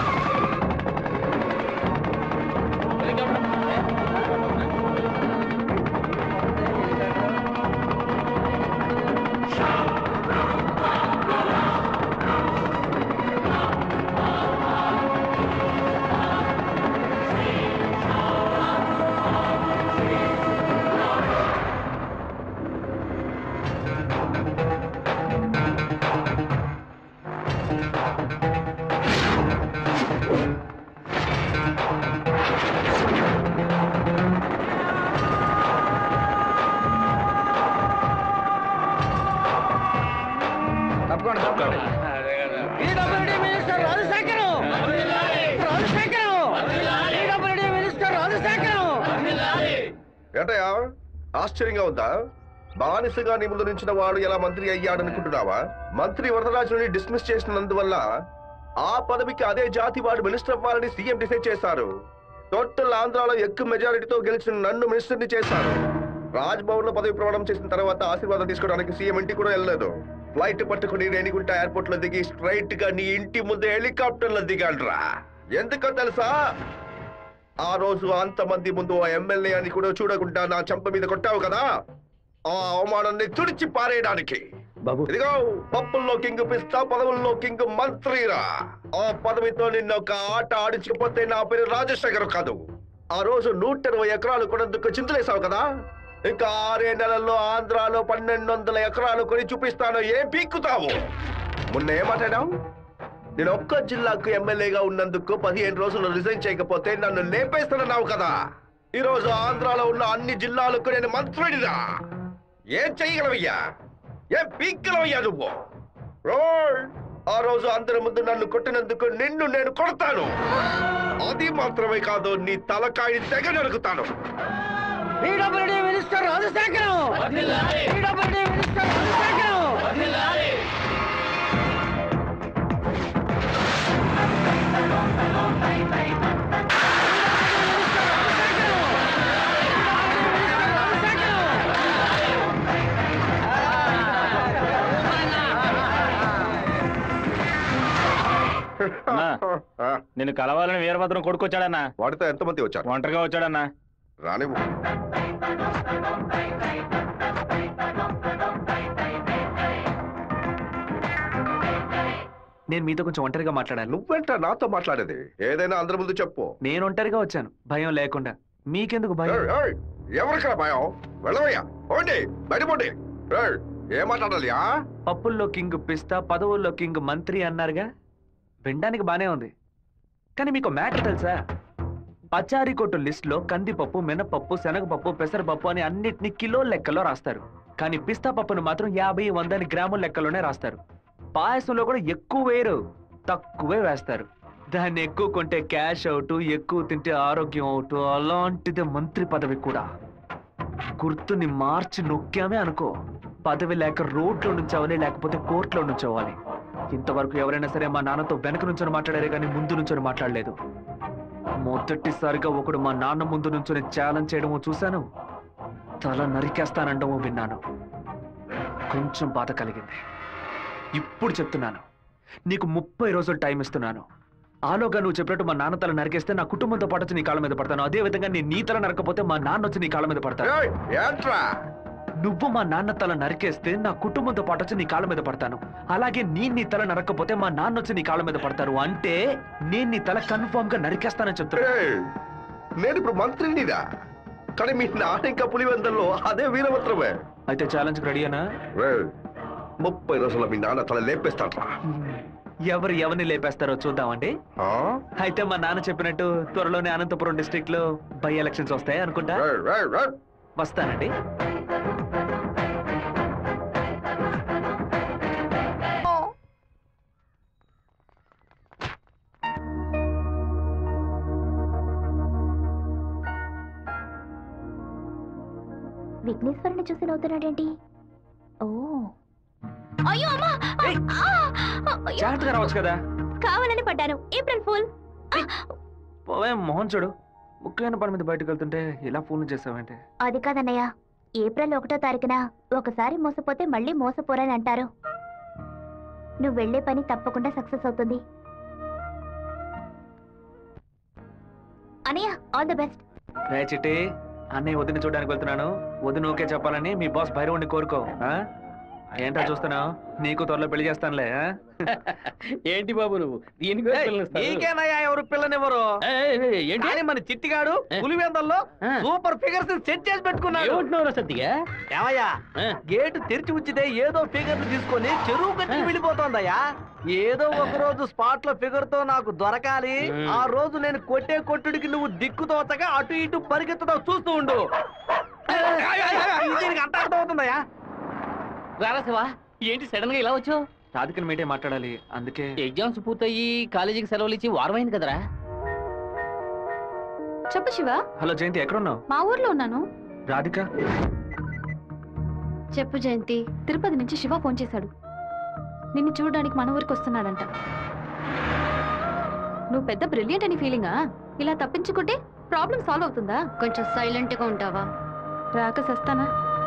ఏంటయ్యా ఆశ్చర్యంగా ఉందా? బానిసగా నీ ముందు నుంచిన వాడు ఎలా మంత్రి అయ్యాడనుకుంటున్నావా? మంత్రి వరదరాజుని డిస్మిస్ చేసినందువల్ల ఆ పదవికి అదే జాతి వాడు మినిస్టర్ అవ్వాలని సీఎం డిసైడ్ చేశారు. టోటల్ ఆంధ్రాలో ఎక్కువ మెజారిటీతో గెలిచిన నన్ను మినిస్టర్ని చేశారు. రాజ్భవన్ లో పదవి ప్రమాణం చేసిన తర్వాత ఆశీర్వాదం తీసుకోవడానికి సీఎం ఇంటికి కూడా వెళ్ళలేదు. ఫ్లైట్ పట్టుకుని రేణిగుంట ఎయిర్పోర్ట్ లో దిగి స్ట్రైట్ గా నీ ఇంటి ముందే హెలికాప్టర్ లో దిగాడ్రా. ఎందుకో తెలుసా? ఆ రోజు అంతమంది ముందు ఆ ఎమ్మెల్యే అని కూడా చూడకుండా నా చెంప మీద కొట్టావు కదా, ఆ అవమానాన్ని తుడిచి పారేయడానికి. ఇదిగో పప్పుల్లో కింగ్ పిస్తా, పదవుల్లో కింగ్ మంత్రిరా. ఆ పదవితో నిన్న ఒక ఆట ఆడించకపోతే నా పేరు రాజశేఖర్ కాదు. ఆ రోజు 120 ఎకరాలు కొనేందుకు చింతలేసావు కదా, ఇంకా 6 నెలల్లో ఆంధ్రాలో 1200 ఎకరాలు కొని చూపిస్తాను. ఏం పీక్కుతావు? మొన్న ఏమాటాడావు? నేను ఒక్క జిల్లాకు ఎమ్మెల్యేగా ఉన్నందుకు 15 రోజులు రిజైన్ చేయకపోతే నన్ను లేపేస్తానన్నావు కదా. ఈ రోజు ఆంధ్రాలో ఉన్న అన్ని జిల్లాలకు నేను మంత్రినిరా. ఏం చెయ్యగలవయ్యా? ఏం పీక్కలవయ్యా నువ్వు? ఆ రోజు అందరి ముందు నన్ను కొట్టినందుకు నిన్ను నేను కొడతాను. అది మాత్రమే కాదు, నీ తలకాయని తెగ నరుకుతాను. Minister Rajasekharam, minister Rajasekharam. నేను కలవాలని వీరభద్రం కొడుకొచ్చాడన్నా. వాడితో ఎంతమంది వచ్చారు? ఒంటరిగా వచ్చాడన్నా. రానివ్వు. నేను మీతో కొంచెం ఒంటరిగా మాట్లాడాను. నువ్వేంట నాతో మాట్లాడేది? ఏదైనా అందరి ముందు చెప్పు. నేను ఒంటరిగా వచ్చాను, భయం లేకుండా. మీకెందుకు భయం? ఎవరికరా భయం? వెళ్ళవయ్యా, పోండి, బయటపోండి. ఏం మాట్లాడాలి? పప్పుల్లో కింగ్ పిస్తా, పదవుల్లో కింగ్ మంత్రి అన్నారుగా. వినడానికి బానే ఉంది, కానీ మీకు మ్యాటర్ తెలుసా? పచారీ కొట్టు లిస్ట్ లో కందిపప్పు, మినపప్పు, శనగపప్పు, పెసరపప్పు అని అన్నిటినీ కిలో లెక్కలో రాస్తారు. కానీ పిస్తా పప్పును మాత్రం 50-100 గ్రాముల లెక్కలోనే రాస్తారు. పాయసంలో కూడా ఎక్కువ వేరు, తక్కువే వేస్తారు. దాన్ని ఎక్కువ కొంటే క్యాష్ అవుట్, ఎక్కువ తింటే ఆరోగ్యం అవుట్. అలాంటిదే మంత్రి పదవి కూడా. గుర్తుని మార్చి నొక్కామే అనుకో, పదవి లేక రోడ్లో నుంచోవాలి, లేకపోతే కోర్టులో నుంచోవాలి. ఇంతవరకు ఎవరైనా సరే మా నాన్నతో వెనక నుంచొని మాట్లాడారే కానీ ముందు నుంచొని మాట్లాడలేదు. మొదటిసారిగా ఒకడు మా నాన్న ముందు నుంచొని ఛాలెంజ్ చేయడమో చూశాను, తల నరికేస్తానండమో విన్నాను. కొంచెం బాధ కలిగింది. ఇప్పుడు చెప్తున్నాను, నీకు 30 రోజులు టైం ఇస్తున్నాను. ఆలోగా నువ్వు చెప్పినట్టు మా నాన్న తల నరికేస్తే నా కుటుంబంతో పాటు వచ్చి నీ కాళ్ళ మీద పడతాను. అదే విధంగా నీ తల నరకపోతే మా నాన్న వచ్చి నీ కాళ్ళ మీద పడతాను. నువ్వు మా నాన్న తల నరికేస్తే నా కుటుంబంతో పాటు వచ్చి నీ కాళ్ళ మీద పడతాను. అలాగే నీ తల నరకపోతే మా నాన్న వచ్చి నీ కాళ్ళ మీద పడతారు. అంటే నేను నీ తల కన్ఫర్మ్ గా నరికేస్తానని చెప్తున్నా. నేను ఇప్పుడు మంత్రినిరా, కానీ మీ నాన్న ఇంకా పులివెందల్లో అదే వీరభద్రమే. అయితే ఛాలెంజ్ రెడీనా? 30 రోజుల మీ నాన్న తల లేపేస్తాడ్రా. ఎవరిని లేపేస్తారో చూద్దామండి. అయితే మా నాన్న చెప్పినట్టు త్వరలోనే అనంతపురం డిస్ట్రిక్ట్ లో బై ఎలక్షన్స్ వస్తాయి అనుకుంటా. వస్తానండి. విఘ్నేశ్వరుని చూసి నవ్వుతున్నాడేంటి? ఓ అయ్యో అమ్మా, జాగ్రత్తగా రావచ్చు కదా. కావాలని పడ్డాను. April fool. పోవే మోహన్ చూడు, ముఖ్యమైన పని మీద బయటకు వెళ్తుంటే ఇలా ఫోన్ చేసావంటే. అది కాదన్నయ్య, ఏప్రిల్ 1వ తారీఖున ఒకసారి మోసపోతే మళ్ళీ మోసపోరని అంటారు. నువ్వు వెళ్లే పని తప్పకుండా సక్సెస్ అవుతుంది. అన్నయ్య, ఆల్ ది బెస్ట్. రే చిట్టి, అన్నయ్య వదిన చూడడానికి వెళ్తున్నాను. వదిన ఓకే చెప్పాలని మీ బాస్ భైరవుని కోరుకో. ఏంటో చూస్తున్నావు? నీకు త్వరలో పెళ్లి చేస్తానులే. ఏంటి బాబు నువ్వు దీనికి నీకేనయ్యా ఎవరు పిల్లనివ్వరు? ఏంటి మన చిట్టిగాడు పులివెందల్లో సూపర్ ఫిగర్స్ సెట్ చేసి పెట్టుకున్నాడు. సత్తిగా ఏమయ్యా, గేటు తెరిచి ఉంచితే ఏదో ఫిగర్ తీసుకొని చెరువు కట్టి వెళ్ళిపోతుందయ్యా. ఏదో ఒక రోజు స్పాట్ లో ఫిగర్ తో నాకు దొరకాలి. ఆ రోజు నేను కొట్టే కొట్టుడికి నువ్వు దిక్కుతోతగా అటు ఇటు పరిగెత్తుతావు, చూస్తూ ఉండు. దీనికి అంత అర్థం అవుతుందయ్యా. రారా శివ, ఏంటి సడన్ గా ఇలా వచ్చావు? రాధికని మీటే మాట్లాడాలి, అందుకే. ఎగ్జామ్స్ పూర్తయ్యి కాలేజీకి సెలవులు ఇచ్చి వారమైంది కదరా. చెప్పు శివ. హలో జయంతి, ఎక్కడున్నావు? మా ఊర్లో ఉన్నాను. రాధిక చెప్పు జయంతి. తిరుపతి నుంచి శివ ఫోన్ చేశాడు. నిన్ను చూడడానికి మన ఊరికి వస్తున్నాడంట. నువ్వు పెద్ద బ్రిలియంట్ అని ఫీలింగా? ఇలా తప్పించుకుంటే ప్రాబ్లం సాల్వ్ అవుతుందా? కొంచెం సైలెంట్ గా ఉంటావా? రాక సస్తానా?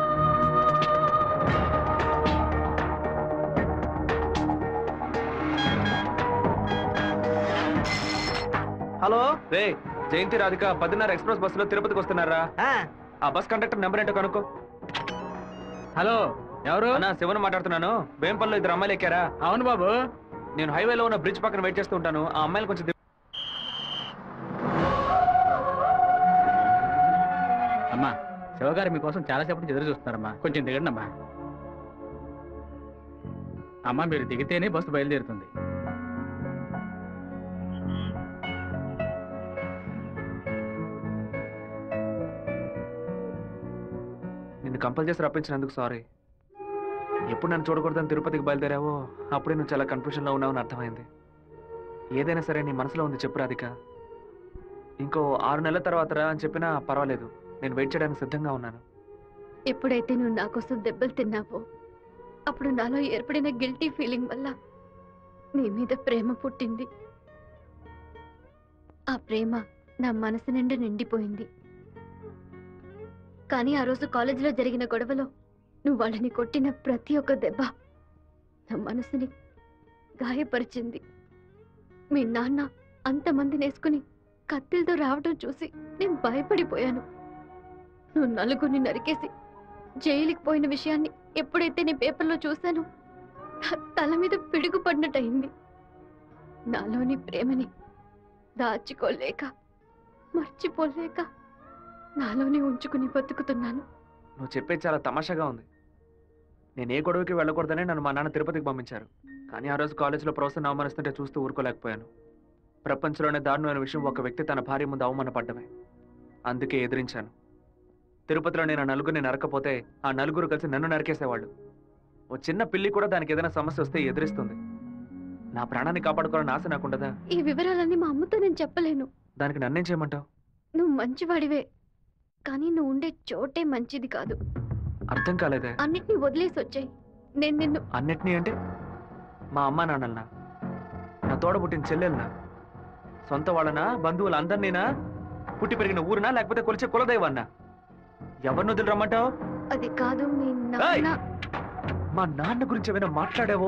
హలో రే, జయంతి రాధిక 10:30 ఎక్స్ప్రెస్ బస్సులో తిరుపతికి వస్తున్నారా? ఆ బస్ కండక్టర్ నెంబర్ ఏంటో కనుక్కో. హలో, ఎవరు? అన్నా శివన్ మాట్లాడుతున్నాను. వేంపల్లో 2 అమ్మాయిలు ఎక్కారా? అవును బాబు. నేను హైవేలో ఉన్న బ్రిడ్జ్ పక్కన వెయిట్ చేస్తూ ఉంటాను. ఆ అమ్మాయిలు కొంచెం అమ్మా, శివగారు మీకోసం చాలాసేపటి నుంచి ఎదురు చూస్తున్నారమ్మా. కొంచెం దిగండి అమ్మా. అమ్మా, మీరు దిగితేనే బస్సు బయలుదేరుతుంది. నిన్ను కంపల్ చేసి రప్పించినందుకు సారీ. ఎప్పుడు నన్ను చూడకూడదని తిరుపతికి బయలుదేరావో అప్పుడే నువ్వు చాలా కన్ఫ్యూజన్లో ఉన్నావని అర్థమైంది. ఏదైనా సరే నీ మనసులో ఉంది చెప్పు రాధిక. ఇంకో 6 నెలల తర్వాత రా అని చెప్పినా పర్వాలేదు, నేను వెయిట్ చేయడానికి సిద్ధంగా ఉన్నాను. ఎప్పుడైతే నువ్వు నా కోసం దెబ్బలు తిన్నావో అప్పుడు నాలో ఏర్పడిన గిల్టీ ఫీలింగ్ వల్ల నీ మీద ప్రేమ పుట్టింది. ఆ ప్రేమ నా మనసు నిండా నిండిపోయింది. కానీ ఆ రోజు కాలేజీలో జరిగిన గొడవలో నువ్వు వాళ్ళని కొట్టిన ప్రతి ఒక్క దెబ్బ నా మనసుని గాయపరిచింది. మీ నాన్న అంతమందిని వేసుకుని కత్తిలతో రావడం చూసి నేను భయపడిపోయాను. నువ్వు నలుగురిని నరికేసి జైలుకి పోయిన విషయాన్ని ఎప్పుడైతే నేను పేపర్లో చూశానో తల మీద పిడుగు పడినట్టయింది. నాలోని ప్రేమని దాచుకోలేక మర్చిపోలేక నాలోనే ఉంచుకుని బతుకుతున్నాను. నువ్వు చెప్పేది చాలా తమాషాగా ఉంది. నేను ఏ గొడవకి వెళ్ళకూడదని నన్ను మా నాన్న తిరుపతికి పంపించారు. కానీ ఆ రోజు కాలేజీలో ప్రొఫెసర్ని అవమానిస్తుంటే చూస్తూ ఊరుకోలేకపోయాను. ప్రపంచంలోనే దారుణమైన విషయం ఒక వ్యక్తి తన భార్య ముందు అవమానపడ్డమే. అందుకే ఎదిరించాను. తిరుపతిలో నేను 4 నరకపోతే ఆ 4 కలిసి నన్ను నరికేసేవాళ్ళు. ఓ చిన్న పిల్లి కూడా దానికి ఏదైనా సమస్య వస్తే ఎదిరిస్తుంది. నా ప్రాణాన్ని కాపాడుకోవాలని ఆశ నాకుండదా? ఈ వివరాలన్నీ మా అమ్మతో నేను చెప్పలేను. దానికి నన్నేం చేయమంటావు? నువ్వు మంచివాడివే, కానీ నువ్వు ఉండే చోటే మంచిది కాదు. అర్థం కాలేదే. అన్నిటినీ వదిలేసి వచ్చాయి. నేను నిన్ను అన్నిటినీ అంటే మా అమ్మ నాన్నలనా, నా తోడబుట్టిన చెల్లెలనా, సొంత వాళ్ళనా, బంధువులందరినీనా, పుట్టి పెరిగిన ఊరునా, లేకపోతే కొలిచే కులదైవాన్నా? ఎవరిని వదిలి రమ్మంటావు? అది కాదు మీ నాన్న. మా నాన్న గురించి ఏమైనా మాట్లాడావో?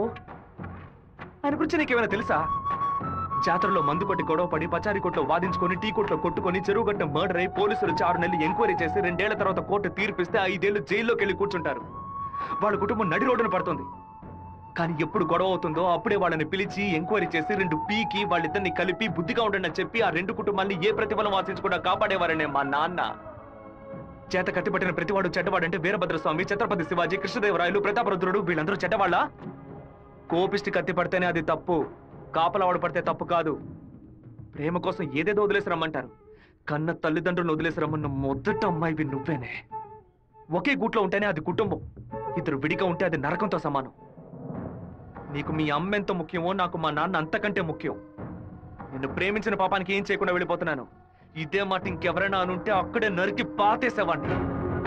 ఆయన గురించి నీకేమైనా తెలుసా? జాతరలో మందు కొట్టి గొడవ పడి పచారీ కొట్లో వాదించుకొని టీ కొట్లో కొట్టుకొని చెరువు గట్ట మర్డర్ అయి పోలీసులు 6 నెలలు ఎంక్వైరీ చేసి 2 ఏళ్ల తర్వాత కోర్టు తీర్పిస్తే 5 ఏళ్లు జైల్లోకి వెళ్ళి కూర్చుంటారు. వాళ్ళ కుటుంబం నడి రోడ్డున పడుతుంది. కానీ ఎప్పుడు గొడవ అవుతుందో అప్పుడే వాళ్ళని పిలిచి ఎంక్వైరీ చేసి 2 పీకి వాళ్ళిద్దరిని కలిపి బుద్ధిగా ఉండండి అని చెప్పి ఆ 2 కుటుంబాన్ని ఏ ప్రతిఫలం ఆశించకుండా కాపాడేవారనే మా నాన్న. చేత కత్తిపట్టిన ప్రతివాడు చెడ్డవాడంటే వీరభద్రస్వామి, ఛత్రపతి శివాజీ, కృష్ణదేవరాయలు, ప్రతాపరుద్రుడు వీళ్ళందరూ చెడ్డవాళ్ళ? కోపిష్టి కత్తి పడితేనే అది తప్పు, కాపలవాడు పడితే తప్పు కాదు. ప్రేమ కోసం ఏదేదో వదిలేసి రమ్మంటారు. కన్న తల్లిదండ్రులను వదిలేసి రమ్మన్న మొదట అమ్మాయివి నువ్వేనే. ఒకే గూట్లో ఉంటేనే అది కుటుంబం, 2 విడిగా ఉంటే అది నరకంతో సమానం. నీకు మీ అమ్మ ఎంత ముఖ్యమో నాకు మా నాన్న అంతకంటే ముఖ్యం. నిన్ను ప్రేమించిన పాపానికి ఏం చేయకుండా వెళ్ళిపోతున్నాను. ఇదే మాట ఇంకెవరైనా అనుంటే అక్కడే నరికి పాతేసేవాడిని.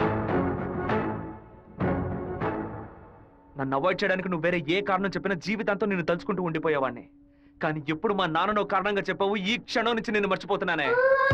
నన్ను అవాయిడ్ చేయడానికి నువ్వు వేరే ఏ కారణం చెప్పినా జీవితాంతం నిన్ను తలుచుకుంటూ ఉండిపోయేవాడిని. కానీ ఎప్పుడు మా నాన్ననో కారణంగా చెప్పావు, ఈ క్షణం నుంచి నిన్ను మర్చిపోతున్నానే.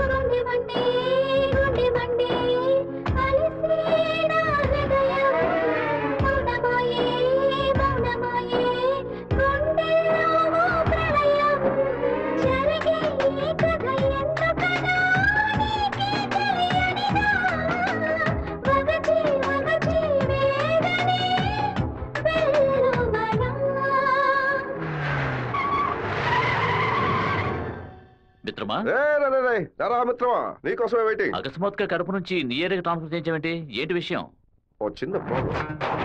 మిత్రమా, మిత్రమా, నీకోసమే వెయిటింగ్. అకస్మాత్తుగా కడప నుంచి నీ ఏరియాకి ట్రాన్స్ఫర్ చేయించావేంటి? ఏంటి విషయం? ఓ చిన్న ప్రాబ్లం.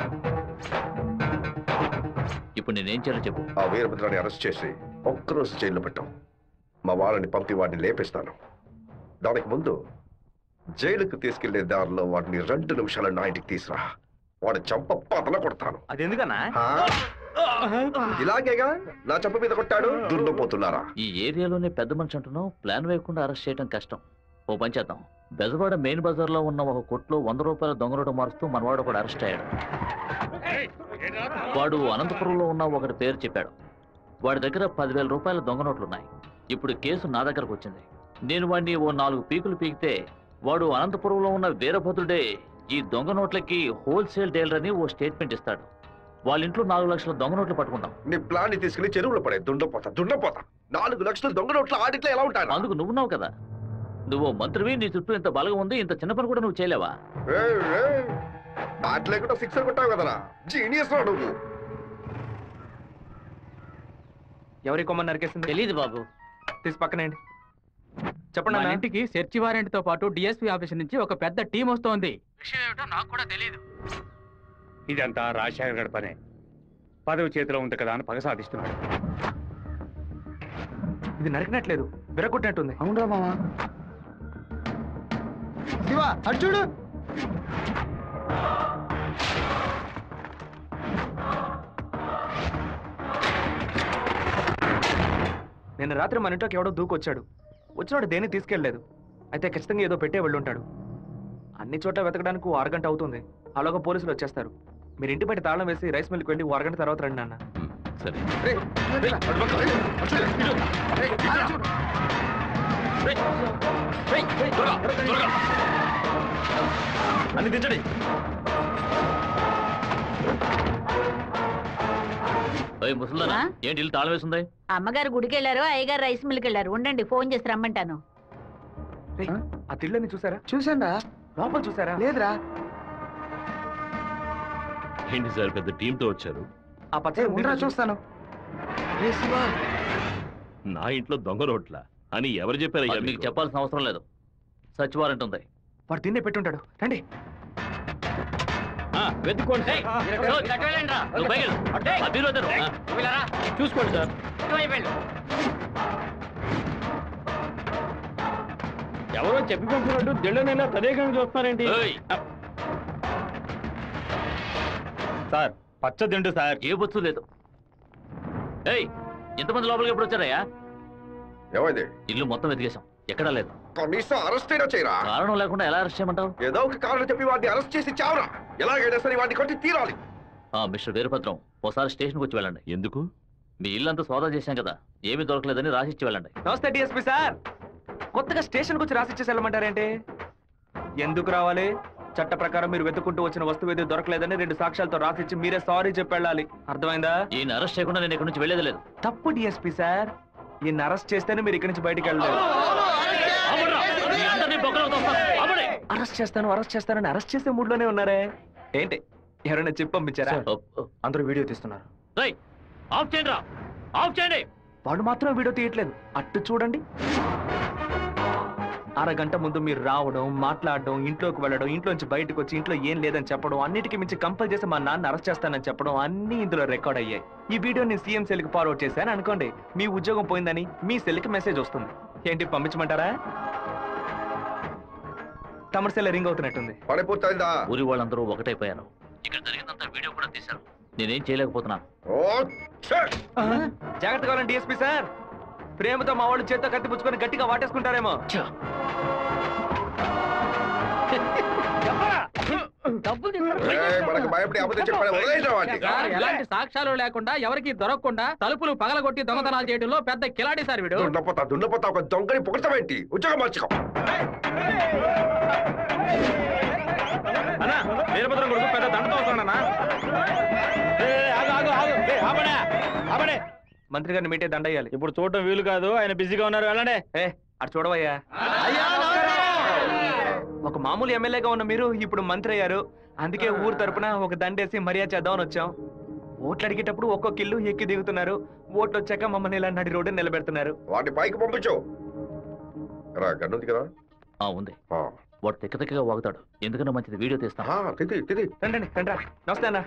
ఇప్పుడు నేనేం చేయాలో చెప్పు. ఆ వీరభద్రాన్ని అరెస్ట్ చేసి ఒక్కరోజు జైల్లో పెట్టాం. మా వాళ్ళని పంపి వాడిని లేపేస్తాను. దానికి ముందు జైలుకు తీసుకెళ్లే దారిలో వాడిని 2 నిమిషాలు నా ఇంటికి తీసురా. వాడి చంప పతల కొడతాను. అది ఎందుకన్నా? ఇలాగేగా నా చంప మీద కొట్టాడు. దుర్నపోతున్నారా? ఈ ఏరియాలోనే పెద్ద మనిషి అంటున్నావు, ప్లాన్ వేయకుండా అరెస్ట్ చేయడం కష్టం. ఓ పని చేద్దాం. బెజవాడ మెయిన్ బజార్ లో ఉన్న ఒక కొట్లో 100 రూపాయల దొంగ నోటు మారుస్తూ మనవాడు కూడా అరెస్ట్ అయ్యాడు. వాడు అనంతపురంలో ఉన్న ఒకటి పేరు చెప్పాడు. వాడి దగ్గర 10,000 రూపాయల దొంగ నోట్లున్నాయి. ఇప్పుడు కేసు నా దగ్గరకు వచ్చింది. నేను వాడిని ఓ 4 పీకులు పీకితే వాడు అనంతపురంలో ఉన్న వీరభద్రుడే ఈ దొంగ నోట్లకి హోల్సేల్ డీలర్ అని ఓ స్టేట్మెంట్ ఇస్తాడు. వాళ్ళ ఇంట్లో 4 లక్షల దొంగ నోట్లు పట్టుకుంటాం. నీ ప్లాన్ ని తీసుకుని చెరువులో పడే దుండపోతా 4 లక్షల దొంగ నోట్ల ఆడిట్లో ఎలా ఉంటాను? అందుకు నువ్వున్నావు కదా, నువ్వు మంత్రివి, నీ చుట్టూ ఇంత బలగం ఉంది, ఇంత చిన్న పని కూడా నువ్వు చేయలేవా? బ్యాట్ లేకుండా సిక్సర్ కొట్టావు కదరా, జీనియస్ రా నువ్వు. ఎవరి కొమ్మని నరికేసింది తెలీదు బాబు. తీసి పక్కనేండి. చెప్పండి మన అన్న. ఇంటికి సెర్చ్ వారెంట్ తో పాటు డిఎస్పీ ఆఫీస్ నుంచి ఒక పెద్ద టీం వస్తోంది. విషయం ఏమిటో నాకు కూడా తెలియదు. ఇదంతా రాజశేఖర్ గడి పనే. పదవి చేతిలో ఉంది కదా అని పగ సాధిస్తున్నాడు. ఇది నరికినట్లేదు, విరగొట్టినట్టుంది. అవునరా మామా. శివ అటు చూడు. నిన్న రాత్రి మన ఇంట్లోకి ఎవడో దూకొచ్చాడు. వచ్చినాడు దేన్ని తీసుకెళ్ళలేదు. అయితే ఖచ్చితంగా ఏదో పెట్టే వెళ్ళుంటాడు. అన్ని చోట్ల వెతకడానికి 1 అరగంట అవుతుంది. అలాగా పోలీసులు వచ్చేస్తారు. మీరు ఇంటి బయట తాళం వేసి రైస్ మిల్కి వెళ్ళి 1 అరగంట తర్వాత రండి నాన్న. సరే. అన్ని దించండి. ముసలిదానా ఏంటి ఇల్లు తాళం వేసింది? అమ్మగారు గుడికి వెళ్ళారు, అయ్యగారు రైస్ మిల్కి వెళ్ళారు. ఉండండి, ఫోన్ చేసి రమ్మంటాను. ఆ తిళ్ళని చూసారా? చూసాండా. లోపల చూసారా? లేదురా. ఏంటి సార్ పెద్ద టీంతో వచ్చారు? ఆ పచ్చ చూస్తాను. నా ఇంట్లో దొంగ రోట్ల అని ఎవరు చెప్పారయ్యా? మీకు చెప్పాల్సిన అవసరం లేదు. సచ్ వారెంట్ ఉంది. వాడు తిన్నే పెట్టుంటాడు. రండి వెతుక్కోండి. చూసుకోండి సార్. ఎవరో చెప్పి పంపినట్టు దిళ్ళనైనా తదేకంగా చూస్తున్నారేంటి? సార్ పచ్చ దిండు సార్. ఏ బొచ్చు లేదు. ఎంతమంది లోపలికి ఎప్పుడు వచ్చారయ్యా? ఏమైంది? ఇల్లు మొత్తం వెతికేశాం, ఎక్కడా లేదు. కనీసం అరెస్ట్ అయినా చేయరా? కారణం లేకుండా ఎలా అరెస్ట్ చేయమంటావు? ఏదో ఒక కారణం చెప్పి వాడిని అరెస్ట్ చేసి చావరా. ఎలాగైనా సరే వాడిని కొట్టి తీరాలి. మిస్టర్ వీరభద్రం, ఒకసారి స్టేషన్కి వచ్చి వెళ్ళండి. ఎందుకు? మీ ఇల్లంతా సోదా చేశాం కదా, ఏమీ దొరకలేదని రాసిచ్చి వెళ్ళండి. నమస్తే డిఎస్పీ సార్. కొత్తగా స్టేషన్కి వచ్చి రాసిచ్చేసి వెళ్ళమంటారేంటి? ఎందుకు రావాలి? చట్ట ప్రకారం మీరు వెతుక్కుంటూ వచ్చిన వస్తువు ఏది దొరకలేదని 2 సాక్ష్యాలతో రాసిచ్చి మీరే సారీ చెప్పి వెళ్ళాలి. అర్థమైందా? ఈయన అరెస్ట్ చేయకుండా నేను ఇక్కడి నుంచి వెళ్ళేది లేదు. తప్పు డిఎస్పీ సార్. ఈయన అరెస్ట్ చేస్తేనే మీరు ఇక్కడి నుంచి బయటికి వెళ్ళలేదు. అరెస్ట్ చేస్తానని అరెస్ట్ చేసే మూడ్లోనే ఉన్నారే ఏంటి? ఎవరైనా చెప్పి పంపించారా? అందరూ వీడియో తీస్తున్నారు. వాడు మాత్రం వీడియో తీయట్లేదు. అట్టు చూడండి. అరగంట ముందు మీరు రావడం, మాట్లాడడం, ఇంట్లోకి వెళ్ళడం, ఇంట్లోంచి బయటకు వచ్చి ఇంట్లో ఏం లేదని చెప్పడం, అన్నిటికీ మించి కంపల్ చేసి మా నాన్న అరెస్ట్ చేస్తానని చెప్పడం అన్ని ఇందులో రికార్డ్ అయ్యాయి. ఈ వీడియో నేను సీఎం సెల్కి ఫార్వర్డ్ చేశాను అనుకోండి, మీ ఉద్యోగం పోయిందని మీ సెల్కి మెసేజ్ వస్తుంది. ఏంటి పంపించమంటారా? తమరి సెల్ రింగ్ అవుతున్నట్టుంది. ఊరి వాళ్ళందరూ ఒకటైపోయారు. ఇక్కడ జరిగిందంతా వీడియో కూడా తీశారు. నేనేం చేయలేకపోతున్నాను. జాగ్రత్తగా ఉండండి డిఎస్పీ సార్. ప్రేమతో మా వాళ్ళు చేత్తో కత్తి పుచ్చుకొని గట్టిగా వాటేసుకుంటారేమో. ఎలాంటి సాక్ష్యాలు లేకుండా ఎవరికి దొరకకుండా తలుపులు పగలగొట్టి దొంగతనాలు చేయడంలో పెద్ద కిలాడి సార్ వీడు. దున్నపోతా ఒక దొంగని పొగడతావేంటి? ఉద్యోగం మార్చుకో. అన్నా వీరభద్రం కొడుకు పెద్ద దండతో వస్తాడన్నా. మంత్రి గారిని మీటే దండయ్యాలి. ఇప్పుడు చూడటం వీలు కాదు, ఆయన బిజీగా ఉన్నారు. వెళ్ళండి. అటు చూడవయ్యా. ఒక మామూలు ఎమ్మెల్యేగా ఉన్న మీరు ఇప్పుడు మంత్రి అయ్యారు. అందుకే ఊరు తరపున ఒక దండేసి మర్యాద చేద్దామని వచ్చాం. ఓట్లు అడిగేటప్పుడు ఒక్కొక్క ఇల్లు ఎక్కి దిగుతున్నారు. ఓట్లు వచ్చాక మమ్మల్ని ఇలా నడి రోడ్డు నిలబెడుతున్నారు. వాటి పైకి పంపించు. కదా ఉంది. వాడు తిక్కగా వాగుతాడు. ఎందుకన్నా మంచిది వీడియో తీస్తాను. రండి రండి. నమస్తే అన్న.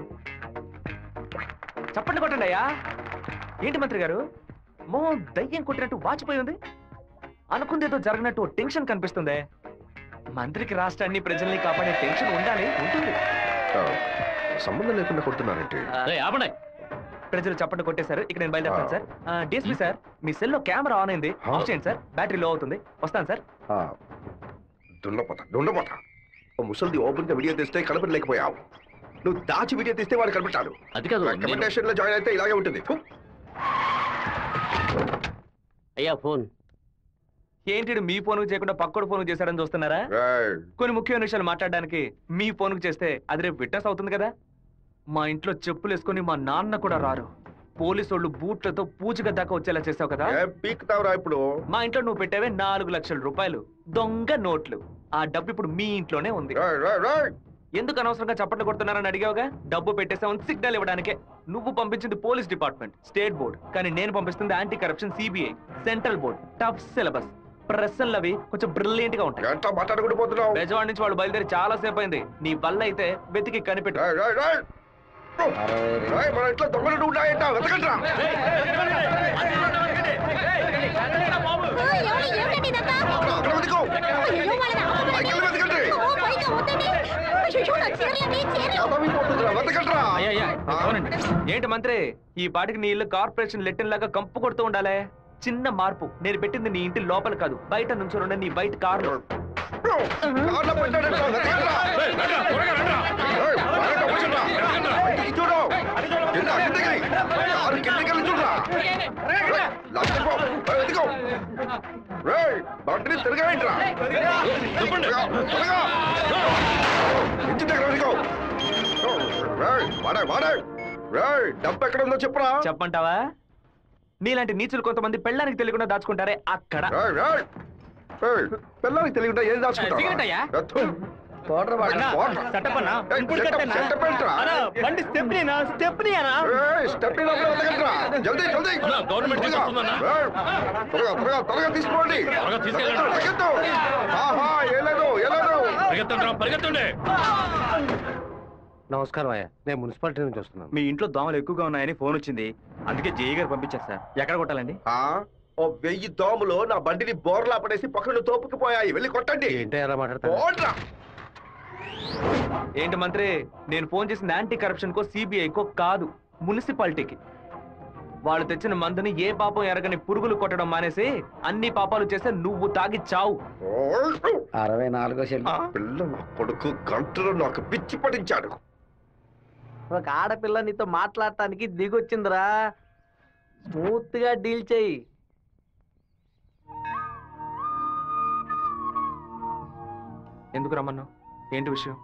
చప్పట్లు కొట్టండి అయ్యా. ఏంటి మంత్రి గారు మోహన్ దయ్యం కొట్టినట్టు వాచిపోయి ఉంది? అనుకుందేదో జరగనట్టు టెన్షన్ కనిపిస్తుంది. మంత్రికి రాష్ట్రాన్ని ప్రజల్ని కాపాడే టెన్షన్ ఉండాలి. ఉంటుంది. సంబంధం లేకుండా కొడుతున్నారంటే ప్రజలు చప్పట్లు కొట్టేశారు. ఇక నేను బయలుదేరుతాను సార్. డిఎస్పీ సార్, మీ సెల్లో కెమెరా ఆన్ అయింది. ఆఫ్ చేయండి సార్. బ్యాటరీ లో అవుతుంది. వస్తాను సార్. దున్నపోతా ముసలిది ఓపెన్ గా వీడియో తీస్తే కనపడలేకపోయావు. నువ్వు దాచి వీడియో తీస్తే వాడు కనపడతాడు. అది కాదు, రికమెండేషన్ లో జాయిన్ అయితే ఇలాగే ఉంటుంది. అయ్యా ఫోన్. ఏంటి మీ ఫోన్ చేయకుండా పక్కడు ఫోన్ చేశాడని చూస్తున్నారా? కొన్ని ముఖ్యమైన విషయాలు మాట్లాడడానికి మీ ఫోన్ చేస్తే అది రేపు విట్నెస్ అవుతుంది కదా. మా ఇంట్లో చెప్పులు వేసుకుని మా నాన్న కూడా రారు. పోలీసు వాళ్ళు బూట్లతో పూజగా దాకా వచ్చేలా చేసావు కదా. ఇప్పుడు మా ఇంట్లో నువ్వు పెట్టావే 4 లక్షల రూపాయలు దొంగ నోట్లు. ఆ డబ్బు ఇప్పుడు మీ ఇంట్లోనే ఉంది. ఎందుకు అనవసరంగా చప్పట్లు కొడుతున్నారని అడిగావుగా. డబ్బు పెట్టేసామని సిగ్నల్ ఇవ్వడానికే. నువ్వు పంపించింది పోలీస్ డిపార్ట్మెంట్, స్టేట్ బోర్డ్, కానీ నేను పంపిస్తుంది anti corruption CBI, central board. Tough syllabus, ప్రశ్నలు అవి కొంచెం బ్రిలియంట్ గా ఉంటాయి. బెజవాడ నుంచి వాళ్ళు బయలుదేరి చాలా సేపు అయింది. నీ వల్ల అయితే వెతికి కనిపెట్టు. మన ఇంట్లో దొంగలు ఉన్నాయంట, వెతకండి రా. ఏంటి మంత్రి, ఈ పాటికి నీ ఇల్లు కార్పొరేషన్ లెట్టిన్ లాగా కంపు కొడుతూ ఉండాలే. చిన్న మార్పు. నేను పెట్టింది నీ ఇంటి లోపల కాదు, బయట నుంచి నీ బయట కార్లో. డబ్బు ఎక్కడ ఉందో చెప్పరా? చెప్పంటావా? నీలాంటి నీచులు కొంతమంది పెళ్ళానికి తెలియకుండా దాచుకుంటారే అక్కడ. పిల్లలకి తెలియకుండా ఏం దాచుకుంటావు? తీసుకోండి. నమస్కారం అయ్యా, నేను మున్సిపాలిటీ నుంచి వస్తున్నాను. మీ ఇంట్లో దోమలు ఎక్కువగా ఉన్నాయని ఫోన్ వచ్చింది, అందుకే జేఈ గారు పంపించారు సార్. ఎక్కడ కొట్టాలండి? 1000 దోమలు నా బండిని బోర్లా పడేసి పక్కన తోపుకుపోయాయి. వెళ్ళి కొట్టండి. ఏంటో ఎలా మాట్లాడతా? ఏంటి మంత్రి, నేను ఫోన్ చేసింది యాంటీ కరప్షన్ కో సిబిఐకో కాదు, మున్సిపాలిటీకి. వాళ్ళు తెచ్చిన మందుని ఏ పాపం ఎరగని పురుగులు కొట్టడం మానేసి అన్ని పాపాలు చేస్తే నువ్వు తాగి చావు. 64 పిల్ల నా కొడుకు గంటలో నాకు పిచ్చి పడించాడు. ఒక ఆడపిల్ల నీతో మాట్లాడటానికి దిగొచ్చిందిరా. స్మూత్ గా డీల్ చెయ్యి. ఎందుకు రమ్మన్నావు? ఏంటి విషయం?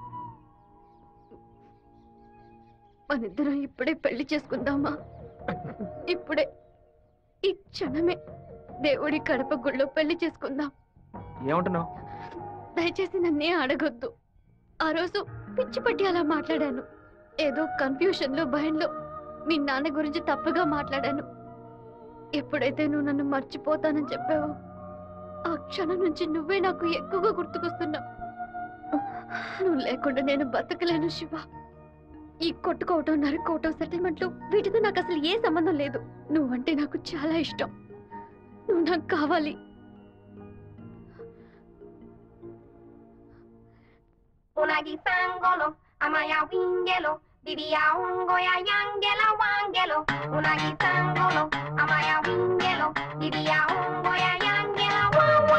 మనిద్దరం ఇప్పుడే పెళ్లి చేసుకుందామా? ఇప్పుడే, ఈ క్షణమే దేవుడి కడప గుళ్ళో పెళ్లి చేసుకుందాం. ఏమంటున్నావు? దయచేసి నన్నే అడగొద్దు. ఆ రోజు పిచ్చి పట్టి అలా మాట్లాడాను. ఏదో కన్ఫ్యూషన్ లో భయంలో మీ నాన్న గురించి తప్పుగా మాట్లాడాను. ఎప్పుడైతే నువ్వు నన్ను మర్చిపోతానని చెప్పావో ఆ క్షణం నుంచి నువ్వే నాకు ఎక్కువగా గుర్తుకొస్తున్నావు. నువ్వు లేకుండా నేను బతకలేను శివ. ఈ కొట్టుకోవటం, నరుకోవటం, సెటిల్మెంట్లు వీటితో నాకు అసలు ఏ సంబంధం లేదు. నువ్వంటే నాకు చాలా ఇష్టం. నువ్వు నాకు కావాలి. Unagi sangolo, amaya wingelo, diria ungoya yangela wangelo. Unagi sangolo, amaya wingelo, diria ungoya yangela wawa.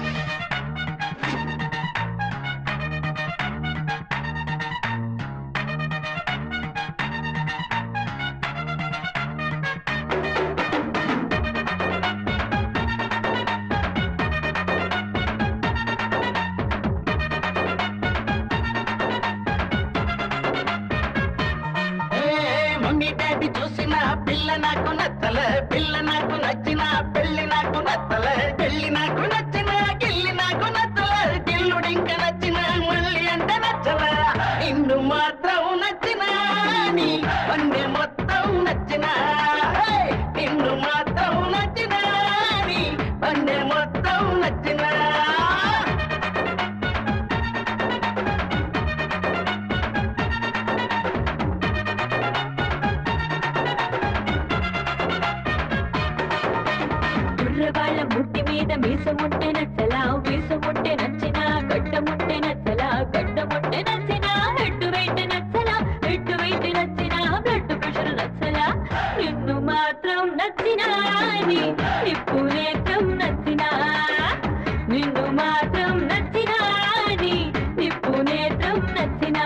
చూసిన పిల్ల నాకు నచ్చలే, పిల్ల నాకు నచ్చిన పెళ్లి నాకు నచ్చలే, పెళ్లి నాకు నచ్చిన గిల్లి నాకు నచ్చలే, గిల్లుడింక నచ్చిన మళ్ళీ అంటే నచ్చలే. ఇన్ను మాత్రం నచ్చిన నీ వందె మొత్తం నచ్చిన, నిన్ను మాత్రం నచ్చిన నీ వందె మొత్తం నచ్చిన. వాళ్ళ ముట్టి మీద మీసముంటే నచ్చలా, మీసముంటే నచ్చినా, గడ్డముంటే నచ్చలా, గడ్డముంటే నచ్చినా, హెడ్డు వెయిట్ నచ్చలా, హెడ్డు వెయిట్ నచ్చినా, బ్లడ్ ప్రెషర్ నచ్చలా, నిన్ను మాత్రం నచ్చినా నీ నిప్పు నేత్రం నచ్చినా, నిన్ను మాత్రం నచ్చినా నీ నిప్పు నేత్రం నచ్చినా.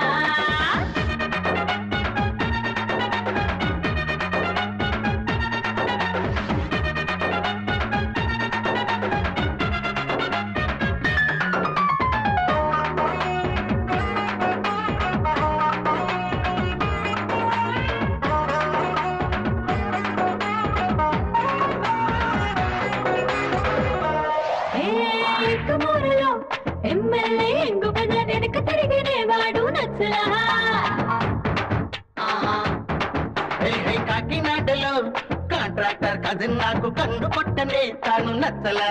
కాకినాడలో కాంట్రాక్టర్ కజిన్ నాకు కన్ను కొట్టనే తాను నచ్చలా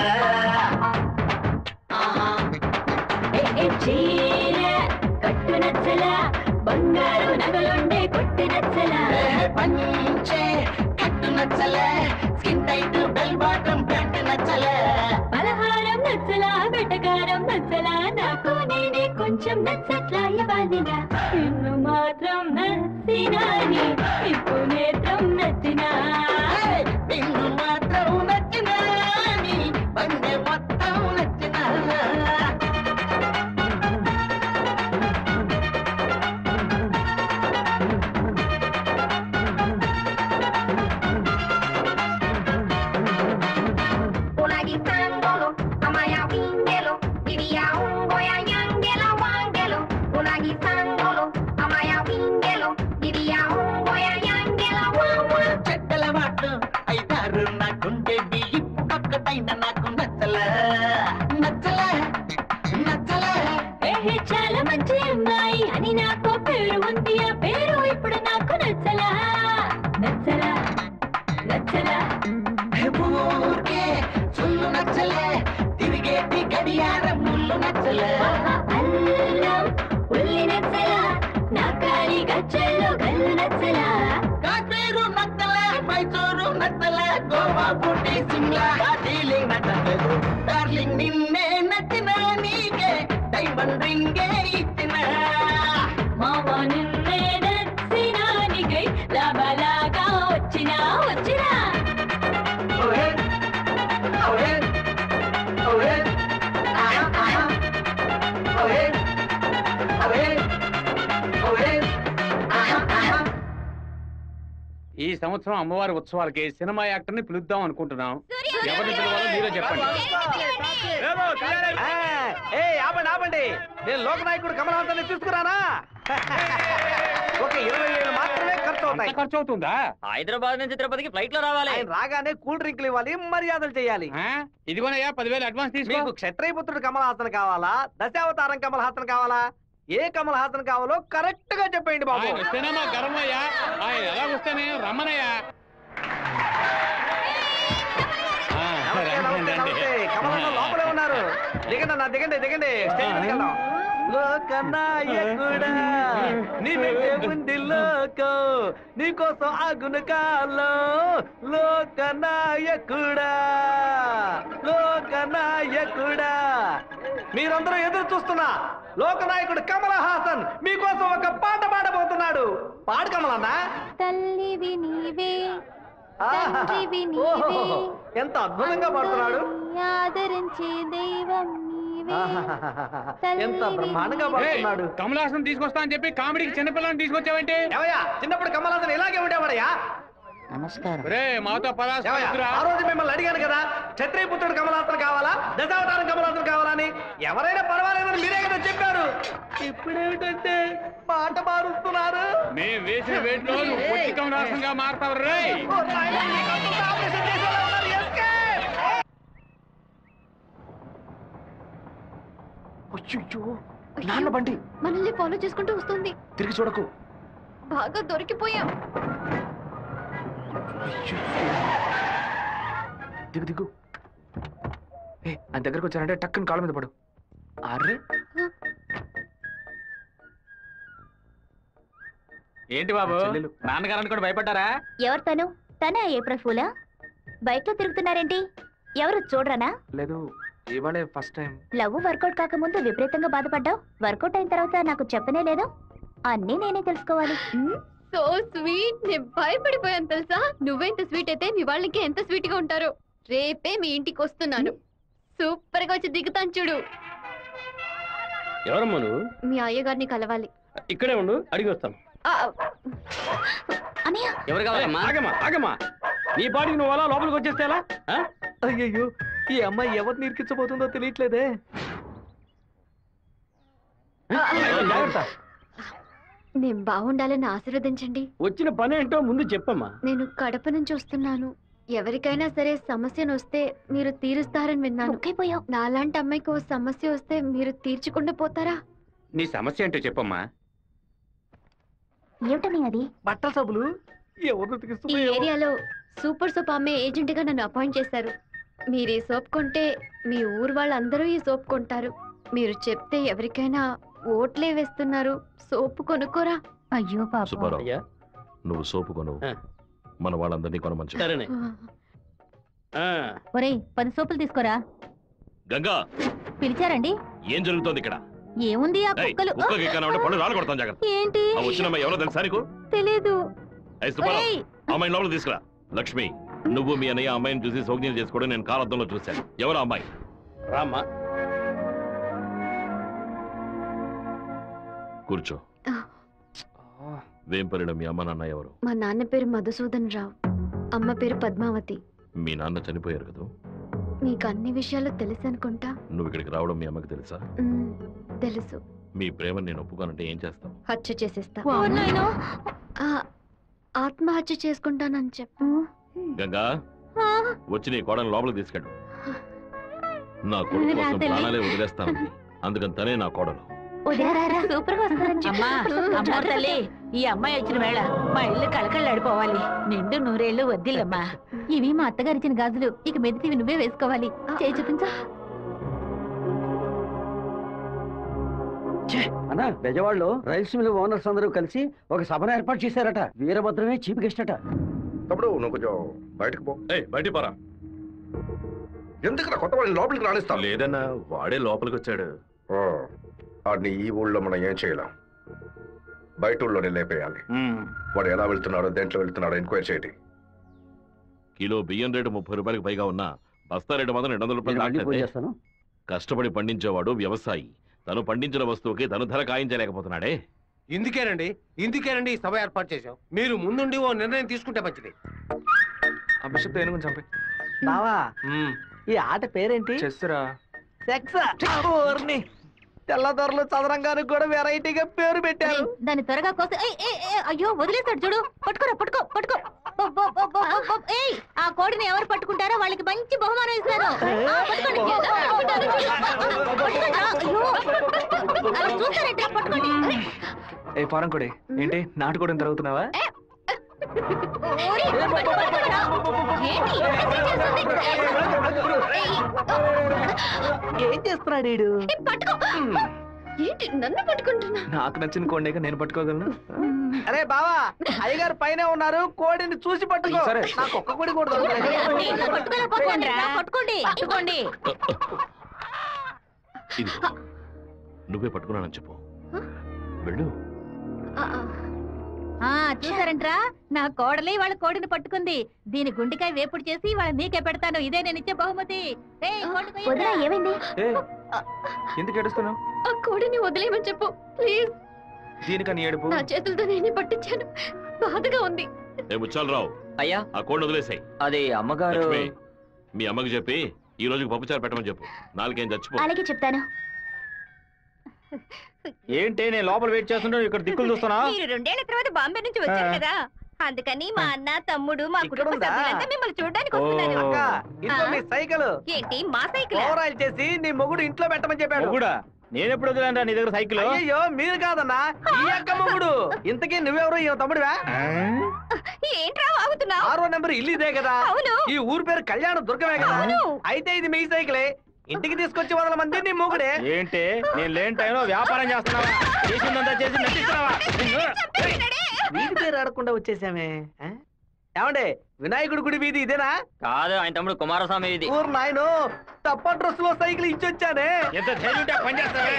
చీర కట్టు నచ్చలా బంగారు నగలుండే కొట్టు నచ్చలా పంచే కట్టు నచ్చలే skin tight bell bottom pant నచ్చలే పలహారం నచ్చలా వెటకారం నచ్చలా నాకు నేనే కొంచెం నచ్చట్లా ఇవ్వాలిగా నిన్ను మాత్రం నచ్చినాని ఇప్పుడు నేత్రం నచ్చినా నిన్ను మాత్రం నచ్చినా నీ బండి మొత్తం నచ్చినా Unagi sangolo, amaya wingelo, vivia ungo ya yangela wangelo. Unagi sangolo, amaya wingelo, vivia ungo ya yangela wangelo. చెడ్డల వాటు అయితారు నాకుంటే బియ్యపు ఒక్కటైన నాకు నచ్చలే నచ్చలే నచ్చలే చాలా మంచి అమ్మాయి అని నాకు పేరు ఉంది ఆ పేరు ఇప్పుడు నాకు నచ్చలా నచ్చలా నచ్చలా ఊరికే సుల్లు నచ్చలే తిరిగేటి గడియారం ముళ్ళు నచ్చలే అల్లం ఉల్లి నచ్చలా నా కాలి గచ్చల్లో గల్లు నచ్చలా కాశ్మీరు నచ్చలే మైసూరు నచ్చలే గోవా బూటీ సిమ్లా డీలింగ్ నచ్చలేదు డార్లింగ్ నిన్నే నచ్చిన నీకే డైమండ్ రింగే ఇచ్చిన మావా నిన్నే నచ్చినా నీకై లాభలాగా వచ్చినా వచ్చినా ఈ సంవత్సరం అమ్మవారి ఉత్సవాలకి సినిమా యాక్టర్ ని పిలుద్దాం అనుకుంటున్నాం. ఎవరిని పిలవాలో మీరే చెప్పండి. ఆపండి నేను లోకనాయకుడు కమల్ హాసన్ తీసుకురానా ఒక 20,000 మాత్రమే ఖర్చు అవుతాయి. ఖర్చు అవుతుందా? హైదరాబాద్ నుంచి తిరుపతికి ఫ్లైట్ లో రావాలి. ఆయన రాగానే కూల్ డ్రింక్లు ఇవ్వాలి, మర్యాదలు చేయాలి. ఇదిగోనయ్యా 10,000 అడ్వాన్స్ తీసుకో. మీకు క్షత్రియపుత్రుడు కమల్ హాసన్ కావాలా, దశావతారం కమల్ హాసన్ కావాలా, ఏ కమల్ హాసన్ కావాలో కరెక్ట్ గా చెప్పండి బాబు. ఆయన వస్తేనే మా గర్వయ్యా. ఆయన ఎలా వస్తేనే రమ్మనయ్యా. కమల్ హాసన్ లోపలే ఉన్నారు. దిగండి అన్న, దిగండి దిగండి, స్టేజ్ మీదకి వెళ్దాం. లోకనాయకుడా నీ వెంటే ఉంది లోకం, నీకోసం ఆగును కాలం. లోకనాయకుడా లోకనాయకుడా మీరందరూ ఎదురు చూస్తున్నా లోకనాయకుడు కమల్ హాసన్ మీకోసం ఒక పాట పాడబోతున్నాడు. పాడు కమలన్నా. తల్లివి నీవే తండ్రివి ఓహో, నీవే ఎంత అద్భుతంగా పాడుతున్నాడు. ఆదరించే దైవం నీవే ఎంత బ్రహ్మాండంగా పాడుతున్నాడు. కమల్ హాసన్ తీసుకొస్తా అని చెప్పి కామెడీకి చిన్నపిల్లని తీసుకొచ్చావేంటి? ఏవయ్యా, చిన్నప్పుడు కమల్ హాసన్ ఇలాగే ఉండేవాడయ్యా. నమస్కారం. మాతో ఆ రోజు మిమ్మల్ని అడిగాను కదా, క్షత్రియపుత్రుడు కమల్ హాసన్ కావాలా, దశావతారం కమల్ హాసన్ కావాలా అని. ఎవరైనా పర్వాలేదని మీరే కదా చెప్పారు. ఇప్పుడేమిటంటే మాట మారుస్తున్నారు. మేము వేసిన వేట్లో నువ్వు పొట్టి కమల్ హాసన్ గా మారుతావు రే. నాన్న బండి మనల్ని ఫాలో చేసుకుంటూ వస్తుంది. తిరిగి చూడకు. బాగా దొరికిపోయాం. దిగు దిగు. ఆయన దగ్గరకు వచ్చానంటే టక్కుని కాళ్ళ మీద పడు. అర్రే ఏంటి బాబు, నాన్నగారని కూడా భయపడ్డారా? ఎవరు తను? తనే ఏప్రిల్ ఫూలా? బైక్ లో తిరుగుతున్నారేంటి? ఎవరు చూడరానా? లేదు, ఇవాళే ఫస్ట్ టైం. లవ్ వర్కౌట్ కాకముందు విపరీతంగా బాధపడ్డావు, వర్కౌట్ అయిన తర్వాత నాకు చెప్పనే లేదు. అన్నీ నేనే తెలుసుకోవాలి. So sweet. నేను భయపడిపోయాను తెలుసా. నువ్వెంత స్వీట్ అయితే మీ వాళ్ళకి ఎంత స్వీట్ గా ఉంటారో. రేపే మీ ఇంటికి వస్తున్నాను. సూపర్ గా వచ్చి దిగుతాను చూడు. ఎవరమ్మా నువ్వు? మీ అయ్యగారిని కలవాలి. ఇక్కడే ఉండు, అడిగి వస్తాను. ఎవరు కావాలమ్మా? ఆగమ్మా ఆగమ్మా, నీ పాటికి నువ్వు అలా లోపలికి వచ్చేస్తే ఎలా? అయ్యయ్యో, ఈ అమ్మాయి ఎవరు నిరికించబోతుందో తెలియట్లేదే. జాగ్రత్త. నేను బాగుండాలని ఆశీర్వదించండి. వచ్చిన పని ఏంటో ముందు చెప్పమ్మా. నేను కడప నుంచి వస్తున్నాను. ఎవరికైనా సరే సమస్యను వస్తే మీరు తీరుస్తారని విన్నాను. నాలాంటి అమ్మాయికి ఓ సమస్య వస్తే మీరు తీర్చకుండా పోతారా? నీ సమస్య ఏంటో చెప్పమ్మా. ఏమిటని అది? బట్టల సబ్బులు ఈ ఏరియాలో సూపర్ సోప్ అమ్మే ఏజెంట్ గా నన్ను అపాయింట్ చేశారు. మీరు ఈ సోప్ కొంటే మీ ఊరు వాళ్ళందరూ ఈ సోప్ కొంటారు. మీరు చెప్తే ఎవరికైనా ఓట్లే వేస్తున్నారు. సోపు కొనుక్కోరా. అయ్యో పాప. సుబ్బారావు, నువ్వు సోపు కొను, మన వాళ్ళందరినీ కొనమని చెప్పు. ఒరేయ్ 10 సోపులు తీసుకోరా. గంగా, పిలిచారండి? ఏం జరుగుతోంది ఇక్కడ? ఏముంది ఆ ఏయ్, కుక్కలు. కుక్కకి ఎక్కనంటే పళ్ళు రాళ్ళు కొడతాం, జాగ్రత్త. ఏంటి? ఆ వచ్చిన అమ్మాయి ఎవరో తెలుసా నీకు? తెలీదు. ఏయ్ సుబ్బారావు, అమ్మాయిని లోపలికి తీసుకురా. లక్ష్మి, నువ్వు మీ అన్నయ్య అమ్మాయిని చూసి సౌజ్ఞలు చేసుకోవడం నేను కాలద్దంలో చూశాను. ఎవరు అమ్మాయి? రామ్మా, కూర్చో. వేంపల్లిలో మీ అమ్మ నాన్న ఎవరు? మా నాన్న పేరు మధుసూదన్ రావు, అమ్మ పేరు పద్మావతి. మీ నాన్న చనిపోయారు కదా? మీకు అన్ని విషయాలు తెలుసు అనుకుంటా. నువ్వు ఇక్కడికి రావడం మీ అమ్మకి తెలుసా? తెలుసు. మీ ప్రేమను నేను ఒప్పుకోనంటే ఏం చేస్తావు? హత్య చేసేస్తా. ఆత్మహత్య చేసుకుంటానని చెప్పు. గంగా, వచ్చి నీ కోడని లోపలికి తీసుకెళ్ళు. నా కొడుకు కోసం ప్రాణాలే వదిలేస్తాను, అందుకని తనే నా కోడలు. సూపర్ గా వస్తారని అమ్మా తల్లి, ఈ అమ్మాయి వచ్చిన వేళ మా ఇల్లు కళకళలాడిపోవాలి. నిండు నూరేళ్లు వద్దిల్లమ్మా. ఇవి మా అత్తగారిచ్చిన గాజులు, ఇక మెదిటివి నువ్వే వేసుకోవాలి. చేయి చూపించా. అన్నా, బెజవాడలో రైల్స్ మిల్ ఓనర్స్ అందరూ కలిసి ఒక సభను ఏర్పాటు చేశారట. వీరభద్రమే చీఫ్ గెస్ట్ అట. తమ్ముడు, నువ్వు కొంచెం బయటకు పో. బయటికి పోరా. ఎందుకు కొత్త వాళ్ళని లోపలికి రాణిస్తావు? లేదన్నా, వాడే లోపలికి వచ్చాడు. వాడిని ఈ ఊళ్ళో మనం ఏం చేయలేం, బయట ఊళ్ళోనే లేపేయాలి. వాడు ఎలా వెళ్తున్నాడో, దేంట్లో వెళ్తున్నాడో ఎంక్వైరీ చేయండి. కిలో బియ్యం రేటు 30 రూపాయలకు పైగా ఉన్నా బస్తా రేటు మాత్రం 200 రూపాయలు. కష్టపడి పండించేవాడు వ్యవసాయి. తను పండించిన వస్తువుకి తను ధర కాయించలేకపోతున్నాడే. ఇందుకేనండి ఈ సభ ఏర్పాటు చేశాం. మీరు ముందుండి ఓ నిర్ణయం తీసుకుంటే మంచిది. బావా, ఈ ఆట పేరేంటి? చెస్సురా. తెల్లదొరలు చదరంగానికి కూడా వెరైటీగా పేరు పెట్టారు. దాన్ని త్వరగా కోసి అయ్యో వదిలేస్తాడు చూడు. పట్టుకోరా, పట్టుకో పట్టుకో. ఏయ్, ఆ కోడిని ఎవరు పట్టుకుంటారో వాళ్ళకి మంచి బహుమానం ఇస్తారు. ఏ ఫారం కొడి, ఏంటి నాటుకోవడం జరుగుతున్నావా? ఏం చేస్తున్నాడు? ఏంటి నన్ను పట్టుకుంటున్నా? నాకు నచ్చిన కోడిని నేను పట్టుకోగలను. అరే బావా, అయ్యగారు పైన ఉన్నారు, కోడిని చూసి పట్టుకో. నాకు ఒక్క కోడి కూడా పట్టుకోండి. నువ్వే పట్టుకున్నానని చెప్పు. వెళ్ళు. చూసారంట్రా, నా కోడలి వాళ్ళ కోడిని పట్టుకుంది. దీని గుండెకాయ వేపుడు చేసి వాళ్ళ నీకే పెడతాను. ఇదే నేను ఇచ్చే బహుమతి. ఏమైంది? ఎందుకు ఏడుస్తున్నావు? ఆ కోడిని వదిలేయమని చెప్పు ప్లీజ్. దీనికని ఏడుపు? నా చేతులతో నేనే పట్టించాను, బాధగా ఉంది. ఏ ముచ్చాలరావు, అయ్యా ఆ కోడిని వదిలేసాయి. అది అమ్మగారు. మీ అమ్మకి చెప్పి ఈ రోజుకి పప్పుచారు పెట్టమని చెప్పు. నాలుగేం చచ్చిపో. అలాగే చెప్తాను. ఏంటి నేను లోపల వెయిట్ చేస్తుంటే ఇక్కడ దిక్కులు చూస్తున్నా? మీరు 2 ఏళ్ల తర్వాత బాంబే నుంచి వచ్చారు కదా, అందుకని మా అన్న తమ్ముడు మా కుటుంబ సభ్యులంతా మిమ్మల్ని చూడడానికి వస్తున్నారు. సైకిల్ ఏంటి మా సైకిల్? ఓవరాల్ చేసి నీ మొగుడు ఇంట్లో పెట్టమని చెప్పాడు. మొగుడా? నేను ఎప్పుడు వదిలేంరా నీ దగ్గర సైకిల్? అయ్యో మీరు కాదన్నా, ఈ అక్క మొగుడు. ఇంతకీ నువ్వెవరు? ఈ తమ్ముడువా? ఏంట్రా వాగుతున్నావు? 6వ నెంబర్ ఇల్లు ఇదే కదా? ఈ ఊరు పేరు కళ్యాణ దుర్గమే కదా? అయితే ఇది మీ సైకిలే. ఇంటికి తీసుకొచ్చి వదల మంది నీ మొగుడే. ఏంటి నేను లేని టైంలో వ్యాపారం చేస్తున్నావా? చేసిందంతా చేసి నటిస్తున్నావా? వీధి పేరు ఆడకుండా వచ్చేసామే. ఏమండే, వినాయకుడి గుడి వీధి ఇదేనా? కాదు, ఆయన తమ్ముడు కుమారస్వామి ఇది. ఊరు నాయను, తప్ప డ్రెస్ లో సైకిల్ ఇచ్చొచ్చానే. ఎంత ధైర్యం పని చేస్తావే?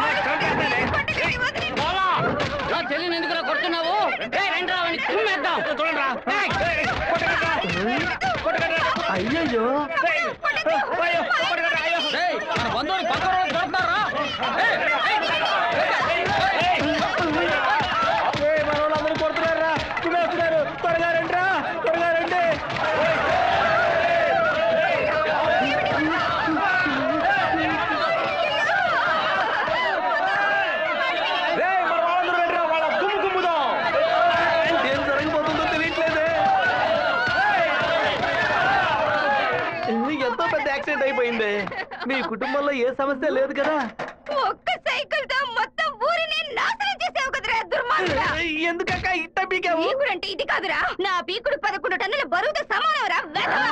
చెల్లిని ఎందుకు కొడుతున్నావు? అయ్యయ్యో, బంధువులు పక్కన దొరుకుతారా? మనోళ్ళందరూ కొడుతున్నారా? కుమేస్తున్నారు. త్వరగా రండిరా, త్వరగా రండి. ఏం జరగబోతుందో తెలియట్లేదే. ఎంతో పెద్ద యాక్సిడెంట్ అయిపోయింది. మీ కుటుంబంలో ఏ సమస్య లేదు కదా? ఒక్క సైకిల్ తో మొత్తం ఊరిని నాశనం చేసావు కదరా దుర్మార్గుడా. ఎందుకక్క ఇట్ట పీకావు? పీకుడంటే ఇది కాదురా, నా పీకుడు 11 టన్నుల బరువుతో సమానవరా.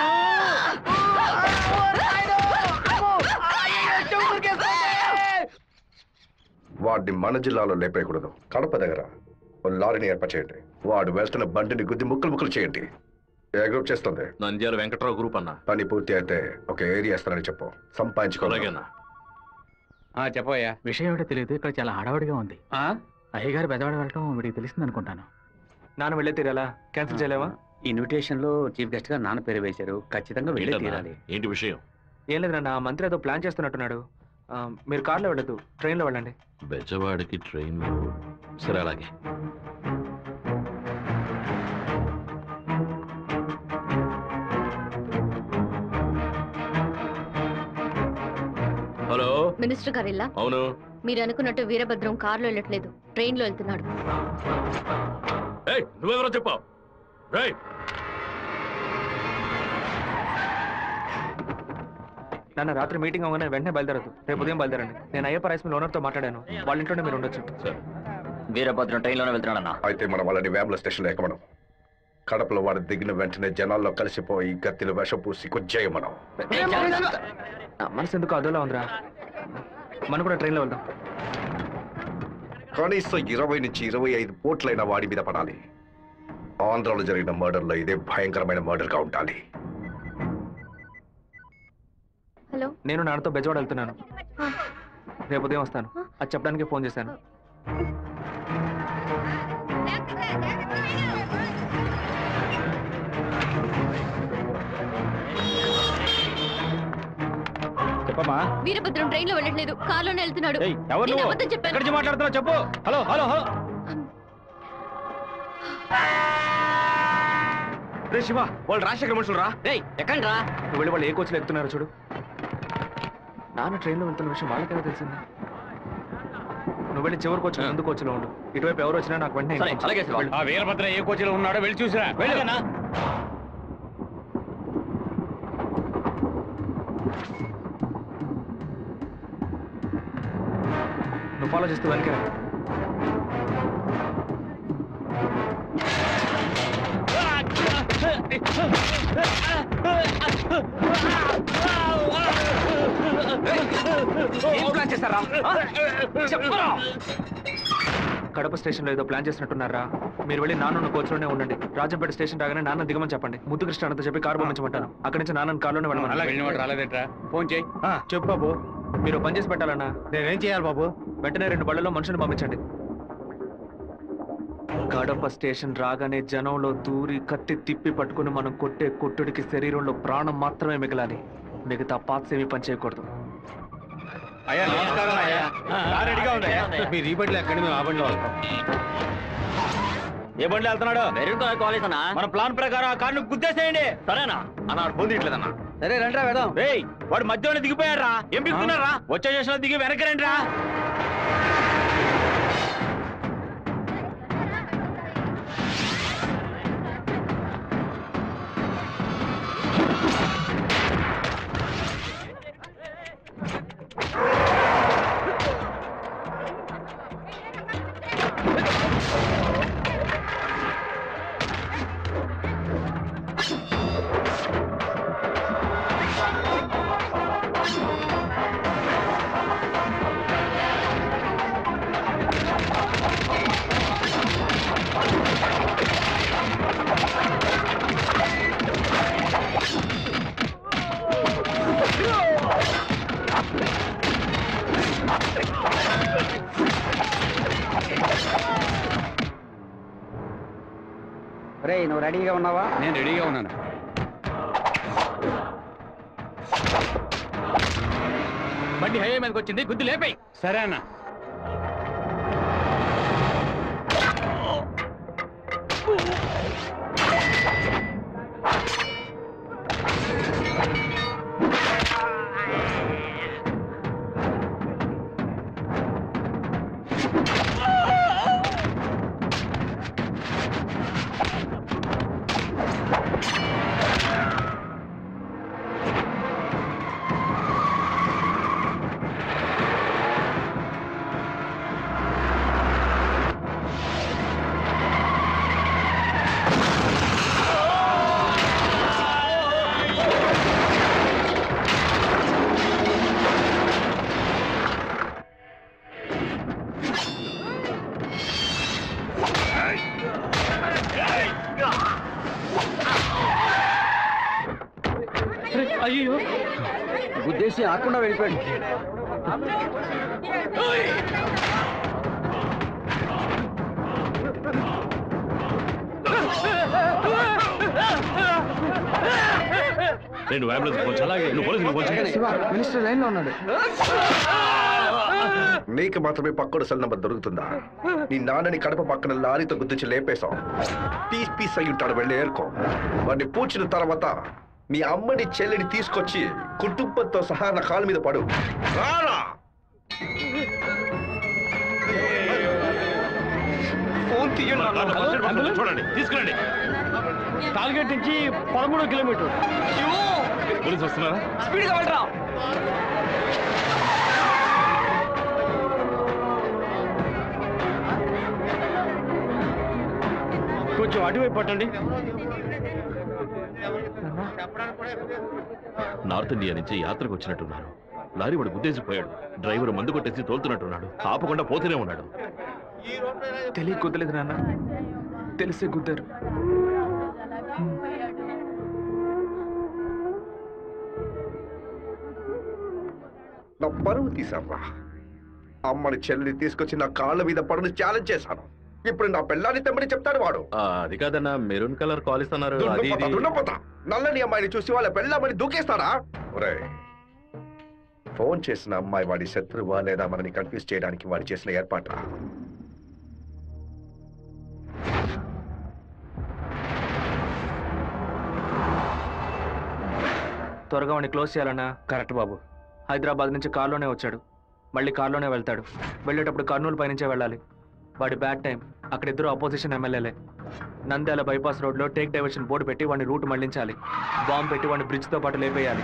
వాడిని మన జిల్లాలో లేపేయకూడదు. కడప దగ్గర ఓ లారీని ఏర్పాటు చేయండి. వాడు వెళ్తున్న బండిని గుద్ది ముక్కలు ముక్కలు చేయండి. ఏ గ్రూప్ చేస్తుంది? నంద్యాల వెంకట్రావు గ్రూప్ అన్న. పని పూర్తి అయితే ఒక ఏరియా ఇస్తానని చెప్పు. సంపాదించుకోలేగన్నా. చెప్పయ్యా. విషయం ఏమిటో తెలియదు, ఇక్కడ చాలా హడావుడిగా ఉంది. అయ్యగారు బెదవాడ వెళ్ళటం వీడికి తెలిసింది అనుకుంటాను. నాన్న వెళ్ళే తీరాలా? క్యాన్సిల్ చేయలేవా? ఇన్విటేషన్ లో చీఫ్ గెస్ట్ గా నాన్న పేరు వేశారు, ఖచ్చితంగా వెళ్ళే తీరాలి. ఏంటి విషయం? ఏం లేదు నాన్న, మంత్రి ఏదో ప్లాన్ చేస్తున్నట్టున్నాడు. మీరు కార్లో వెళ్ళదు, ట్రైన్లో వెళ్ళండి. బెజవాడికి ట్రైన్? సరే అలాగే. హలో మినిస్టర్ గారు ఇలా? అవును. మీరు అనుకున్నట్టు వీరభద్రం కార్లో వెళ్ళట్లేదు, ట్రైన్ లో వెళ్తున్నాడు. నువ్వెవరో చెప్పావు? నాన్న రాత్రి మీటింగ్ అవగానే వెంటనే బయలుదేరదు, రేపు ఉదయం బయలుదేరండి. నేను అయ్యప్ప రైస్ మిల్ ఓనర్తో మాట్లాడాను, వాళ్ళ ఇంట్లోనే మీరు ఉండొచ్చు. వీరభద్రం ట్రైన్లోనే వెళ్తున్నాడన్నా. అయితే మనం వాళ్ళని వేముల స్టేషన్లో ఎక్కమనం. కడపలో వాడు దిగిన వెంటనే జనాల్లో కలిసిపోయి గత్తిని విషం పూసి కొచ్చేయ మనం. మనసు ఎందుకు అదోలా ఉందిరా, మనం కూడా ట్రైన్లో వెళ్దాం. కనీసం 20 నుంచి 25 పోట్లైన వాడి మీద పడాలి. ఆంధ్రాలో జరిగిన మర్డర్లో ఇదే భయంకరమైన మర్డర్గా ఉండాలి. హలో, నేను నాన్నతో బెజవాడ వెళ్తున్నాను, రేపు ఉదయం వస్తాను. అది చెప్పడానికి ఫోన్ చేశాను. చెప్పమ్మా. వీరభద్రం ట్రైన్ లో వెళ్ళట్లేదు, కార్లోనే వెళ్తున్నాడు. ఎవరు నువ్వు? ఎక్కడి నుంచి మాట్లాడుతున్నావు చెప్పు. Hello hello hello. రే శివ, వాళ్ళు రాజశేఖర మనుషులు రా. ఎక్కండి రా. నువ్వు వెళ్ళి వాళ్ళు ఏ కోచ్లో ఎక్కుతున్నారో చూడు. నాన్న ట్రైన్లో వెళ్తున్న విషయం వాళ్ళకైనా తెలిసింది. నువ్వు వెళ్ళి చివరి కోచ్ ముందు కోచ్లో ఉండు. ఇటువైపు ఎవరు వచ్చినా నాకు వెంటనే. వీరభద్ర ఏ కోచ్లో ఉన్నాడో వెళ్ళి చూసిరా. వెళ్ళనా? నువ్వు ఫాలో చేస్తూ వెనక. కడప స్టేషన్ లో ఏదో ప్లాన్ చేసినట్టున్నారా? మీరు వెళ్ళి నాన్న కోచ్లోనే ఉండండి. రాజంపేట స్టేషన్ రాగానే నాన్న దిగమని చెప్పండి. ముద్దు కృష్ణ అంతా చెప్పి కారు పంపించమంటాను. అక్కడి నుంచి నాన్న కార్లోనే వెళ్ళమని. ఫోన్ చేయి. చెప్పు బాబు. మీరు పని చేసి పెట్టాలన్నా. నేనేం చేయాలి బాబు? వెంటనే 2 బళ్ళలో మనుషులు పంపించండి. కడప స్టేషన్ రాగానే జనంలో దూరి కత్తి తిప్పి పట్టుకుని మనం కొట్టే కొట్టుడికి శరీరంలో ప్రాణం మాత్రమే మిగలాలి. మిగతా పార్ట్స్ ఏమీ పని చేయకూడదు. అయ్యా నమస్కారం అయ్యా. రెడీగా ఉంది. మీరు ఈ బండిలో ఎక్కడి మేము ఆ బండిలో వస్తాం. ఏ బండిలో వెళ్తున్నాడు? కాలేజ్ అన్నా. మన ప్లాన్ ప్రకారం ఆ కార్ను గుద్దేసేయండి. సరేనా అన్న ఫోన్ తీయట్లేదన్నా. సరే రండి వెళ్దాం. వాడు మధ్యలోనే దిగిపోయారా? ఏం దిగుతున్నారా? వచ్చే స్టేషన్ లో దిగి వెనక్కి రండి రా. నువ్వు రెడీగా ఉన్నావా? నేను రెడీగా ఉన్నాను. బండి హైవే మీదకి వచ్చింది, గుద్దు లేపాయి. సరే అన్న. అయ్యో గుద్దేసి ఆకుండా వెళ్ళిపోయాడు. నేను అంబులెన్స్ ఫోన్ చేయి. నువ్వు పోలీసులకు ఫోన్ చేయి. మినిస్టర్ లైన్ లో ఉన్నాడు. నీకు మాత్రమే పక్కడు సెల్ నంబర్ దొరుకుతుందా? నీ నాన్నని కడప పక్కన లారీతో గుద్దించి లేపేశాం. పీస్ పీస్ అయి ఉంటాడు, వెళ్ళి ఏరుకో. వాడిని పూడ్చిన తర్వాత మీ అమ్మని చెల్లిని తీసుకొచ్చి కుటుంబంతో సహా నా కాళ్ళ మీద పడు. రారా ఫోన్ తీయండి. చూడండి, తీసుకురండి. టార్గెట్ నుంచి 13 కిలోమీటర్. పోలీసు వస్తున్నారా? స్పీడ్గా వెళ్ళరా. కొంచెం అటువైపు పట్టండి. నార్త్ ఇండియా నుంచి యాత్రకు వచ్చినట్టున్నారు. లారీ వాడు గుద్దేసిపోయాడు. డ్రైవర్ మందు కొట్టేసి తోలుతున్నట్టున్నాడు. ఆపకుండా పోతూనే ఉన్నాడు. తెలియ కుదలేదు నాన్న, తెలిసే కుదరు. నా పరువు తీసారా? అమ్మని చెల్లిని తీసుకొచ్చి నా కాళ్ళ మీద పడును ఛాలెంజ్ చేశాను. ఇప్పుడు నా పెళ్ళాన్ని తెమ్మని చెప్తాడు వాడు. అది కాదన్నా, మెరూన్ కలర్ కాల్ ఇస్తున్నారు. నల్లని అమ్మాయిని చూసి వాళ్ళ పెళ్ళామని దూకేస్తాడా? ఒరేయ్, ఫోన్ చేసిన అమ్మాయి వాడి శత్రువా లేదా మనని కన్ఫ్యూజ్ చేయడానికి వాడు చేసిన ఏర్పాట. త్వరగా వాడిని క్లోజ్ చేయాలన్నా. కరెక్ట్ బాబు. హైదరాబాద్ నుంచి కార్లోనే వచ్చాడు, మళ్ళీ కార్లోనే వెళ్తాడు. వెళ్ళేటప్పుడు కర్నూలు పైనుంచే వెళ్ళాలి. వాడి బ్యాడ్ టైం. అక్కడ ఇద్దరు అపోజిషన్ ఎమ్మెల్యేలే. నంద్యాల బైపాస్ రోడ్లో టేక్ డైవర్షన్ బోర్డు పెట్టి వాడిని రూట్ మళ్లించాలి. బాంబు పెట్టి వాడిని బ్రిడ్జ్తో పాటు లేపేయాలి.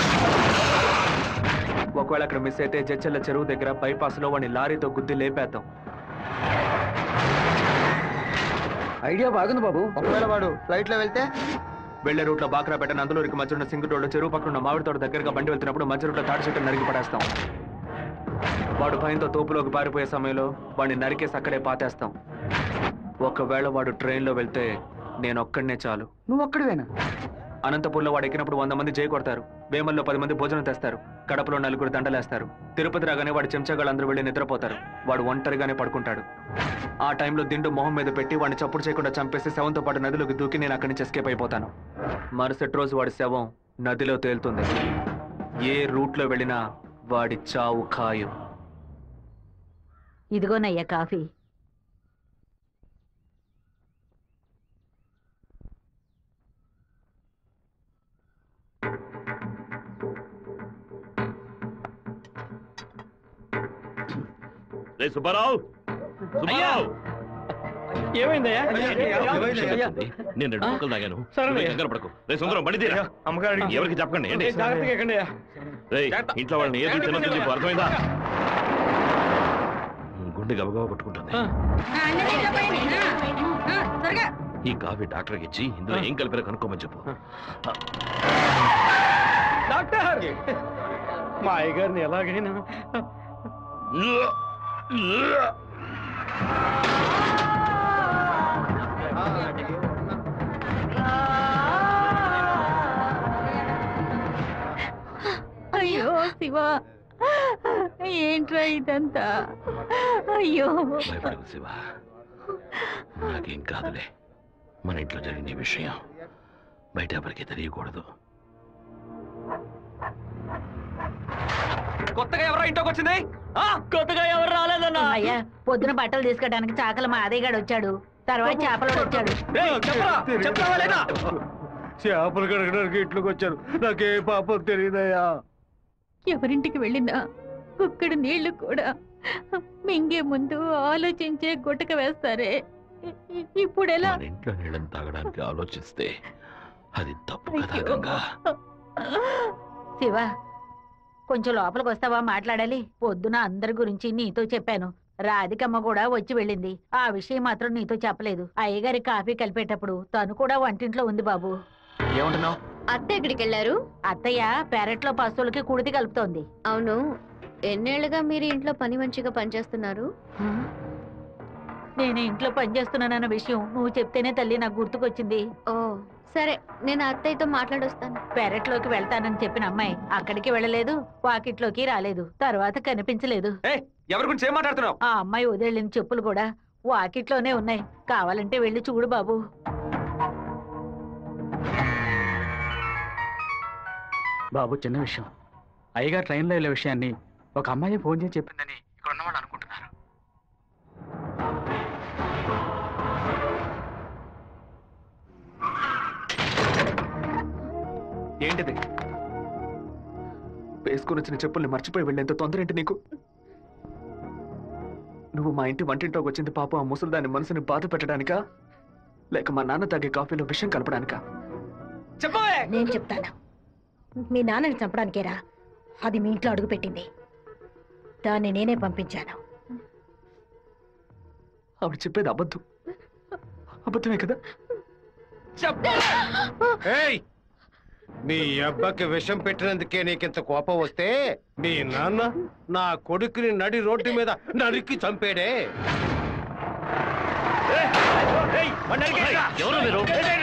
ఒకవేళ అక్కడ మిస్ అయితే జడ్చెల్ల చెరువు దగ్గర బైపాస్లో వాడిని లారీతో గుద్ది లేపేద్దాం. ఐడియా బాగుంది బాబు. ఒకవేళ వాడు ఫ్లైట్ లో వెళ్తే వెళ్లే రూట్లో బాక్రాపేట నందులూరికి మధ్య ఉన్న సింగు రోడ్డు చెరువు పక్కన ఉన్న మామిడి తోట దగ్గరగా బండి వెళ్తున్నప్పుడు మధ్య రూట్లో తాడి చెట్టు నరికి పడేస్తాం. వాడు భయంతో తోపులోకి పారిపోయే సమయంలో వాడిని నరికేసి అక్కడే పాతేస్తాం. ఒకవేళ వాడు ట్రైన్లో వెళ్తే నేను ఒక్కడనే చాలు. నువ్వు ఒక్కడివేనా? అనంతపూర్లో వాడు ఎక్కినప్పుడు 100 మంది జై కొడతారు. వేమల్లో 10 మంది భోజనం తెస్తారు. కడపలో 4 దండలేస్తారు. తిరుపతి రాగానే వాడి చెంచాగాళ్ళందరూ వెళ్ళి నిద్రపోతారు. వాడు ఒంటరిగానే పడుకుంటాడు. ఆ టైంలో దిండు మొహం మీద పెట్టి వాడిని చప్పుడు చేయకుండా చంపేసి శవంతో పాటు నదిలోకి దూకి నేను అక్కడి నుంచి ఎస్కేప్ అయిపోతాను. మరుసటి రోజు వాడి శవం నదిలో తేలుతుంది. ఏ రూట్లో వెళ్ళినా వాడి చావు ఖాయం. ఇదిగోనయ్యా కాఫీ. సుబ్బారావు, సుబ్బారావు, ఏమైందయ్యా? నేను 2 ముక్కలు తాగాను. కంగారు పడకు. రే సుందరం, బండి తీరా. ఎవరికి చెప్పకండి. ఏంటి ఇంట్లో వాళ్ళని ఏది తినొద్దు చెప్పు, అర్థమైందా? గుండె గబగబా కొట్టుకుంటుంది. ఈ కాఫీ డాక్టర్కి ఇచ్చి ఇందులో ఏం కలిపారో కనుక్కోమని చెప్పు. డాక్టర్, మా అయ్యగారిని ఎలాగైనా అయ్యో శివ, ఏంట్రా ఇదంతా? అయ్యో భయపడకు శివ, నాకేం కాదులే. మన ఇంట్లో జరిగిన విషయం బయట ఎవరికి తెలియకూడదు. కొత్తగా ఎవరో ఇంట్లోకి వచ్చింది? కొత్తగా ఎవరు రాలేదన్నా. అయ్యా, పొద్దున బట్టలు తీసుకెళ్ళడానికి చాకల మా అదయ్యగాడు వచ్చాడు. తర్వాత చేపలు వచ్చాడు. చేపలు కడగడానికి ఇంట్లోకి వచ్చారు. నాకే పాపం తెలియదయ్యా. ఎవరింటికి వెళ్ళినా కుక్కడు నీళ్లు కూడా మింగే ముందు ఆలోచించే గుట్టక వేస్తారే. ఇప్పుడు ఎలా? ఇంట్లో నీళ్ళని తాగడానికి ఆలోచిస్తే అది తప్పు కదా గంగా. శివ, కొంచెం లోపలికి వస్తావా? మాట్లాడాలి. పొద్దున అందరి గురించి నీతో చెప్పాను. రాధికమ్మ కూడా వచ్చి వెళ్ళింది. ఆ విషయం మాత్రం నీతో చెప్పలేదు. అయ్యగారి కాఫీ కలిపేటప్పుడు తను కూడా వంటింట్లో ఉంది బాబు. ఏమంటున్నావు? అత్త ఎక్కడికి వెళ్ళారు? అత్తయ్య పెరట్లో పశువులకి కుడితి కలుపుతోంది. అవును, ఎన్నేళ్లుగా మీరు ఇంట్లో పని మంచిగా పనిచేస్తున్నారు? నేను ఇంట్లో పనిచేస్తున్నానన్న విషయం నువ్వు చెప్తేనే తల్లి నాకు గుర్తుకొచ్చింది. ఓ సరే నేను అత్తయ్యతో మాట్లాడొస్తాను. పెరట్లోకి వెళ్తానని చెప్పిన అమ్మాయి అక్కడికి వెళ్ళలేదు, వాకిట్లోకి రాలేదు, తర్వాత కనిపించలేదు. ఎవరి గురించి ఏం మాట్లాడుతున్నావు? ఆ అమ్మాయి వదిలిన చెప్పులు కూడా వాకిట్లోనే ఉన్నాయి. కావాలంటే వెళ్ళి చూడు బాబు. బాబు చిన్న విషయం. అయ్యగారు ట్రైన్లో వెళ్ళే విషయాన్ని ఒక అమ్మాయి ఫోన్ చేసి చెప్పిందని ఇక్కడ ఉన్నవాళ్ళు అనుకుంటున్నారు. ఏంటిది? వేసుకుని వచ్చిన చెప్పుల్ని మర్చిపోయి వెళ్ళేంత తొందర ఏంటి నీకు? నువ్వు మా ఇంటి వంటింట్లోకి వచ్చింది పాపం ఆ ముసలిదాని మనసుని బాధ పెట్టడానికా, లేక మా నాన్న తాగే కాఫీలో విషయం కలపడానికా? చెప్పవే. నేను చెప్తాను. మీ నాన్నని చంపడానికేరా అది మీ ఇంట్లో అడుగు పెట్టింది. దాన్ని నేనే పంపించాను. ఆవిడ చెప్పేది అబద్ధమే కదా? ఏయ్, మీ అబ్బకి విషం పెట్టినందుకే నీకింత కోపం వస్తే మీ నాన్న నా కొడుకుని నడి రోడ్డు మీద నరికి చంపాడే. ఎవరు మీరు?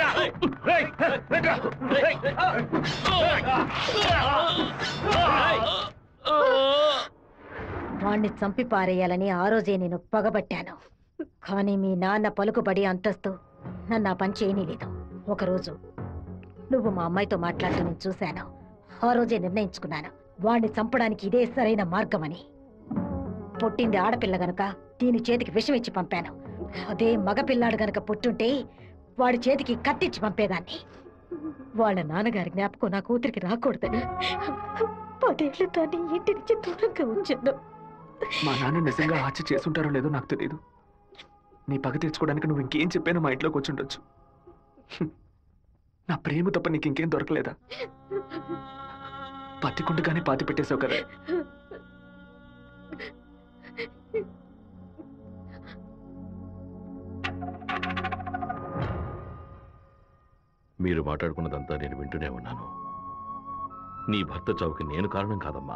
వాణ్ణి చంపి పారేయాలని ఆ రోజే నేను పగబట్టాను. కానీ మీ నాన్న పలుకుబడి అంతస్తు నన్ను ఆ పని చేయనీలేదు. ఒకరోజు నువ్వు మా అమ్మాయితో మాట్లాడుతూ నేను చూశాను. ఆ రోజే నిర్ణయించుకున్నాను, వాణ్ణి చంపడానికి ఇదే సరైన మార్గమని. పుట్టింది ఆడపిల్ల గనక దీని చేతికి విషం ఇచ్చి పంపాను. అదే మగపిల్లాడు గనక పుట్టుంటే వాడి చేతికి కత్తిచ్చి పంపేదాన్ని. వాళ్ళ నాన్నగారి జ్ఞాపకం నా కూతురికి రాకూడదని 10 ఏళ్ళు దాన్ని ఇంటి నుంచి దూరంగా ఉంచాను. మా నాన్న నిజంగా హత్య చేసుంటారో లేదో నాకు తెలియదు. నీ పగ తీర్చుకోవడానికి నువ్వు ఇంకేం చెప్పానో మా ఇంట్లోకి వచ్చి ఉండొచ్చు. నా ప్రేమ తప్ప నీకు ఇంకేం దొరకలేదా? పత్తికుండగానే పాతి పెట్టేశావు కదా. మీరు మాట్లాడుకున్నదంతా నేను వింటూనే ఉన్నాను. నీ భర్త చావుకి నేను కారణం కాదమ్మా.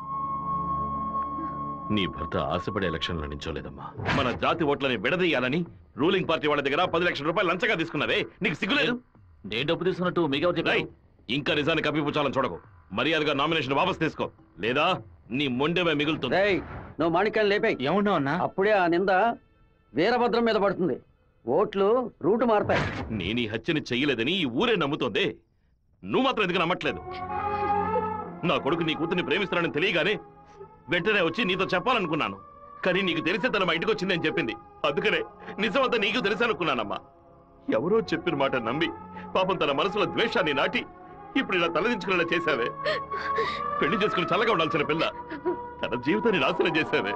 నీ భర్త ఆశపడే ఎలక్షన్లో నించోలేదమ్మా. మన జాతి ఓట్లని విడదీయాలని రూలింగ్ పార్టీ వాళ్ళ దగ్గర 10 లక్షల రూపాయలు లంచగా తీసుకున్నావే, నీకు సిగ్గులేదు? నేను డబ్బు తీసుకున్నట్టు మీకు ఇంకా నిజాన్ని కప్పిపుచ్చాలని చూడకు. మర్యాదగా నామినేషన్ వాపస్ తీసుకో, లేదా నీ మొండెమే మిగులుతుంది. నువ్వు మాణిక్యాన్ని లేపే. ఏమన్నావు అన్నా? అప్పుడే ఆ నింద వీరభద్రం మీద పడుతుంది. ఓట్లు రూటు మారుతాయి. నేను ఈ హత్యని చెయ్యలేదని ఈ ఊరే నమ్ముతోంది. నువ్వు మాత్రం ఎందుకు నమ్మట్లేదు? నా కొడుకు నీ కూతుర్ని ప్రేమిస్తున్నానని తెలియగానే వెంటనే వచ్చి నీతో చెప్పాలనుకున్నాను. కానీ నీకు తెలిసే తన మా ఇంటికి వచ్చిందని చెప్పింది. అందుకనే నిజమంతా నీకు తెలుసనుకున్నానమ్మా. ఎవరో చెప్పిన మాట నమ్మి పాపం తన మనసులో ద్వేషాన్ని నాటి ఇప్పుడు ఇలా తలదించుకునేలా చేశావే. పెళ్లి చేసుకుని చల్లగా ఉండాల్సిన పిల్ల తన జీవితాన్ని నాశనం చేశావే.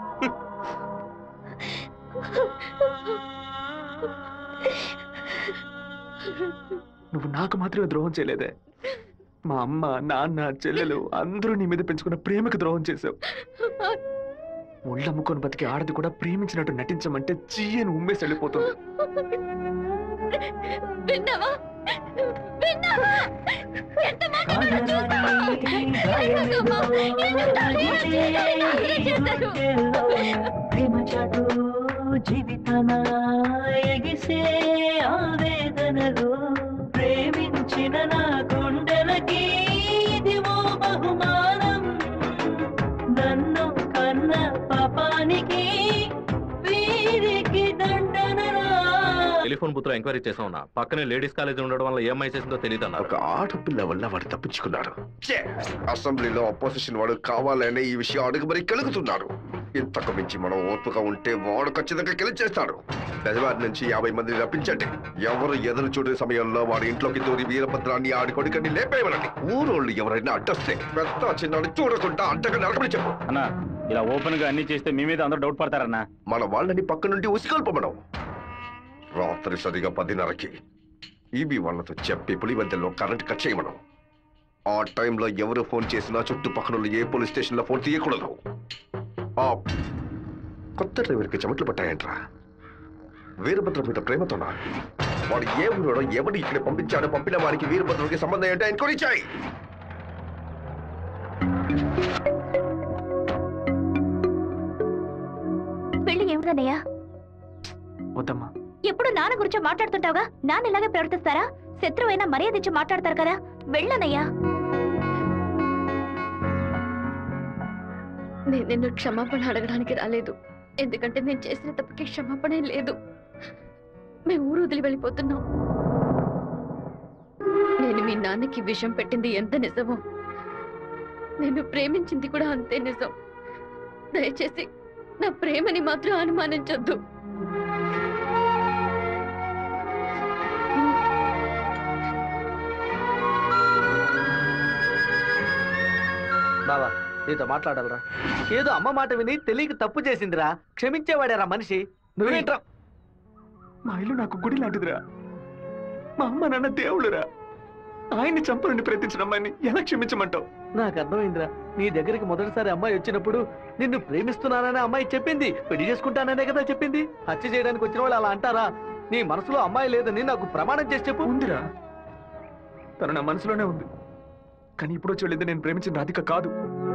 నువ్వు నాకు మాత్రమే ద్రోహం చేయలేదే, మా అమ్మ నాన్న చెల్లెలు అందరూ నీ మీద పెంచుకున్న ప్రేమకు ద్రోహం చేశావు. ఒళ్ళమ్ముకొని బతికి ఆడది కూడా ప్రేమించినట్టు నటించమంటే చీయని ఉమ్మేసి వెళ్ళిపోతుంది. జీవితన ఎగిసే ఆవేదనలో ప్రేమించిన నా గుండెలకి ఇదివో బహుమానం. నన్ను కన్న పాపానికి వీరికి దండనరా. టెలిఫోన్ బూత్ లో ఎంక్వైరీ చేసాం. పక్కనే లేడీస్ కాలేజ్ ఉండడం వల్ల ఏం చేసిందో తెలియదు అన్న. ఒక ఆడపిల్ల వల్ల వాడు తప్పించుకున్నాడు. అసెంబ్లీలో అపోజిషన్ వాడు కావాలనే ఈ విషయం అడుగు మరి కలుగుతున్నాడు. ఇంతకు మించి మనం ఓర్పుగా ఉంటే వాడు ఖచ్చితంగా గెలిచేస్తాడు. బెజవాడి నుంచి 50 మందిని రప్పించండి. ఎవరు ఎదురు చూడే సమయంలో వాడి ఇంట్లోకి దూరి వీరభద్రాన్ని ఆడి కొడుకని లేపేయమనండి. ఊరోళ్ళు ఎవరైనా అడ్డొస్తే పెద్ద చిన్నాడు చూడకుండా అడ్డగా నడకమని చెప్పు. అన్నా ఇలా ఓపెన్ గా అన్ని చేస్తే మీ మీద అందరూ డౌట్ పడతారన్నా. మన వాళ్ళని పక్క నుండి ఉసిగొల్పమనం. రాత్రి సరిగా 10:30కి ఈబీ వాళ్ళతో చెప్పి పులివెందుల్లో కరెంట్ కట్ చేయమనం. ఆ టైంలో ఎవరు ఫోన్ చేసినా చుట్టుపక్కల ఏ పోలీస్ స్టేషన్ లో ఫోన్ తీయకూడదు. ఆ కొత్త డ్రైవర్కి చెమట్లు పట్టాయంట్రా. వీరభద్రం మీద ప్రేమతోనా? వాడు ఏ ఊరోడో ఎవడు ఇక్కడ పంపించాడో పంపిన వారికి వీరభద్రుడికి సంబంధం ఏంటో ఎంక్వైరీ చేయి. పెళ్లి ఏమిటన్నయ్యా? వద్దమ్మా. ఎప్పుడు నాన్న గురించి మాట్లాడుతుంటావుగా, నాన్న ఇలాగే ప్రవర్తిస్తారా? శత్రువైనా మర్యాద ఇచ్చి మాట్లాడతారు కదా, వెళ్ళనయ్యా. నేను నిన్ను క్షమాపణ అడగడానికి రాలేదు, ఎందుకంటే నేను చేసిన తప్పుకి క్షమాపణే లేదు. మేము ఊరు వదిలి వెళ్ళిపోతున్నాం. నేను మీ నాన్నకి విషం పెట్టింది ఎంత నిజమో, నేను ప్రేమించింది కూడా అంతే నిజం. దయచేసి నా ప్రేమని మాత్రం అనుమానించొద్దు. బావా, నీతో మాట్లాడాలరా. ఏదో అమ్మ మాట విని తెలియక తప్పు చేసిందిరా, క్షమించేవాడేరా మనిషి. నువ్వేంట్రా? మా ఇల్లు నాకు గుడి లాంటిదిరా. మా అమ్మ నాన్న దేవుళ్ళురా. ఆయన్ని చంపాలని ప్రయత్నించిన అమ్మాయిని ఎలా క్షమించమంటావు? నాకు అర్థమైందిరా. నీ దగ్గరికి మొదటిసారి అమ్మాయి వచ్చినప్పుడు నిన్ను ప్రేమిస్తున్నానని అమ్మాయి చెప్పింది, పెళ్లి చేసుకుంటాననే కదా చెప్పింది. హత్య చేయడానికి వచ్చిన వాళ్ళు అలా అంటారా? నీ మనసులో అమ్మాయి లేదని నాకు ప్రమాణం చేసి చెప్పు. ఉందిరా, తను నా మనసులోనే ఉంది. కానీ ఇప్పుడు వచ్చి వెళ్ళింది నేను ప్రేమించిన రాధిక కాదు.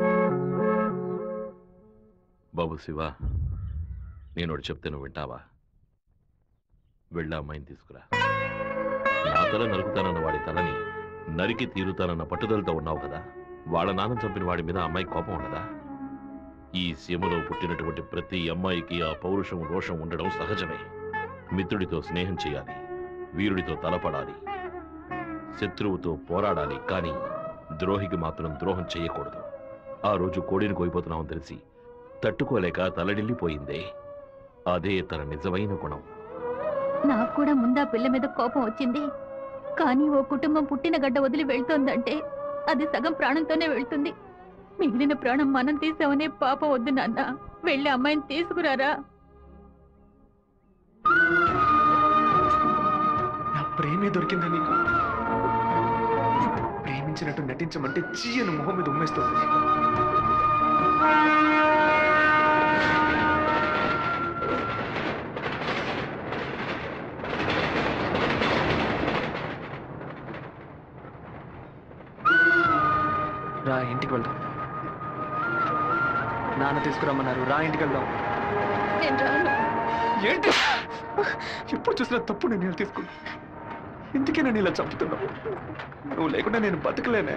బాబు శివ, నేను ఒకటి చెప్తే నువ్వు వింటావా? వెళ్ళి అమ్మాయిని తీసుకురా. నా తల నరుకుతానన్న వాడి తలని నరికి తీరుతానన్న పట్టుదలతో ఉన్నావు కదా. వాళ్ళ నాన్న చంపిన వాడి మీద అమ్మాయి కోపం ఉండదా? ఈ సీమలో పుట్టినటువంటి ప్రతి అమ్మాయికి ఆ పౌరుషం రోషం ఉండడం సహజమే. మిత్రుడితో స్నేహం చేయాలి, వీరుడితో తలపడాలి, శత్రువుతో పోరాడాలి, కానీ ద్రోహికి మాత్రం ద్రోహం చేయకూడదు. ఆ రోజు కోడిని కోయిపోతున్నామని తెలిసి తట్టుకోలేక తలడిల్లిపోయిందే, అదే తన నిజమైన గుణం. నాకు కూడా ముందా పిల్ల మీద కోపం వచ్చింది. కానీ ఓ కుటుంబం పుట్టిన గడ్డ వదిలి వెళ్తోందంటే అది సగం ప్రాణంతోనే వెళ్తుంది. మిగిలిన ప్రాణం మనం తీసామనే పాపం వద్దు నాన్న. వెళ్ళి అమ్మాయిని తీసుకురారా. నా ప్రేమే దొరికిందా నీకు? ప్రేమించినట్టు నటించమంటే చీయను మొహం మీద ఉమ్మేస్తుంది. రా, ఇంటికి వెళ్దాం. నాన్న తీసుకురమ్మన్నారు, రా ఇంటికి వెళ్దాం. ఏంటి ఎప్పుడు చూసినా తప్పు నిర్ణయాలు తీసుకున్నా. ఇందుకే నన్ను ఇలా చంపుతున్నావు. నువ్వు లేకుండా నేను బతకలేనే.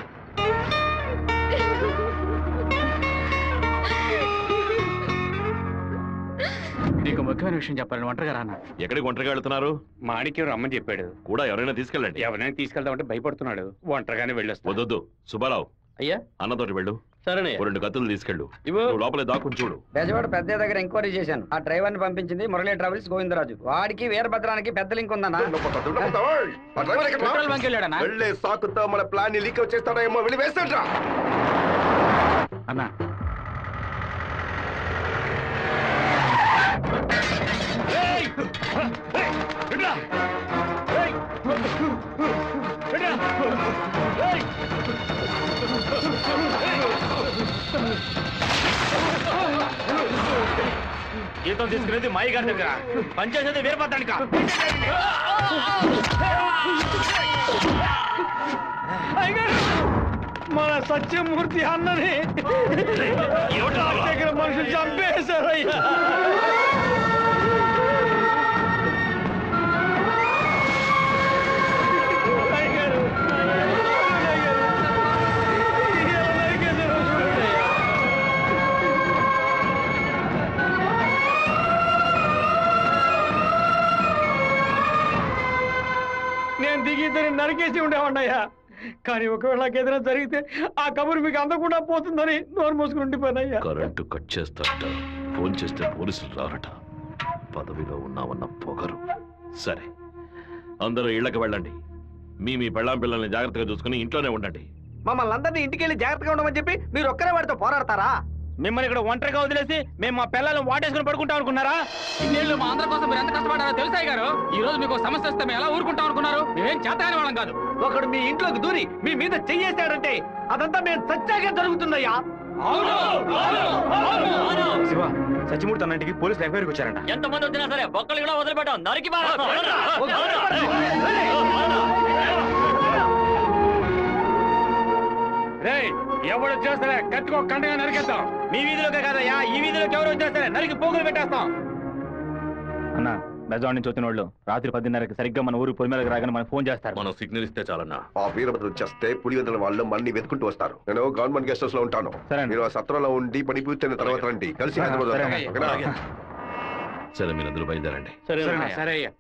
నీకు ముఖ్యమైన విషయం చెప్పాలని ఒంటరిగా రానా? ఎక్కడికి ఒంటరిగా వెళ్తున్నారు? మాణిక్యం రమ్మని చెప్పాడు. కూడా ఎవరైనా తీసుకెళ్ళండి. ఎవరైనా తీసుకెళ్దామంటే భయపడుతున్నాడు. ఒంటరిగానే వెళ్ళొస్తా. వద్దొద్దు సుబ్బారావు, అయ్యా అన్నతోటి వెళ్ళు. సరేనే. 2 కత్తులు తీసుకెళ్ళు. నువ్వు లోపలే దాక్కుని చూడు. బెజవాడ పెద్ద దగ్గర ఎంక్వైరీ చేశాను. ఆ డ్రైవర్ ని పంపించింది మురళీ ట్రావెల్స్ గోవిందరాజు. వాడికి వీరభద్రానికి పెద్ద లింక్ ఉందన్నా. వెళ్ళే సాకుతో మన ప్లాన్ ని లీక్ చేస్తాడేమో, వెళ్ళి వేస్తాడ్రా. అన్నా జీతం తీసుకునేది మాయి గారి దగ్గర, పనిచేసేది వీరభద్రానిక. మన సత్యమూర్తి అన్నని దగ్గర మనుషులు చంపేశారయ్యా. నేను దిగి ఇద్దరిని నరికేసి ఉండేవాడినయ్యా. కానీ ఒకవేళ నాకు ఏదైనా జరిగితే ఆ కబురు మీకు అందకుండా పోతుందని నోరు మూసుకుని ఉండిపోయినయ్యా. కరెంటు కట్ చేస్తారట, ఫోన్ చేస్తే పోలీసులు రారట. పదవిలో ఉన్నామన్న పొగరు. సరే, అందరూ ఇళ్లకు వెళ్ళండి. మీ పెళ్ళాం పిల్లల్ని జాగ్రత్తగా చూసుకుని ఇంట్లోనే ఉండండి. మమ్మల్ని అందరినీ ఇంటికి వెళ్ళి జాగ్రత్తగా ఉండమని చెప్పి మీరు ఒక్కరే వాడితో పోరాడతారా? మిమ్మల్ని ఇక్కడ ఒంటరిగా వదిలేసి మేము మా పిల్లలను వాటేసుకుని పడుకుంటాం అనుకున్నారా? ఇన్నేళ్ళు మా అందరి కోసం మీరు ఎంత కష్టపడ్డారో తెలుసాయి గారు. ఈ రోజు మీకు సమస్య వస్తే మేము ఎలా ఊరుకుంటాం అనుకున్నారు? మేమేం చేతగాని వాళ్ళం కాదు. ఒకడు మీ ఇంట్లోకి దూరి మీ మీద చెయ్యేశాడంటే అదంతా మేము చచ్చాకే జరుగుతుందయ్యా. శివ, సత్యమూర్తి అన్నింటికి పోలీసులు ఎంక్వైరీకి వచ్చారంట. ఎంతమంది వచ్చినా సరే ఒక్కళ్ళు కూడా వదిలిపెట్టాం. నరికి ఎవరు వచ్చేస్తారే కత్తికో కండగా నరికేస్తాం. మీ వీధిలోకే కాదయ్యా, ఈ వీధిలోకి ఎవరు వచ్చేస్తారే నరికి పోగులు పెట్టేస్తాం. అన్నా, బెజవాడ నుంచి వచ్చిన వాళ్ళు రాత్రి 10:30కి సరిగ్గా మన ఊరు పొలి మీదకి రాగానే మనకు ఫోన్ చేస్తారు. మనం సిగ్నల్ ఇస్తే చాలన్నా. ఆ వీరభద్రం చేస్తే పులివెందుల వాళ్ళు మన్ని వెతుకుంటూ వస్తారు. నేను గవర్నమెంట్ గెస్ట్ హౌస్ లో ఉంటాను. మీరు ఆ సత్రంలో ఉండి పని పూర్తయిన తర్వాత రండి, కలిసి హైదరాబాద్ వద్దాం. ఓకేనా? సరే మీరు అందరూ బయలుదేరండి. సరే అయ్యా.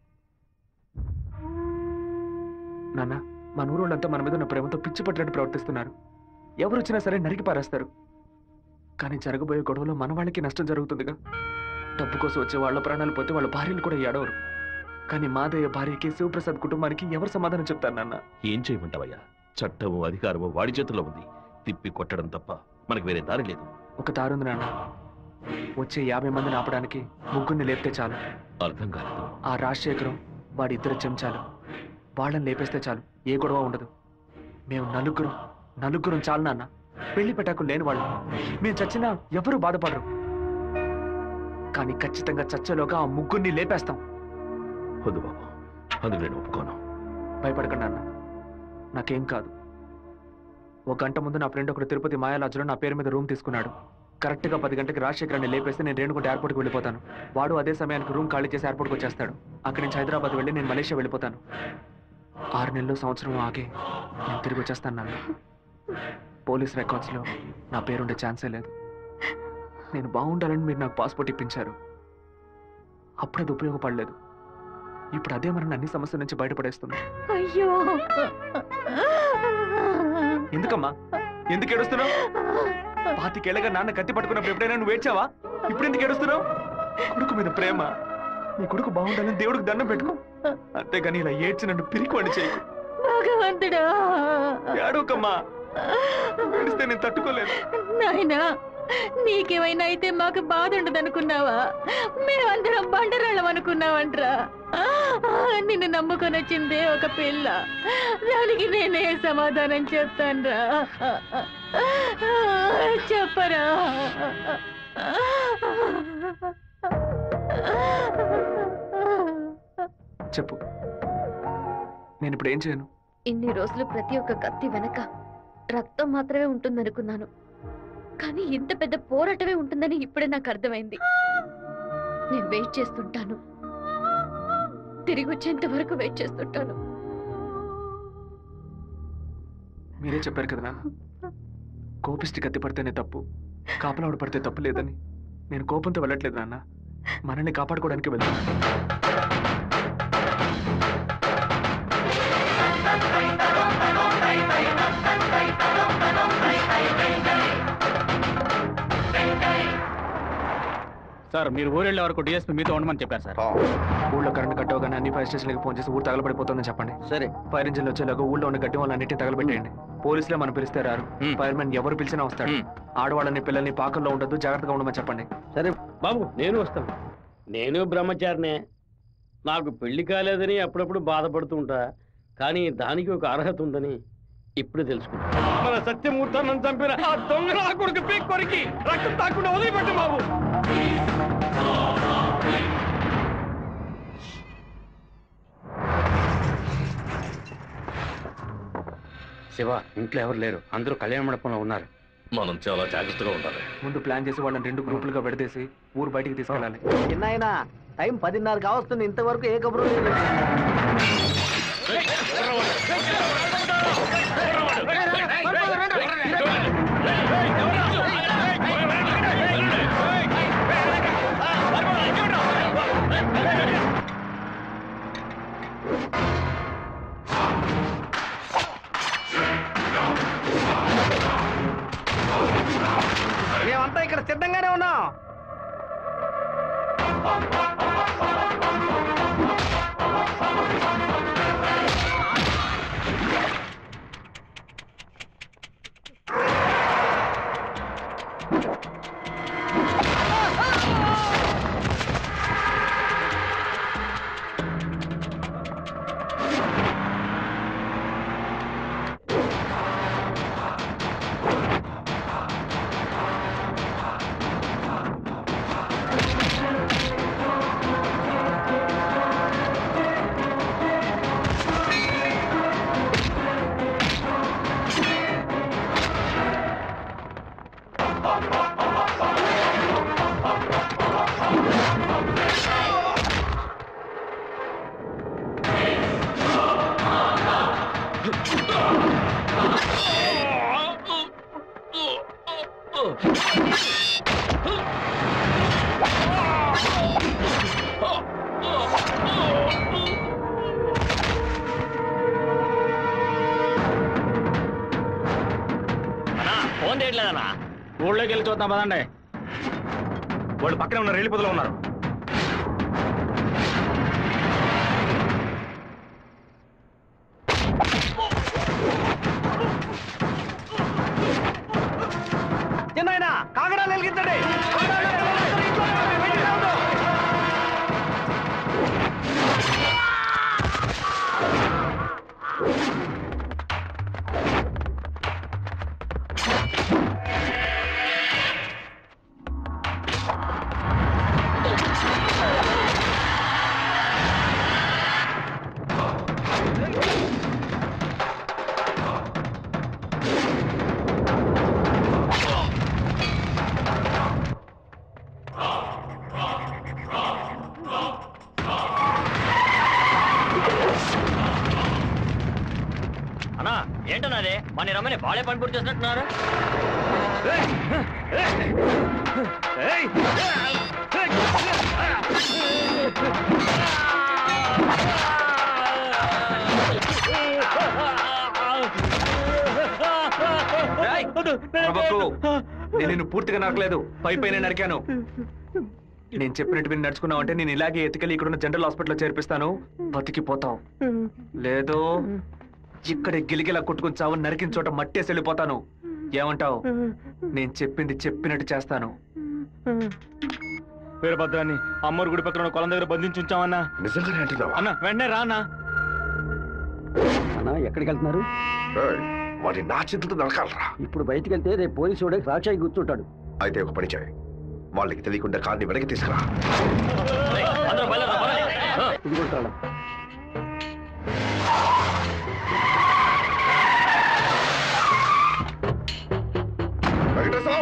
నాన్న, మన ఊరోళ్ళంతా మన మీద ఉన్న ప్రేమతో పిచ్చి పట్టినట్టు ప్రవర్తిస్తున్నారు. ఎవరు వచ్చినా సరే నరికి పారేస్తారు. కానీ జరగబోయే గొడవలో మన వాళ్ళకి నష్టం జరుగుతుందిగా. డబ్బు కోసం వచ్చే వాళ్ళ ప్రాణాలు పోతే వాళ్ళ భార్యలు కూడా ఏడవరు. కానీ మాదయ్య భార్యకి శివప్రసాద్ కుటుంబానికి ఎవరు సమాధానం చెప్తారు నాన్న? ఏం చేయమంటావయ్యా? చట్టము అధికారము వాడి చేతుల్లో ఉంది. తిప్పి కొట్టడం తప్ప మనకు వేరే దారి లేదు. ఒక దారుంది నాన్న. వచ్చే 50 మందిని ఆపడానికి ముగ్గురిని లేపితే చాలు. అర్థం కాలేదు. ఆ రాజశేఖరం వాడి 2 చెంచాలు వాళ్ళని లేపేస్తే చాలు, ఏ గొడవ ఉండదు. మేము నలుగురం చాలు నాన్న. పెళ్లి పెట్టాకు లేని వాళ్ళు. మేము చచ్చినా ఎవరూ బాధపడరు. కానీ ఖచ్చితంగా చచ్చేలోగా ఆ ముగ్గురిని లేపేస్తాం. వద్దు బాబు, అందుకు నేను ఒప్పుకోను. భయపడకండి అన్న, నాకేం కాదు. 1 గంట ముందు నా ఫ్రెండ్ ఒకడు తిరుపతి మాయాలాజ్లో నా పేరు మీద రూమ్ తీసుకున్నాడు. కరెక్ట్గా 10 గంటకి రాజశేఖరాన్ని లేపేస్తే నేను రేణుగుంట ఎయిర్పోర్ట్కి వెళ్ళిపోతాను. వాడు అదే సమయానికి రూమ్ ఖాళీ చేసి ఎయిర్పోర్ట్కి వచ్చేస్తాడు. అక్కడి నుంచి హైదరాబాద్ వెళ్ళి నేను మలేషియా వెళ్ళిపోతాను. 6 నెలలు సంవత్సరం ఆగి నేను తిరిగి వచ్చేస్తాను నాన్న. పోలీస్ రికార్డ్స్లో నా పేరుండే ఛాన్సే లేదు. నేను బాగుండాలని మీరు నాకు పాస్పోర్ట్ ఇప్పించారు. అప్పుడు అది ఉపయోగపడలేదు. ఇప్పుడు అదే మన అన్ని సమస్యల నుంచి బయటపడేస్తుంది. అయ్యో, ఎందుకమ్మా ఎందుకు ఏడుస్తున్నావు? 25 ఏళ్ళగా నాన్న కత్తి పట్టుకున్నప్పుడు ఎప్పుడైనా నువ్వు ఏడ్చావా? ఇప్పుడు ఎందుకు ఏడుస్తున్నావు? కొడుకు మీద ప్రేమ. నీ కొడుకు బాగుండాలని దేవుడికి దండం పెట్టుకో. అంతేగాని ఇలా ఏడ్చి నన్ను పిరికివాణ్ణి చేయకు. భగవంతుడా, ఏడవకమ్మా. ఏడిస్తే నేను తట్టుకోలేదు. నాయనా, నీకేమైనా అయితే మాకు బాధ ఉండదనుకున్నావా? మేమందరం బండరాళ్ళం అనుకున్నావంట్రా. నిన్ను నమ్ముకొని వచ్చిందే ఒక పిల్ల. దానికి నేనే సమాధానం చెప్తాన్రా. చెప్పరా? చెప్పు, నేను ఇప్పుడు ఏం చేయను? ఇన్ని రోజులు ప్రతి ఒక్క కత్తి వెనక రక్తం మాత్రమే ఉంటుందనుకున్నాను. కానీ ఇంత పెద్ద పోరాటమే ఉంటుందని ఇప్పుడే నాకు అర్థమైంది. నేను వెయిట్ చేస్తుంటాను, తిరిగి వచ్చేంత వరకు వెయిట్ చేస్తుంటాను. మీరే చెప్పారు కదా నాన్న, కోపిష్టి కత్తి పడితేనే తప్పు, కాపలావిడ పడితే తప్పు లేదని. నేను కోపంతో వెళ్ళట్లేదు నాన్న, మనల్ని కాపాడుకోవడానికి వెళ్తాను. సార్, మీరు ఊరెళ్ళే వరకు డిఎస్పీ మీతో ఉండమని చెప్పారు సార్. ఊళ్ళో కరెంట్ కట్ అవగానే అన్ని ఫైర్ స్టేషన్లకు ఫోన్ చేసి ఊరు తగలబడిపోతుందని చెప్పండి. సరే. ఫైర్ ఇంజిన్ వచ్చేలాగా ఊళ్ళో ఉన్న గడ్డి వాళ్ళన్నింటినీ తగలబెట్టేయండి. పోలీసులే మనం పిలిస్తే రారు. ఫైర్మెన్ ఎవరు పిలిచినా వస్తాడు. ఆడవాళ్ళని పిల్లల్ని పాకల్లో ఉండదు, జాగ్రత్తగా ఉండమని చెప్పండి. సరే బాబు, నేను వస్తాను. నేను బ్రహ్మచారినే. నాకు పెళ్లి కాలేదని అప్పుడప్పుడు బాధపడుతూ ఉంటా. కానీ దానికి ఒక అర్హత ఉందని ఇప్పుడు తెలుసుకున్నా. మన సత్యమూర్తాన్ని చంపిన ఆ దొంగ నా కొడుకు పీక్ కొరికి రక్తం తాకుండా వదిలిపెట్టు బాబు. శివ, ఇంట్లో ఎవరు లేరు, అందరూ కళ్యాణ మండపంలో ఉన్నారు. మనం చాలా జాగ్రత్తగా ఉండాలి. ముందు ప్లాన్ చేసి వాళ్ళని 2 గ్రూపులుగా విడదీసి ఊరు బయటికి తీసుకెళ్ళాలి. చిన్నాయనా, టైం 10:30 కావస్తుంది, ఇంతవరకు ఏ కబురు లేదు. మేమంతా ఇక్కడ సిద్ధంగానే ఉన్నాం. ఫోన్ చేయట్లేదన్నా. ఊళ్ళోకి వెళ్ళి చూద్దాం పదండి. వాళ్ళు పక్కనే ఉన్న రైలు పొదలో ఉన్నారు. చిన్న కాగడాలు వెలిగించండి. అన్నా ఏంటన్నదే మన రమ్మని బాలే పని పూర్తి చేసినట్టున్నారు. నేను నిన్ను పూర్తిగా నరకలేదు, పై పైన నరికాను. నేను చెప్పినట్టు మీరు నడుచుకున్నావు అంటే నేను ఇలాగే ఎత్తుకెళ్ళి ఇక్కడున్న జనరల్ హాస్పిటల్లో చేర్పిస్తాను, బతికిపోతావు. లేదో ఇక్కడే గిలిగిలా కొట్టుకుని చావు, నరికిన చోట మట్టేసి వెళ్ళిపోతాను. ఏమంటావు? నేను చెప్పింది చెప్పినట్టు చేస్తాను. వీరభద్రాన్ని అమ్మోరు గుడి పక్కన కొలం దగ్గర బంధించి ఉంచామన్నా. నిజంగానే అంటున్నావా? అన్న వెంటనే రానా. అన్నా ఎక్కడికి వెళ్తున్నారు? వాడి నా చేతులతో నరకాలరా. ఇప్పుడు బయటికి వెళ్తే రేపు పోలీసు వాడే సాక్షి కూర్చుంటాడు. అయితే ఒక పని చేయి, వాళ్ళకి తెలియకుండా కార్ని వెనక్కి తీసుకురా. వెంకటేశ్వర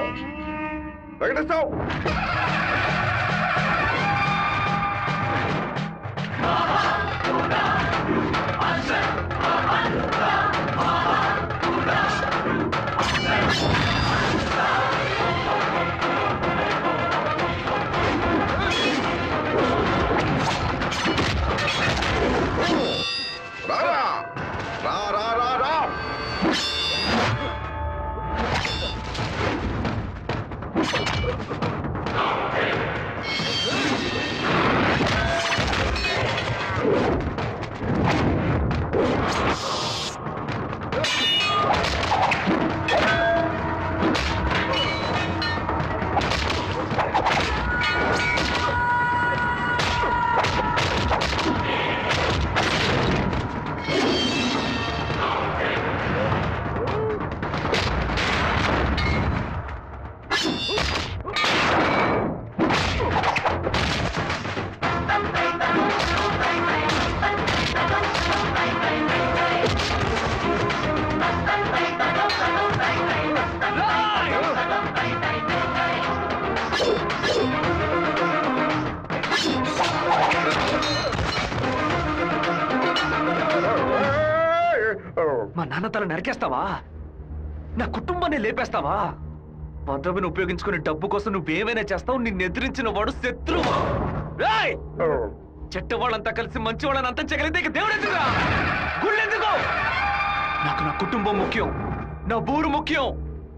మా నాన్న తల నరికేస్తావా? నా కుటుంబాన్ని లేపేస్తావా? పదవిని ఉపయోగించుకుని డబ్బు కోసం నువ్వేమైనా చేస్తావు. నిన్ను ఎదిరించిన వాడు శత్రువు. చెట్ట వాళ్ళంతా కలిసి మంచి వాళ్ళని అంతం చేయగలిగితే ఇక దేవుడు ఎందుకురా? గుళ్ళెందుకు? నాకు నా కుటుంబం ముఖ్యం, నా ఊరు ముఖ్యం,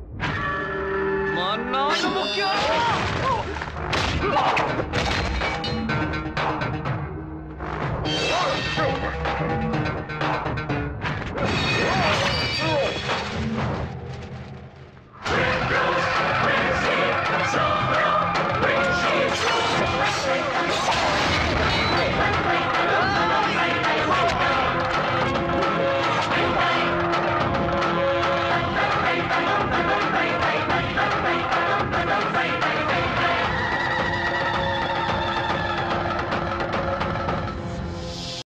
మా నాన్న ముఖ్యం.